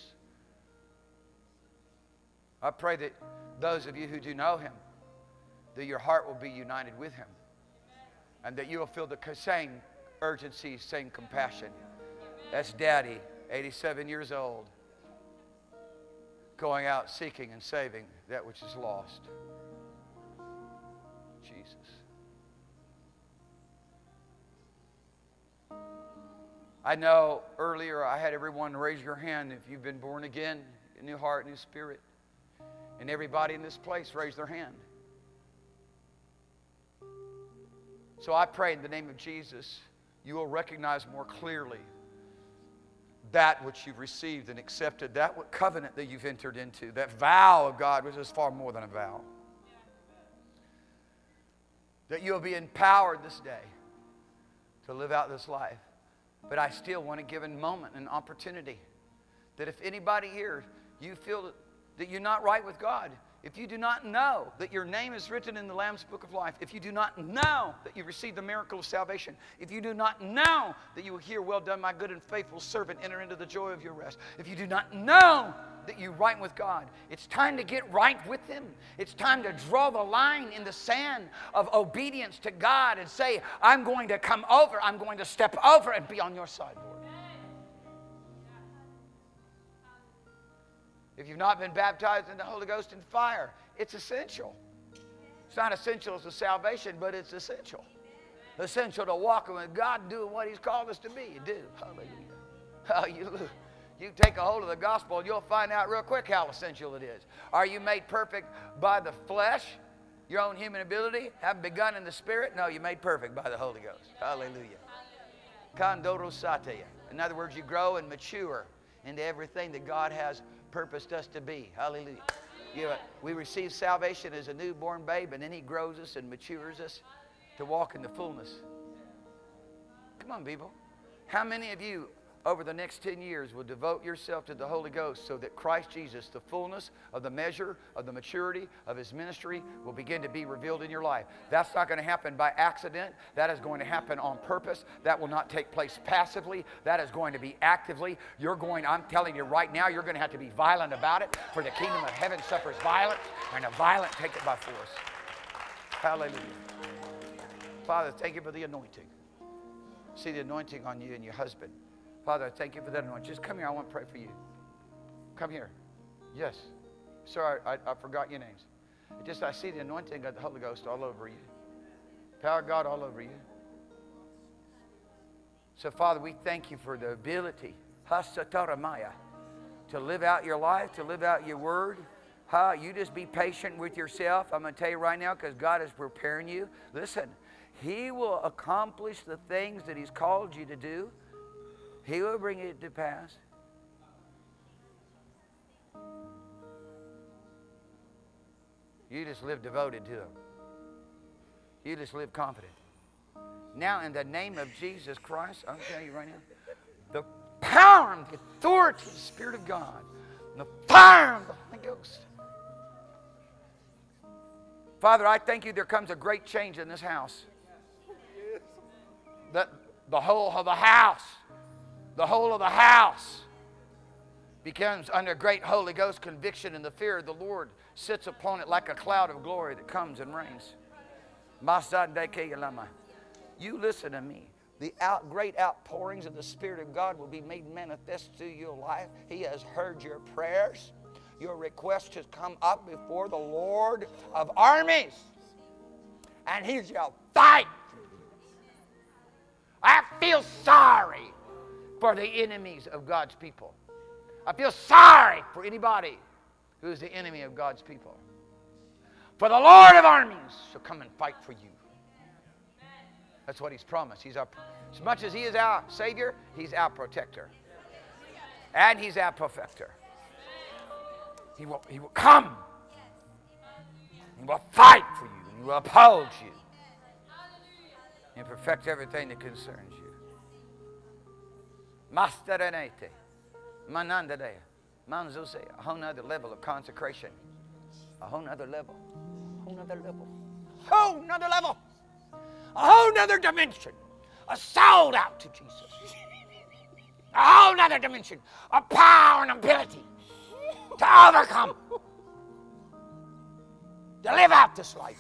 I pray that those of you who do know Him, that your heart will be united with Him, and that you will feel the same urgency, same compassion. That's Daddy, eighty-seven years old, going out seeking and saving that which is lost. Jesus. I know earlier I had everyone raise your hand if you've been born again, a new heart, new spirit. And everybody in this place raised their hand. So I pray in the name of Jesus, you will recognize more clearly that which you've received and accepted, that covenant that you've entered into, that vow of God, which is far more than a vow. That you'll be empowered this day to live out this life. But I still want to give a moment, an opportunity, that if anybody here, you feel that that you're not right with God, if you do not know that your name is written in the Lamb's Book of Life, if you do not know that you received the miracle of salvation, if you do not know that you will hear, well done, my good and faithful servant, enter into the joy of your rest, if you do not know that you're right with God, it's time to get right with Him. It's time to draw the line in the sand of obedience to God and say, I'm going to come over, I'm going to step over and be on your side, Lord. If you've not been baptized in the Holy Ghost and fire, it's essential. It's not essential as a salvation, but it's essential. Essential to walking with God and doing what He's called us to be. You do. Hallelujah. Oh, you, you take a hold of the gospel and you'll find out real quick how essential it is. Are you made perfect by the flesh, your own human ability? Haven't begun in the Spirit? No, you're made perfect by the Holy Ghost. Hallelujah. Kandoro sateya. In other words, you grow and mature into everything that God has purposed us to be. Hallelujah. You know, we receive salvation as a newborn babe, and then He grows us and matures us to walk in the fullness. Come on, people. How many of you over the next ten years will devote yourself to the Holy Ghost so that Christ Jesus, the fullness of the measure of the maturity of His ministry, will begin to be revealed in your life? That's not going to happen by accident. That is going to happen on purpose. That will not take place passively. That is going to be actively. You're going, I'm telling you right now, you're going to have to be violent about it, for the kingdom of heaven suffers violence, and the violent take it by force. Hallelujah. Father, thank you for the anointing. See the anointing on you and your husband. Father, I thank you for that anointing. Just come here. I want to pray for you. Come here. Yes. Sorry, I, I forgot your names. Just I see the anointing of the Holy Ghost all over you. Power of God all over you. So, Father, we thank you for the ability, hasataramaya, to live out your life, to live out your word. Ha, you just be patient with yourself. I'm going to tell you right now, because God is preparing you. Listen, He will accomplish the things that He's called you to do. He will bring it to pass. You just live devoted to Him. You just live confident. Now, in the name of Jesus Christ, I'm telling you right now, the power and the authority of the Spirit of God, and the fire of the Holy Ghost. Father, I thank you there comes a great change in this house. That the whole of the house, the whole of the house becomes under great Holy Ghost conviction, and the fear of the Lord sits upon it like a cloud of glory that comes and rains. You listen to me. The out, great outpourings of the Spirit of God will be made manifest through your life. He has heard your prayers. Your request has come up before the Lord of armies. And He shall fight. I feel sorry for the enemies of God's people. I feel sorry for anybody who is the enemy of God's people. For the Lord of armies shall come and fight for you. That's what He's promised. He's our, as much as He is our Savior, He's our protector. And He's our perfecter. He will, he will come. He will fight for you. And He will uphold you. And perfect everything that concerns you. Masteranete. Manandadea. Manzosea. A whole nother level of consecration. A whole nother level. A whole nother level. A whole nother level. A whole nother dimension. A sold out to Jesus. A whole nother dimension of power and ability to overcome. To live out this life.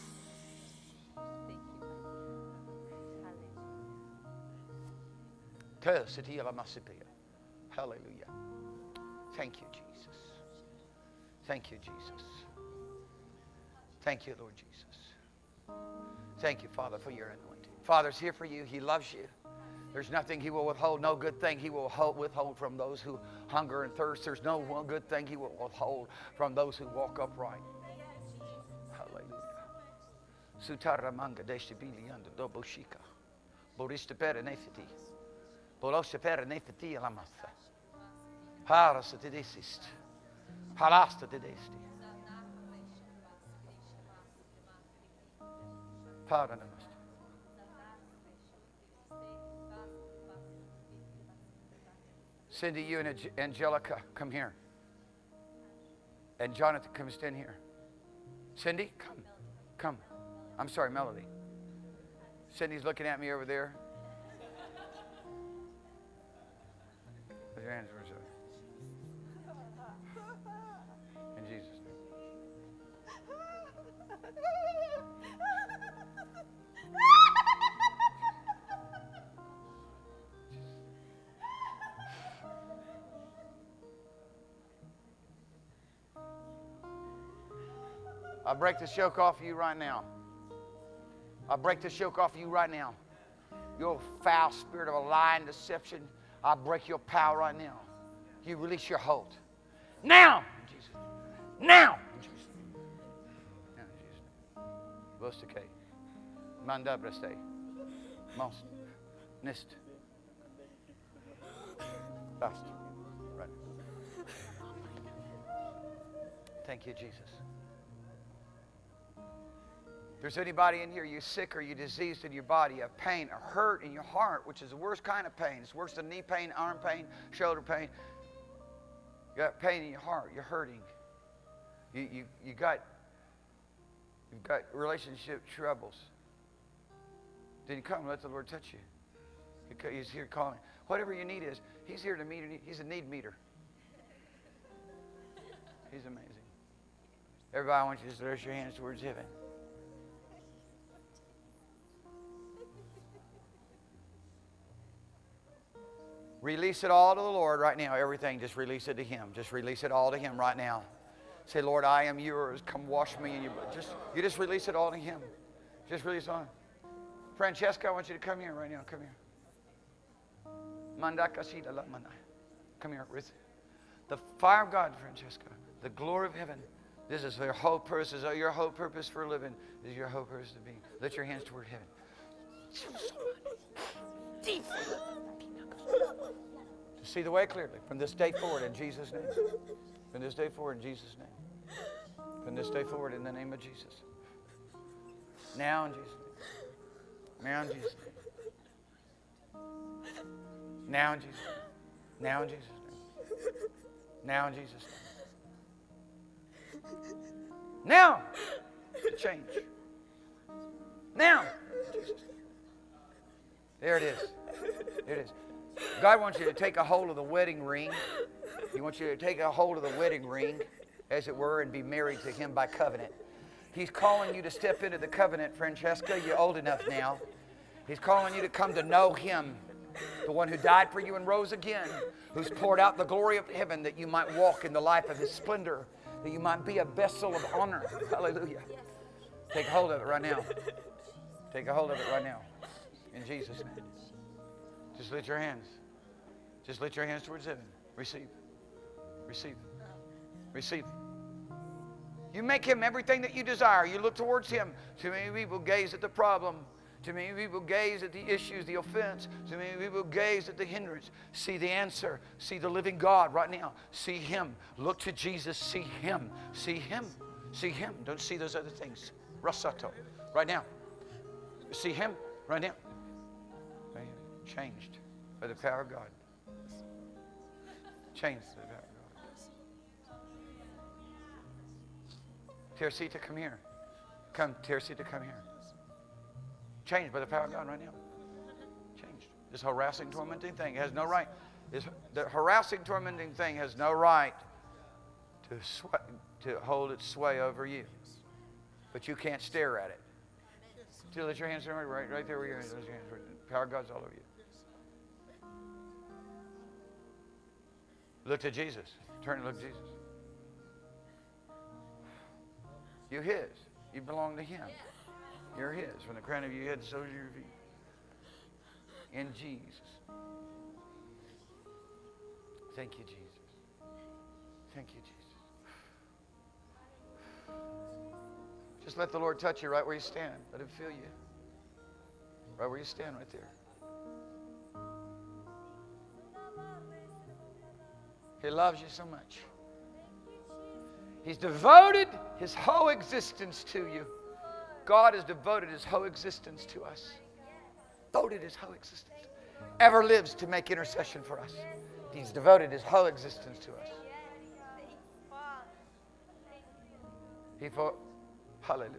Hallelujah. Thank you, Jesus. Thank you, Jesus. Thank you, Lord Jesus. Thank you, Father, for your anointing. Father's here for you. He loves you. There's nothing He will withhold, no good thing He will withhold from those who hunger and thirst. There's no one good thing He will withhold from those who walk upright. Hallelujah. Sutaramanga deshibili under double shika. Boristapera nefiti. Bolosapera nefiti alamasa. Harasa tedesist. Halasta tedesti. Pardon us. Cindy, you and Angelica, come here. And Jonathan, come stand here. Cindy, come. Come. I'm sorry, Melody. Cindy's looking at me over there. Put your hands towards her. In Jesus' name. I break this yoke off of you right now. I break this yoke off of you right now. Your foul spirit of a lie and deception, I break your power right now. You release your hold. Now! In Jesus' name. Now! In Jesus' name. Now in Jesus' name. Vostake. Mandabraste. Most. Nist. Bast. Right. Thank you, Jesus. If there's anybody in here, you're sick or you're diseased in your body, you have pain or hurt in your heart, which is the worst kind of pain. It's worse than knee pain, arm pain, shoulder pain. You got pain in your heart. You're hurting. You, you, you got, you've got relationship troubles. Then you come and let the Lord touch you. He's here calling. Whatever your need is, He's here to meet it. He's a need meter. He's amazing. Everybody, I want you to stretch your hands towards heaven. Release it all to the Lord right now. Everything, just release it to Him. Just release it all to Him right now. Say, Lord, I am yours. Come wash me in your blood. Just, you just release it all to Him. Just release it on. Francesca, I want you to come here right now. Come here. Come here, Ruth. The fire of God, Francesca. The glory of heaven. This is your whole purpose. This is your whole purpose for living. This is your whole purpose to be. Lift your hands toward heaven. To see the way clearly from this day forward in Jesus' name. From this day forward in Jesus' name. From this day forward in the name of Jesus. Now in Jesus' name. Now in Jesus' name. Now in Jesus' name. Now in Jesus' name. Now in Jesus' name. Now, change. Now, Jesus' name. There it is. There it is. God wants you to take a hold of the wedding ring. He wants you to take a hold of the wedding ring, as it were, and be married to Him by covenant. He's calling you to step into the covenant, Francesca. You're old enough now. He's calling you to come to know Him, the one who died for you and rose again, who's poured out the glory of heaven that you might walk in the life of His splendor, that you might be a vessel of honor. Hallelujah. Take hold of it right now. Take a hold of it right now. In Jesus' name. Just lift your hands. Just lift your hands towards heaven. Receive. Receive. Receive. You make Him everything that you desire. You look towards Him. Too many people gaze at the problem. Too many people gaze at the issues, the offense. Too many people gaze at the hindrance. See the answer. See the living God right now. See Him. Look to Jesus. See Him. See Him. See Him. Don't see those other things. Rasato. Right now. See Him right now. Changed by the power of God. Changed by the power of God. Teresita, come here. Come, Teresita, come here. Changed by the power of God right now. Changed. This harassing, tormenting thing has no right. This, the harassing, tormenting thing has no right to, sw- to hold its sway over you. But you can't stare at it. Still, let your hands right, right, right there where your hands are. The power of God's all over you. Look to Jesus. Turn and look to Jesus. You're His. You belong to Him. You're His. From the crown of your head to the soles of your feet. In Jesus. Thank you, Jesus. Thank you, Jesus. Just let the Lord touch you right where you stand. Let Him feel you. Right where you stand, right there. He loves you so much. He's devoted His whole existence to you. God has devoted His whole existence to us. Devoted His whole existence. Ever lives to make intercession for us. He's devoted His whole existence to us. He for, hallelujah.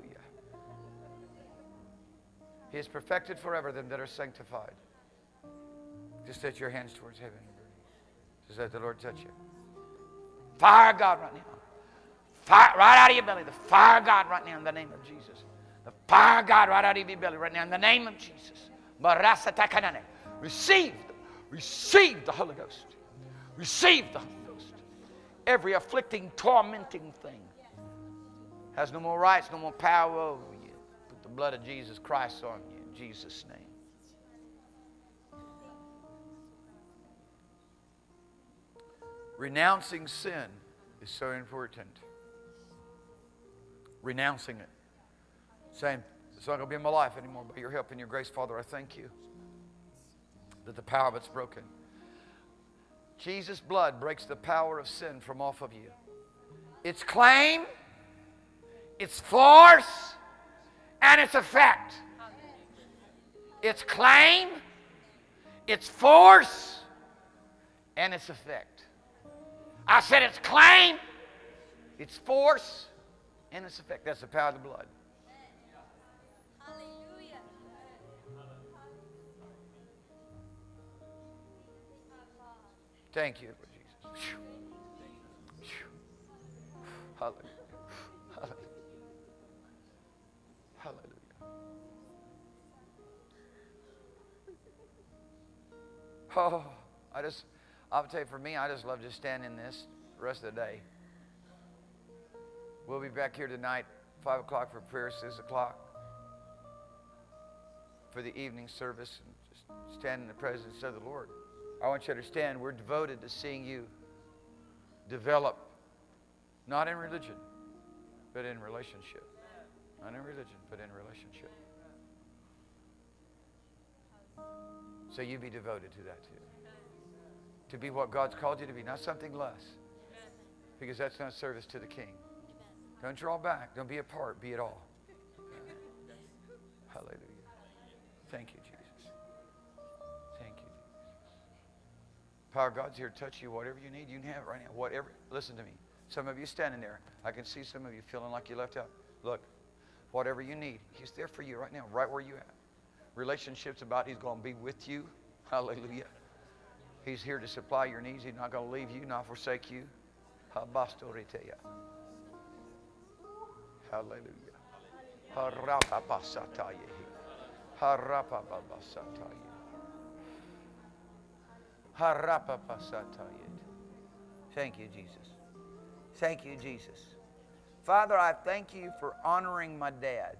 He has perfected forever them that are sanctified. Just set your hands towards heaven. Just let the Lord touch you. Fire of God right now. Fire right out of your belly. The fire of God right now in the name of Jesus. The fire of God right out of your belly right now in the name of Jesus. Receive, receive the Holy Ghost. Receive the Holy Ghost. Every afflicting, tormenting thing has no more rights, no more power over you. Put the blood of Jesus Christ on you in Jesus' name. Renouncing sin is so important. Renouncing it. Saying, it's not going to be in my life anymore. By your help and your grace, Father, I thank you that the power of it's broken. Jesus' blood breaks the power of sin from off of you. Its claim, its force, and its effect. Its claim, its force, and its effect. I said its claim, its force, and its effect. That's the power of the blood. Hallelujah. Thank you, Jesus. Hallelujah. Hallelujah. Hallelujah. Oh, I just, I'll tell you, for me, I just love just standing in this the rest of the day. We'll be back here tonight, five o'clock for prayer, six o'clock for the evening service, and just stand in the presence of the Lord. I want you to understand, we're devoted to seeing you develop, not in religion, but in relationship. Not in religion, but in relationship. So you be devoted to that too. To be what God's called you to be, not something less. Because that's not service to the King. Don't draw back. Don't be a part. Be it all. Hallelujah. Thank you, Jesus. Thank you, Jesus. Power of God's here to touch you. Whatever you need, you can have it right now. Whatever. Listen to me. Some of you standing there. I can see some of you feeling like you left out. Look, whatever you need, He's there for you right now, right where you at. Relationships about He's going to be with you. Hallelujah. He's here to supply your needs. He's not going to leave you, not forsake you. Hallelujah. Thank you, Jesus. Thank you, Jesus. Father, I thank you for honoring my dad.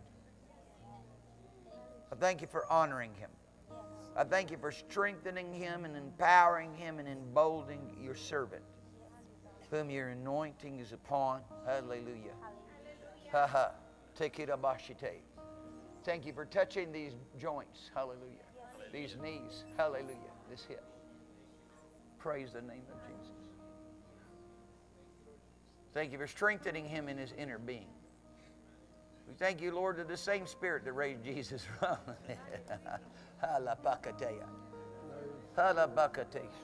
I thank you for honoring him. I thank you for strengthening him and empowering him and emboldening your servant, whom your anointing is upon. Hallelujah. Ha ha. Take it abashite. Thank you for touching these joints. Hallelujah. These knees. Hallelujah. This hip. Praise the name of Jesus. Thank you for strengthening him in his inner being. We thank you, Lord, that the same Spirit that raised Jesus from Halabakateya. Halabakateist.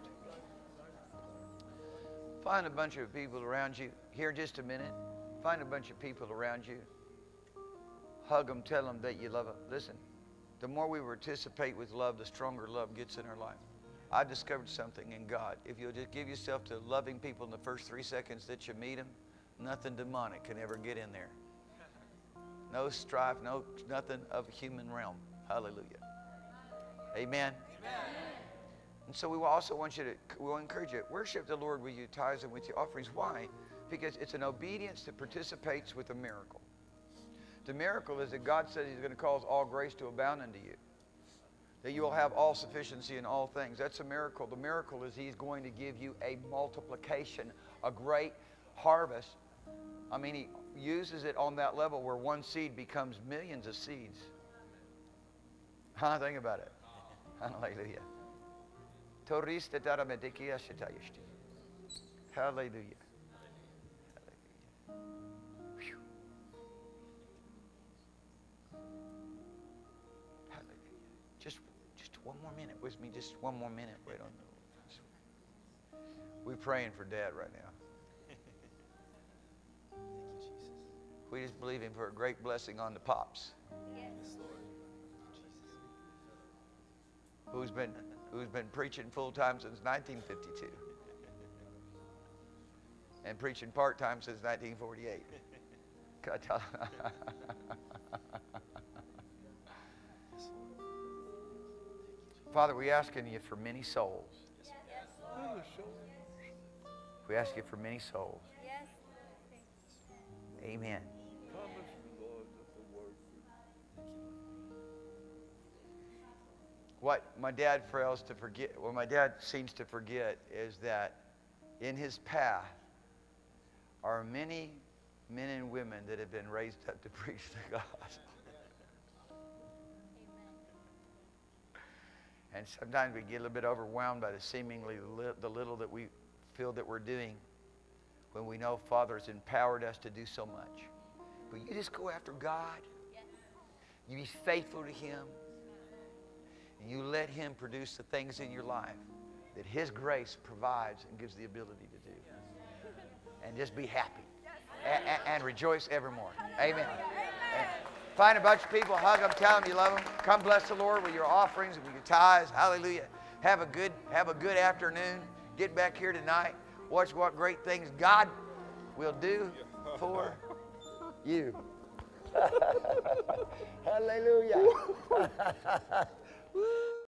Find a bunch of people around you. Here just a minute. Find a bunch of people around you. Hug them. Tell them that you love them. Listen, the more we participate with love, the stronger love gets in our life. I discovered something in God. If you'll just give yourself to loving people in the first three seconds that you meet them, nothing demonic can ever get in there. No strife, no nothing of a human realm. Hallelujah. Amen. Amen. And so we will also want you to, we will encourage you, worship the Lord with your tithes and with your offerings. Why? Because it's an obedience that participates with a miracle. The miracle is that God says He's going to cause all grace to abound unto you. That you will have all sufficiency in all things. That's a miracle. The miracle is He's going to give you a multiplication, a great harvest. I mean, He uses it on that level where one seed becomes millions of seeds. Huh? Think about it. Hallelujah. Hallelujah. One more minute with me, just one more minute. Wait on the We're praying for Dad right now. Thank you, Jesus. We just believe Him for a great blessing on the pops. Yes. Yes, Lord. Jesus. Who's been who's been preaching full time since nineteen fifty-two. And preaching part time since nineteen forty-eight. Father, we asking you for many souls. Yes. We ask you for many souls. Yes. Amen. What my dad fails to forget, what my dad seems to forget is that in his path are many men and women that have been raised up to preach the gospel. And sometimes we get a little bit overwhelmed by the seemingly li the little that we feel that we're doing when we know Father has empowered us to do so much. But you just go after God. Yes. You be faithful to Him. And you let Him produce the things in your life that His grace provides and gives the ability to do. And just be happy. And, and, and rejoice evermore. Amen. And find a bunch of people, hug them, tell them you love them. Come bless the Lord with your offerings and with your tithes. Hallelujah. Have a good, have a good afternoon. Get back here tonight. Watch what great things God will do for you. Hallelujah.